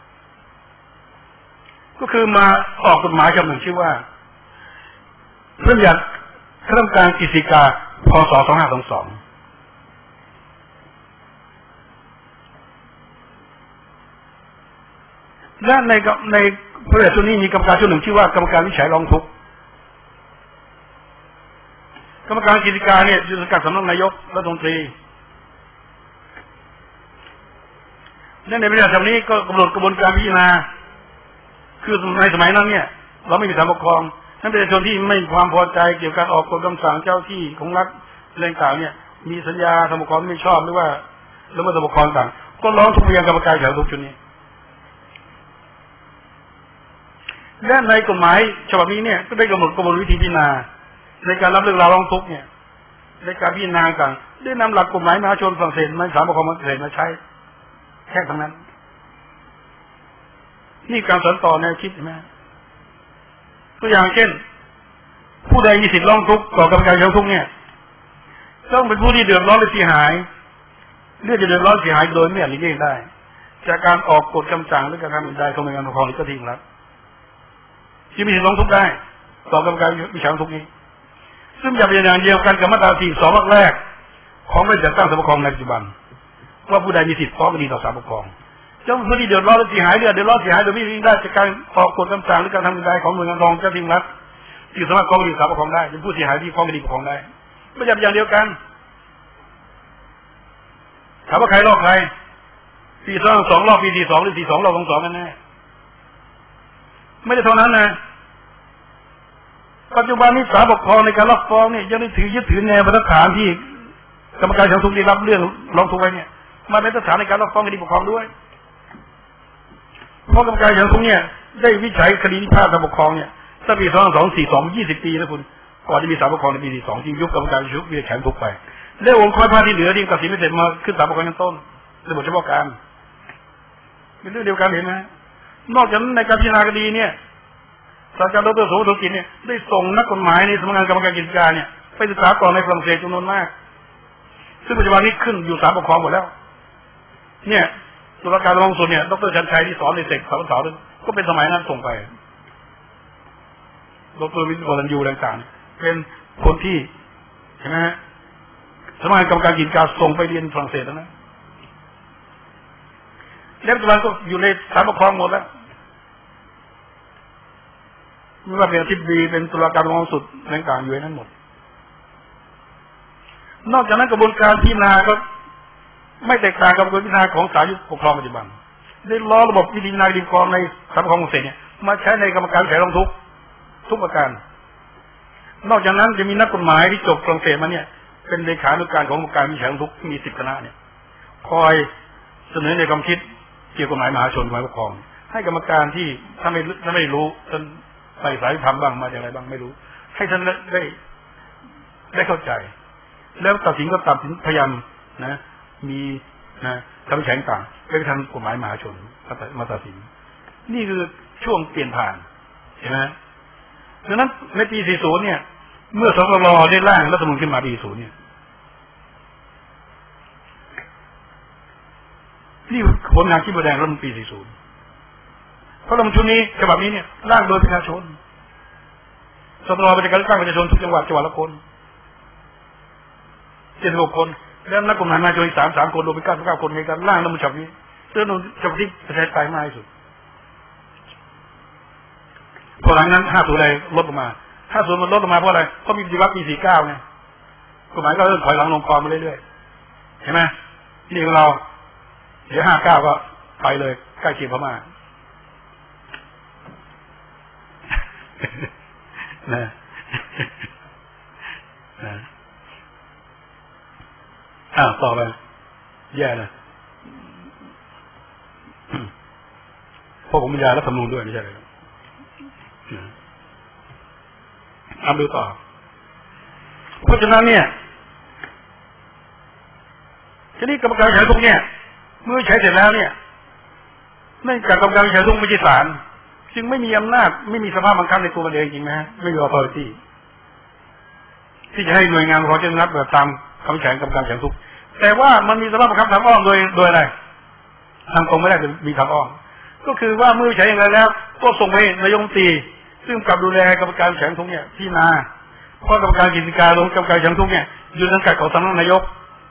ก็คือมาออกกฎหมายฉบับหนึ่งชื่อว่าพระบัญญัติคณะกรรมการกฤษฎีกาพ.ศ. 2522และในพระราชบัญญัตินี้มีกรรมการชุดหนึ่งชื่อว่ากรรมการวิจัยร้องทุกข์กรรมการกฤษฎีกาเนี่ยอยู่สังกัดสำนักนายกรัฐมนตรีและในพระราชบัญญัตินี้ก็กำหนดกระบวนการพิจารณาคือในสมัยนั้นเนี่ยเราไม่มีศาลปกครองนั่นเป็นประชาชนที่ไม่มีความพอใจเกี่ยวกับการออกกฎคำสั่งเจ้าที่ของรัฐเรื่องต่างเนี่ยมีสัญญาศาลปกครองไม่ชอบหรือว่าละเมิดศาลปกครองต่างก็ร้องทุกข์ไปยังกรรมการวิจัยร้องทุกข์ชุดนี้และในกฎหมายฉบับนี้เนี่ยก็ได้กำหนดกระบวนวิธีพิจารณาในการรับเรื่องราวร้องทุกข์เนี่ยในการพิจารณาต่างได้นำหลักกฎหมายมหาชนฝรั่งเศสมาศาลปกครองฝรั่งเศสมาใช้แค่ทั้งนั้นนี่การสานต่อแนวคิดใช่ไหมตัวอย่างเช่นผู้ใดมีสิทธิ์ร้องทุกข์ต่อกรรมการร้องทุกข์เนี่ยต้องเป็นผู้ที่เดือดร้อนหรือเสียหายเรื่องจะเดือดร้อนเสียหายโดยไม่อาจหลีกเลี่ยงได้จากการออกกฎคำสั่งหรือการทำใดของหน่วยงานปกครองหรือเจ้าที่ของรัฐที่มีสิทธิ์ร้องทุกข์ได้ต่อกรรมการวิจัยร้องทุกข์นี้ซึ่งจะเป็นอย่างเดียวกันกับมาตรา42 วรรคแรกของพระราชบัญญัติตั้งศาลปกครองในปัจจุบันว่าผู้ใดมีสิทธิ์ฟ้องคดีต่อศาลปกครองเจ้าผู้ที่เดือดร้อนหรือเสียหายเดือดร้อนเสียหายโดยไม่ได้จากการออกกฎคำสั่งหรือการทำใดของหน่วยงานรองเจ้าที่รัฐที่สามารถฟ้องคดีศาลปกครองได้เป็นผู้เสียหายที่ฟ้องคดีปกครองได้ไม่ใช่อย่างเดียวกันถามว่าใครลอกใครปี22ลอกปี42หรือ42ลอก22กันแน่ไม่ได้เท่านั้นนะปัจจุบันนี้ศาลปกครองในการรับฟ้องเนี่ยยังได้ยึดถือแนวบรรทัดฐานที่กรรมการชั้นสูงได้รับเรื่องร้องทุกข์ไว้เนี่ยมาเป็นมาตรฐานในการรับฟ้องคดีปกครองด้วยเพราะกรรมการชั้นสูงเนี่ยได้วิจัยคดีพิพาทศาลปกครองเนี่ยตั้งปี2242 20 ปีแล้วคุณก่อนที่มีศาลปกครองในปี42ที่ยุบกรรมการชุบเวียนแขนทุกไปได้องค์กรภาคที่เหลือที่ตัดสินไม่เสร็จมาขึ้นศาลปกครองชั้นต้นในบทเฉพาะการเป็นเรื่องเดียวกันเห็นไหมนอกจากนั้นในการพิจารณาคดีเนี่ยศาสตราจารย์ดร.โสภณกิจเนี่ยได้ส่งนักกฎหมายในสำนักงานกรรมการกิจการเนี่ยไปศึกษาต่อในฝรั่งเศสจำนวนมากซึ่งปัจจุบันนี้ขึ้นอยู่ศาลปกครองหมดแล้วเนี่ยตุลาการระดับสูงเนี่ยดร.ชันชัยที่สอนในเสกสาวๆก็เป็นสมัยนั้นส่งไปดร.วิศวรัญญูต่างๆเป็นคนที่ใช่ไหมฮะสำนักงานกรรมการกิจการส่งไปเรียนฝรั่งเศสแล้วนะแล้วปัจจุบันก็อยู่ในศาลปกครองหมดแล้วไม่ว่าเป็นอธิบดีเป็นตุลาการระดับสุดต่างๆอยู่ในนั้นหมดนอกจากนั้นกระบวนการพิจารณาก็ไม่แตกต่างกับกระบวนการพิจารณาของศาลปกครองปัจจุบันได้ล้อระบบวิธีพิจารณาคดีความในศาลปกครองฝรั่งเศสเนี่ยมาใช้ในกรรมการแถลงทุกประการนอกจากนั้นจะมีนักกฎหมายที่จบฝรั่งเศสมาเนี่ยเป็นเลขานุการของกรรมการวิจัยทุกมี10 คณะเนี่ยคอยเสนอในความคิดเกี่ยวกับกฎหมายมหาชนกฎหมายปกครองให้กรรมการที่ถ้าไม่รู้ท่านไปสายธรรมบ้างมาจากอะไรบ้างไม่รู้ให้ท่านได้เข้าใจแล้วตัดสินก็ตัดสินพยายามนะมีนะคำแข็งต่างไปทางกฎหมายมหาชนมาตัดสินนี่คือช่วงเปลี่ยนผ่านเห็นไหมดังนั้นในปี40เนี่ยเมื่อสสรได้ร่างรัฐธรรมนูญขึ้นมาปี40เนี่ยนี่ผลงานที่แสดงรัฐธรรมนูญปี40เพราะรัฐธรรมนูญนี้ฉบับนี้เนี่ยร่างโดยประชาชนสสรเป็นการเลือกตั้งประชาชนทุกจังหวัดละคน76 คนแล้วนักกฎหมายมาโดย3 คนรวมเป็น99 คนในการร่างรัฐธรรมนูญฉบับนี้ซึ่งฉบับที่ประชาธิปไตยมากที่สุดพอหลังนั้น50อะไรลดลงมา50มันลดลงมาเพราะอะไรเพราะมีปฏิวัติปี49ไงกฎหมายก็เริ่มถอยหลังลงคอมาเรื่อยๆเห็นไหมนี่ของเราเดี๋ยว59ก็ไปเลยใกล้เคียงพม่านะต่อไปแย่เลยเพราะผมมียารัฐธรรมนูญด้วยไม่ใช่เลยดูต่อเพราะฉะนั้นเนี่ยทีนี้กรรมการวิจัยทุกเนี่ยเมื่อใช้เสร็จแล้วเนี่ยเนื่องจากกรรมการวิจัยทุกไม่ใช่ศาลจึงไม่มีอำนาจไม่มีสภาพบังคับในตัวมันเองจริงไหมฮะไม่มี authority ที่จะให้หน่วยงานของเจ้าหน้าที่แบบตามคำวิจัยกรรมการวิจัยทุกแต่ว่ามันมีสภาพบังคับทางอ้อมโดยอะไรทางตรงไม่ได้มีทางอ้อมก็คือว่าเมื่อใช้อย่างไรแล้วก็ส่งไปนายกรัฐมนตรีซึ่งกับดูแลกรรมการแข่งทุกเนี่ยที่นาเพราะกรรมการกิจการลงกรรมการแข่งทุกเนี่ยอยู่ในสังกัดของสำนักนายก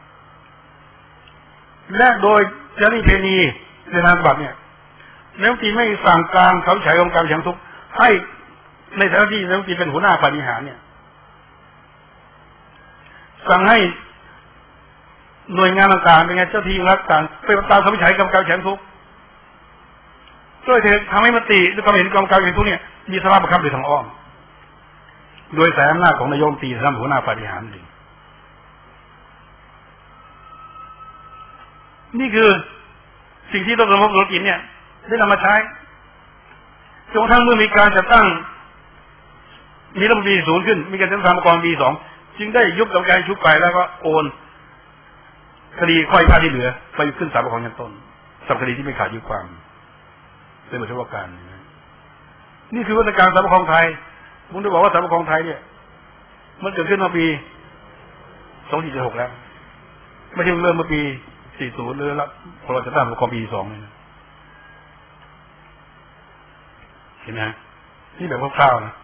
และโดยจารีตเพณีในนามบัตรเนี่ยนายกรัฐมนตรีไม่สั่งการเขาใช้กรรมการแข่งทุกให้ในฐานะที่นายกรัฐมนตรีเป็นหัวหน้าฝ่ายบริหารเนี่ยสั่งให้หน่วยงานต่างๆเป็นไงเจ้าที่รัฐต่างไปตามคำใช้กรรมการแข่งทุกช่วยทำให้มติหรือความเห็นกรรมการแข่งทุกเนี่ยมีสภาพบังคับโดยทางอ้อมโดยสายอำนาจของนายกรัฐมนตรีทำหัวหน้าฝ่ายบริหารนี่คือสิ่งที่รัฐธรรมนูญกิจเนี่ยได้นำมาใช้จนกระทั่งเมื่อมีการจัดตั้งมีรัฐธรรมนูญปี40ขึ้นมีการจัดตั้งกรรมการปี2จึงได้ยุบกรรมการชุบไปแล้วก็โอนคดีค่อยพาที่เหลือไปขึ้นศาลปกครองชั้นต้นสำหรับคดีที่ไม่ขาดอายุความเป็นบทเฉพาะการนี่คือวัฒนการศาลปกครองไทยผมได้บอกว่าศาลปกครองไทยเนี่ยมันเกิดขึ้นมาปี2476แล้วไม่ใช่เริ่มมาปี40หรือละพอเราจะตั้งปกครองปี2เนี่ยเห็นไหมนี่แบบคร่าวๆนะ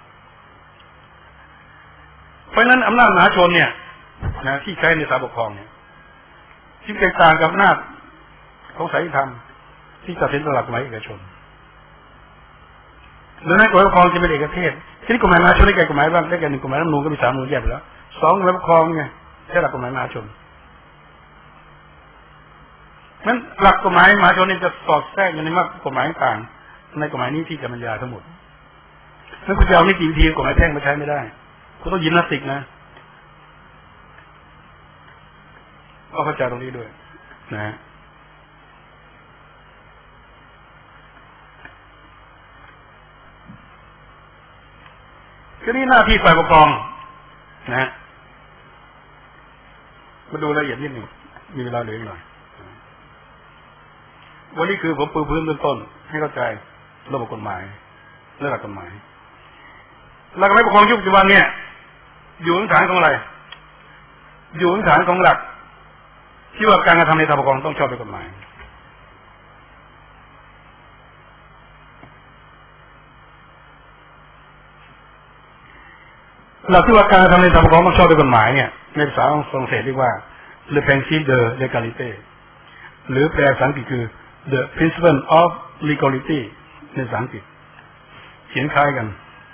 เพราะฉะนั้นอำนาจมหาชนเนี่ยนะที่ใช้ในศาลปกครองเนี่ยจึงแตกต่างกับอำนาจของศาลยุติธรรมที่ตัดสินตามหลักกฎหมายเอกชนดังนั้นกฎหมายปกครองจะเป็นเอกเทศทีนี้กฎหมายมหาชนได้แก่กฎหมายบ้างได้แก่หนึ่งกฎหมายรัฐธรรมนูญก็มี3 รัฐธรรมนูญแยกไปแล้ว2กฎหมายปกครองไงใช่หลักกฎหมายมหาชนนั้นหลักกฎหมายมหาชนนี่จะสอดแทรกอยู่ในมากกฎหมายต่างในกฎหมายนี้ที่จะบรรยายทั้งหมดนั้นคุณจะเอานิติวิธีกฎหมายแพ่งมาใช้ไม่ได้คุณต้องยิมนาสติกนะก็เข้าใจตรงนี้ด้วยนะก็นี่หน้าที่ฝ่ายปกครองนะฮะมาดูรายละเอียดนิดหนึ่งมีเวลาเหลืออีกหน่อยวันนี้คือผมปูพื้นเบื้องต้นให้เข้าใจระบบกฎหมายและหลักกฎหมายหลักกฎหมายปกครองยุคปัจจุบันเนี่ยอยู่บนฐานของอะไรอยู่บนฐานของหลักที่ว่าการกระทำในทางปกครองต้องชอบด้วยกฎหมายหลักที่ว่าการกระทำในทางปกครองต้องชอบด้วยกฎหมายเนี่ยในภาษาฝรั่งเศสเรียกว่า le principe de légalité หรือแปลภาษาอังกฤษคือ the principle of legality ในภาษาอังกฤษเขียนคล้ายกัน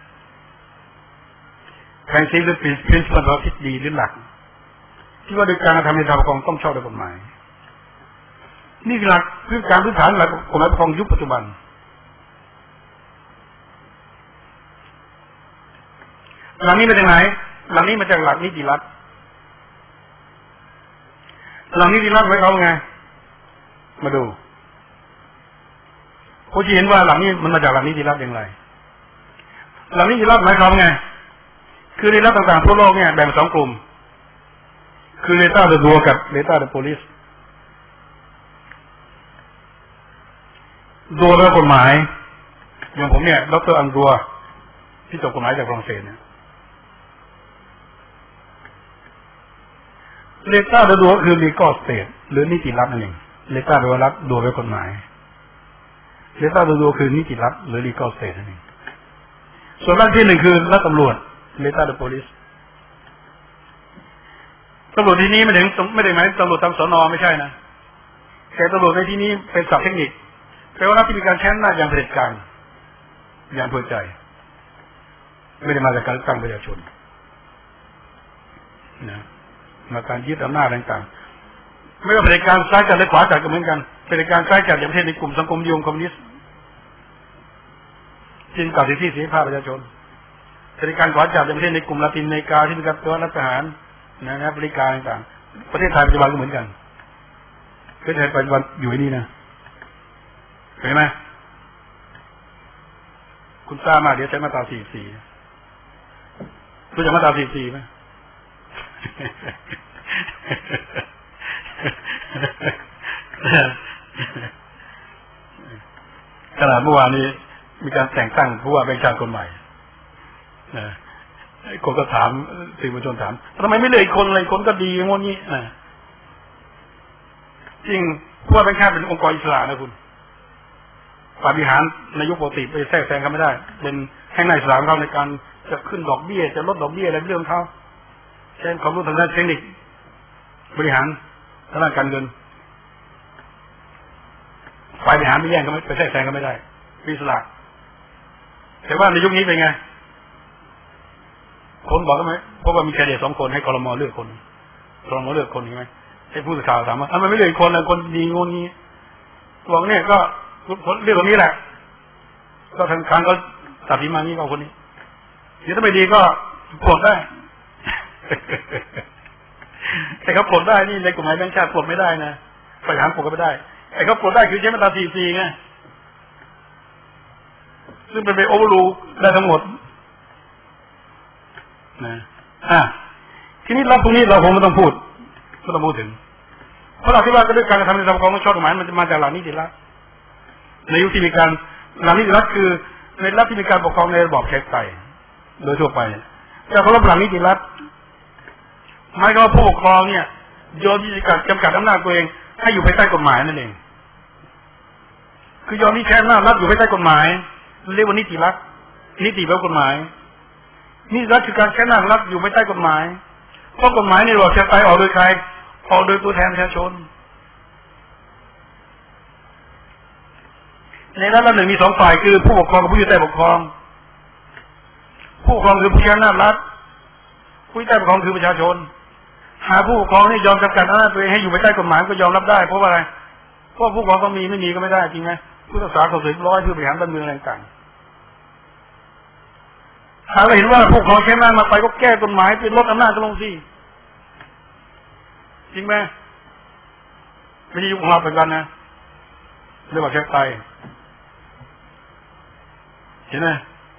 principle หรือ principle ของทฤษฎีหรือหลักที่ว่าโดยการกระทำในทางปกครองต้องชอบด้วยกฎหมายนี่คือหลักพื้นฐานหลักกฎหมายปกครองยุคปัจจุบันหลักนี้มาจากไหนหลักนี้มาจากหลักนิติรัฐหลักนิติรัฐหมายความว่าไงมาดูผู้ที่เห็นว่าหลักนี้มันมาจากหลักนิติรัฐอย่างไรหลักนิติรัฐหมายความว่าไงคือในรัฐต่างๆทั่วโลกเนี่ยแบ่งเป็น2 กลุ่มคือเลต้าเดอะดัวกับเลต้าเดอะโพลิสดัวเป็นกฎหมายอย่างผมเนี่ยดร.อังดัวที่จบกฎหมายจากฝรั่งเศสเนี่ยเลต้าเดอะดัวคือ legal state หรือนิติรัฐนั่นเองเลต้าแปลว่ารัฐดัวเป็นกฎหมายเลต้าเดอะดัวคือนิติรัฐหรือ legal state นั่นเองส่วนรัฐที่1คือรัฐตำรวจเลต้าเดอะโพลิสตำรวจที่นี้ไม่ได้หมายตำรวจตามสน.ไม่ใช่นะแต่ตำรวจในที่นี้เป็นศัพท์เทคนิคแปลว่ารัฐที่มีการใช้อำนาจอย่างเผด็จการอย่างเพื่อใจไม่ได้มาจากการตั้งประชาชนนะมาการยึดอำนาจต่างๆไม่ว่าเผด็จการซ้ายจัดหรือขวาจัดก็เหมือนกันเผด็จการซ้ายจัดอย่างประเทศในกลุ่มสังคมนิยมคอมมิวนิสต์ที่กัดสิทธิเสรีภาพประชาชนเผด็จการขวาจัดอย่างประเทศในกลุ่มลาตินอเมริกาที่มีการตัวรัฐประหารนะบริการต่างๆประเทศไทยปัจจุบันก็เหมือนกันประเทศไทยปัจจุบันอยู่ที่นี่นะเห็นไหมคุณทราบมาเดี๋ยวใช้มาตรา44รู้จักมาตรา44ไหมขณะเมื่อวานนี้มีการแต่งตั้งผู้ว่าราชการคนใหม่นะคนก็ถามสื่อมวลชนถามทำไมไม่เลือกคนอะไรคนก็ดีงนนี้นะจริงผู้ว่าราชการเป็นองค์กรอิสระนะคุณฝ่ายบริหารในยุคปกติไปแทรกแซงเขาไม่ได้เป็นให้นายอิสระเขาในการจะขึ้นดอกเบี้ยจะลดดอกเบี้ยอะไรเรื่องเขาใช้ความรู้ทางด้านเทคนิคบริหารทางด้านการเงินฝ่ายบริหารไม่แย่งกันไปแทรกแซงกันไม่ได้อิสระแต่ว่าในยุคนี้เป็นไงคนบอกกันไหมเพราะว่ามีแค่เดียว2 คนให้ครม.เลือกคนครม.เลือกคนใช่ไหมให้ผู้สื่อข่าวถามว่าทำไมไม่เลือกคนละคนดีงนนี้บอกเนี่ยก็เรื่องตรงนี้แหละก็ทางครั้งก็ตัดสินมานี่ก็คนนี้เดี๋ยวถ้าไม่ดีก็ปลดได้แต่เขาปลดได้นี่ในกฎหมายแบงค์ชาติปลดไม่ได้นะบริหารปลดก็ไม่ได้ไอ้เขาปลดได้คือใช้มาตรา44ไงซึ่งเป็นไปโอเวอร์รูได้ทั้งหมดนะทีนี้เราตรงนี้เราคงไม่ต้องพูดถึงเพราะเราคิดว่าก็ด้วยการกระทำในทางปกครองต้องชอบกฎหมายมันจะมาจากหลักนิติรัฐในยุคที่มีการหลักนิติรัฐคือในรัฐที่มีการปกครองในระบอบประชาธิปไตยโดยทั่วไปแต่เขารับหลักนิติรัฐหมายความว่าผู้ปกครองเนี่ยยอมที่จะจำกัดอำนาจตัวเองให้อยู่ภายใต้กฎหมายนั่นเองคือยอมที่ใช้อำนาจรัฐอยู่ภายใต้กฎหมายเรียกว่านิติรัฐนิติแปลว่ากฎหมายนิติรัฐคือการใช้อำนาจรัฐอยู่ภายใต้กฎหมายเพราะกฎหมายในระบอบประชาธิปไตยออกโดยใครออกโดยตัวแทนประชาชนในรัฐละหนึ่งมี2 ฝ่ายคือผู้ปกครองกับผู้อยู่ใต้ปกครองผู้ปกครองคือผู้ใช้อำนาจรัฐผู้ใต้ปกครองคือประชาชนหาผู้ปกครองนี่ยอมจำกัดอำนาจตัวเองให้อยู่ภายใต้กฎหมายก็ยอมรับได้เพราะว่าอะไรเพราะผู้ปกครองก็มีไม่มีก็ไม่ได้จริงไหมผู้รักษาเขาเสร็จร้อยเพื่อบริหารบ้านเมืองอะไรต่างหาเราเห็นว่าผู้ปกครองใช้อำนาจมาไปก็แก้กฎหมายเป็นลดอำนาจก็ลงสิจริงไหมไม่ใช่ยุคของเราเหมือนกันนะเรียกว่าแค่ไตเห็นไหม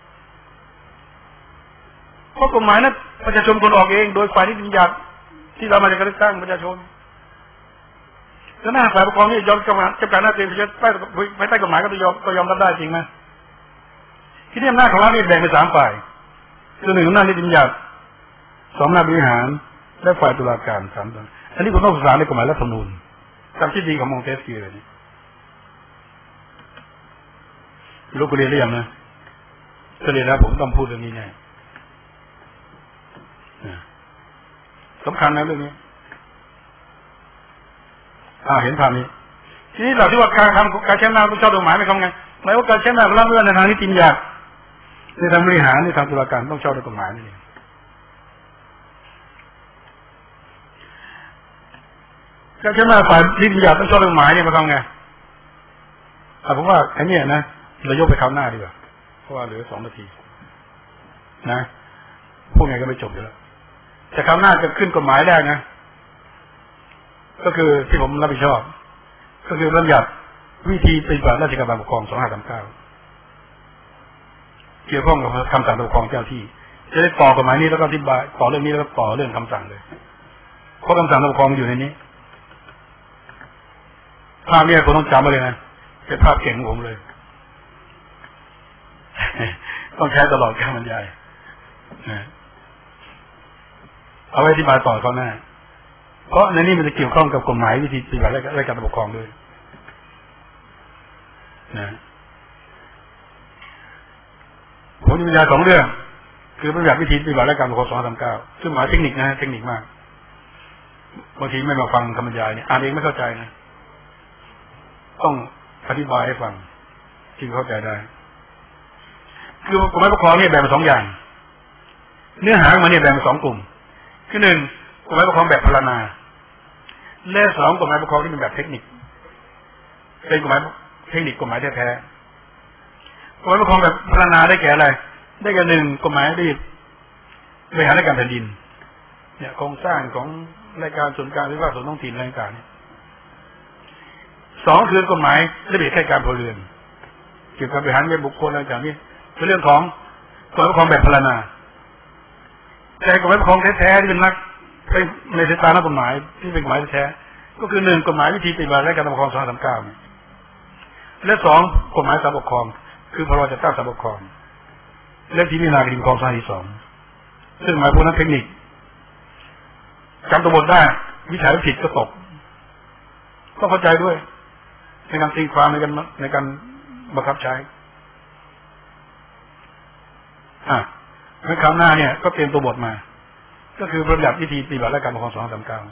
เพราะกฎหมายนั้นประชาชนคนออกเองโดยฝ่ายนิติบัญญัติที่เรามาจากการเลือกตั้งประชาชนแล้วหน้าฝ่ายปกครองนี่ยอมจำกัดหน้าที่ภายใต้กฎหมายก็ยอมรับได้จริงไหมที่นี่อำนาจของรัฐนี่แบ่งเป็น3 ฝ่ายคือ1อำนาจนิติบัญญัติ2อำนาจบริหารและฝ่ายตุลาการ3อันนี้คุณต้องศึกษาในกฎหมายรัฐธรรมนูญตามที่ดีของมองเทสกี้เลยนี่รู้กูเรียนหรือยังนะก็เรียนแล้วผมต้องพูดเรื่องนี้แน่สำคัญนะเรื่องนี้เห็นภาพนี้ทีนี้เราที่ว่าการใช้อำนาจต้องชอบด้วยกฎหมายไม่ทำไงหมายว่าการใช้อำนาจของรัฐในทางนิติบัญญัติในทางบริหารในทางตุลาการต้องชอบด้วยกฎหมายนี่เองการใช้อำนาจฝ่ายนิติบัญญัติต้องชอบด้วยกฎหมายเนี่ยมาทำไงผมว่าไอ้นี่นะเรายกไปคราวหน้าดีกว่าเพราะว่าเหลือ2 นาทีนะพวกไงก็ไม่จบอยู่แล้วแต่คราวหน้าจะขึ้นกฎหมายได้นะก็คือที่ผมรับผิดชอบก็คือบัญญัติวิธีปฏิบัติราชการปกครอง2539เกี่ยวข้องกับคำสั่งปกครองเจ้าที่จะได้ต่อกฎหมายนี้แล้วก็อธิบายต่อเรื่องนี้แล้วก็ต่อเรื่องคำสั่งเลยเพราะคำสั่งปกครองอยู่ในนี้ภาพนี้ผมต้องจำไว้เลยนะเป็นภาพเก่งของผมเลยต้องใช้ตลอดการบรรยายเอาไว้อธิบายต่อข้างหน้าเพราะในนี้มันจะเกี่ยวข้องกับกฎหมายวิธีปฏิบัติราชการปกครองด้วยนะผมจะบรรยาย2 เรื่องคือปฏิบัติวิธีปฏิบัติราชการปกครอง2539ซึ่งหมายเทคนิคนะเทคนิคมากบางทีไม่มาฟังคำบรรยายเนี่ยอ่านเองไม่เข้าใจนะต้องอธิบายให้ฟังจึงเข้าใจได้คือกฎหมายปกครองเนี่ยแบ่งเป็น2 อย่างเนื้อหาของมันเนี่ยแบ่งเป็น2 กลุ่มคือ1กฎหมายปกครองแบบพรรณนาและ2กฎหมายปกครองที่เป็นแบบเทคนิคเป็นกฎหมายเทคนิคกฎหมายแท้ๆกฎหมายปกครองแบบพรรณนาได้แก่อะไรได้แก่1กฎหมายที่บริหารราชการแผ่นดินเนี่ยโครงสร้างของรายการส่วนกลางหรือว่าส่วนท้องถิ่นอะไรต่างๆเนี่ย2คือกฎหมายระเบียบราชการพลเรือนเกี่ยวกับบริหารเงินบุคคลอะไรต่างๆนี่เป็นเรื่องของกฎหมายปกครองแบบพรรณนาแต่กฎหมายปกครองแท้ๆที่เป็นนักในสายตานักกฎหมายที่เป็นกฎหมายแท้ๆก็คือ1กฎหมายวิธีปฏิบัติราชการปกครอง2539และ2กฎหมายศาลปกครองคือพรบจัดตั้งศาลปกครองและที่พิจารณาคดีปกครอง2542ซึ่งหมายพวกนั้นเทคนิคจำตัวบทได้วิจัยผิดก็ตกต้องเข้าใจด้วยในการตีความในการบังคับใช้ในคราวหน้าเนี่ยก็เตรียมตัวบทมาก็คือประหยัดวิธีปฏิบัติราชการปกครอง2539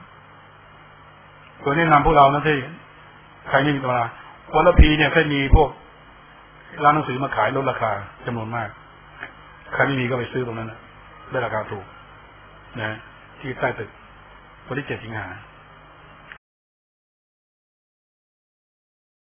ตัวแนะนำพวกเรานะที่ใครไม่มีตำราวันละพีเนี่ยเคยมีพวกร้านหนังสือมาขายลดราคาจำนวนมากใครไม่มีก็ไปซื้อตรงนั้นนะได้ราคาถูกนะที่ใต้ตึกวันที่7 สิงหาคม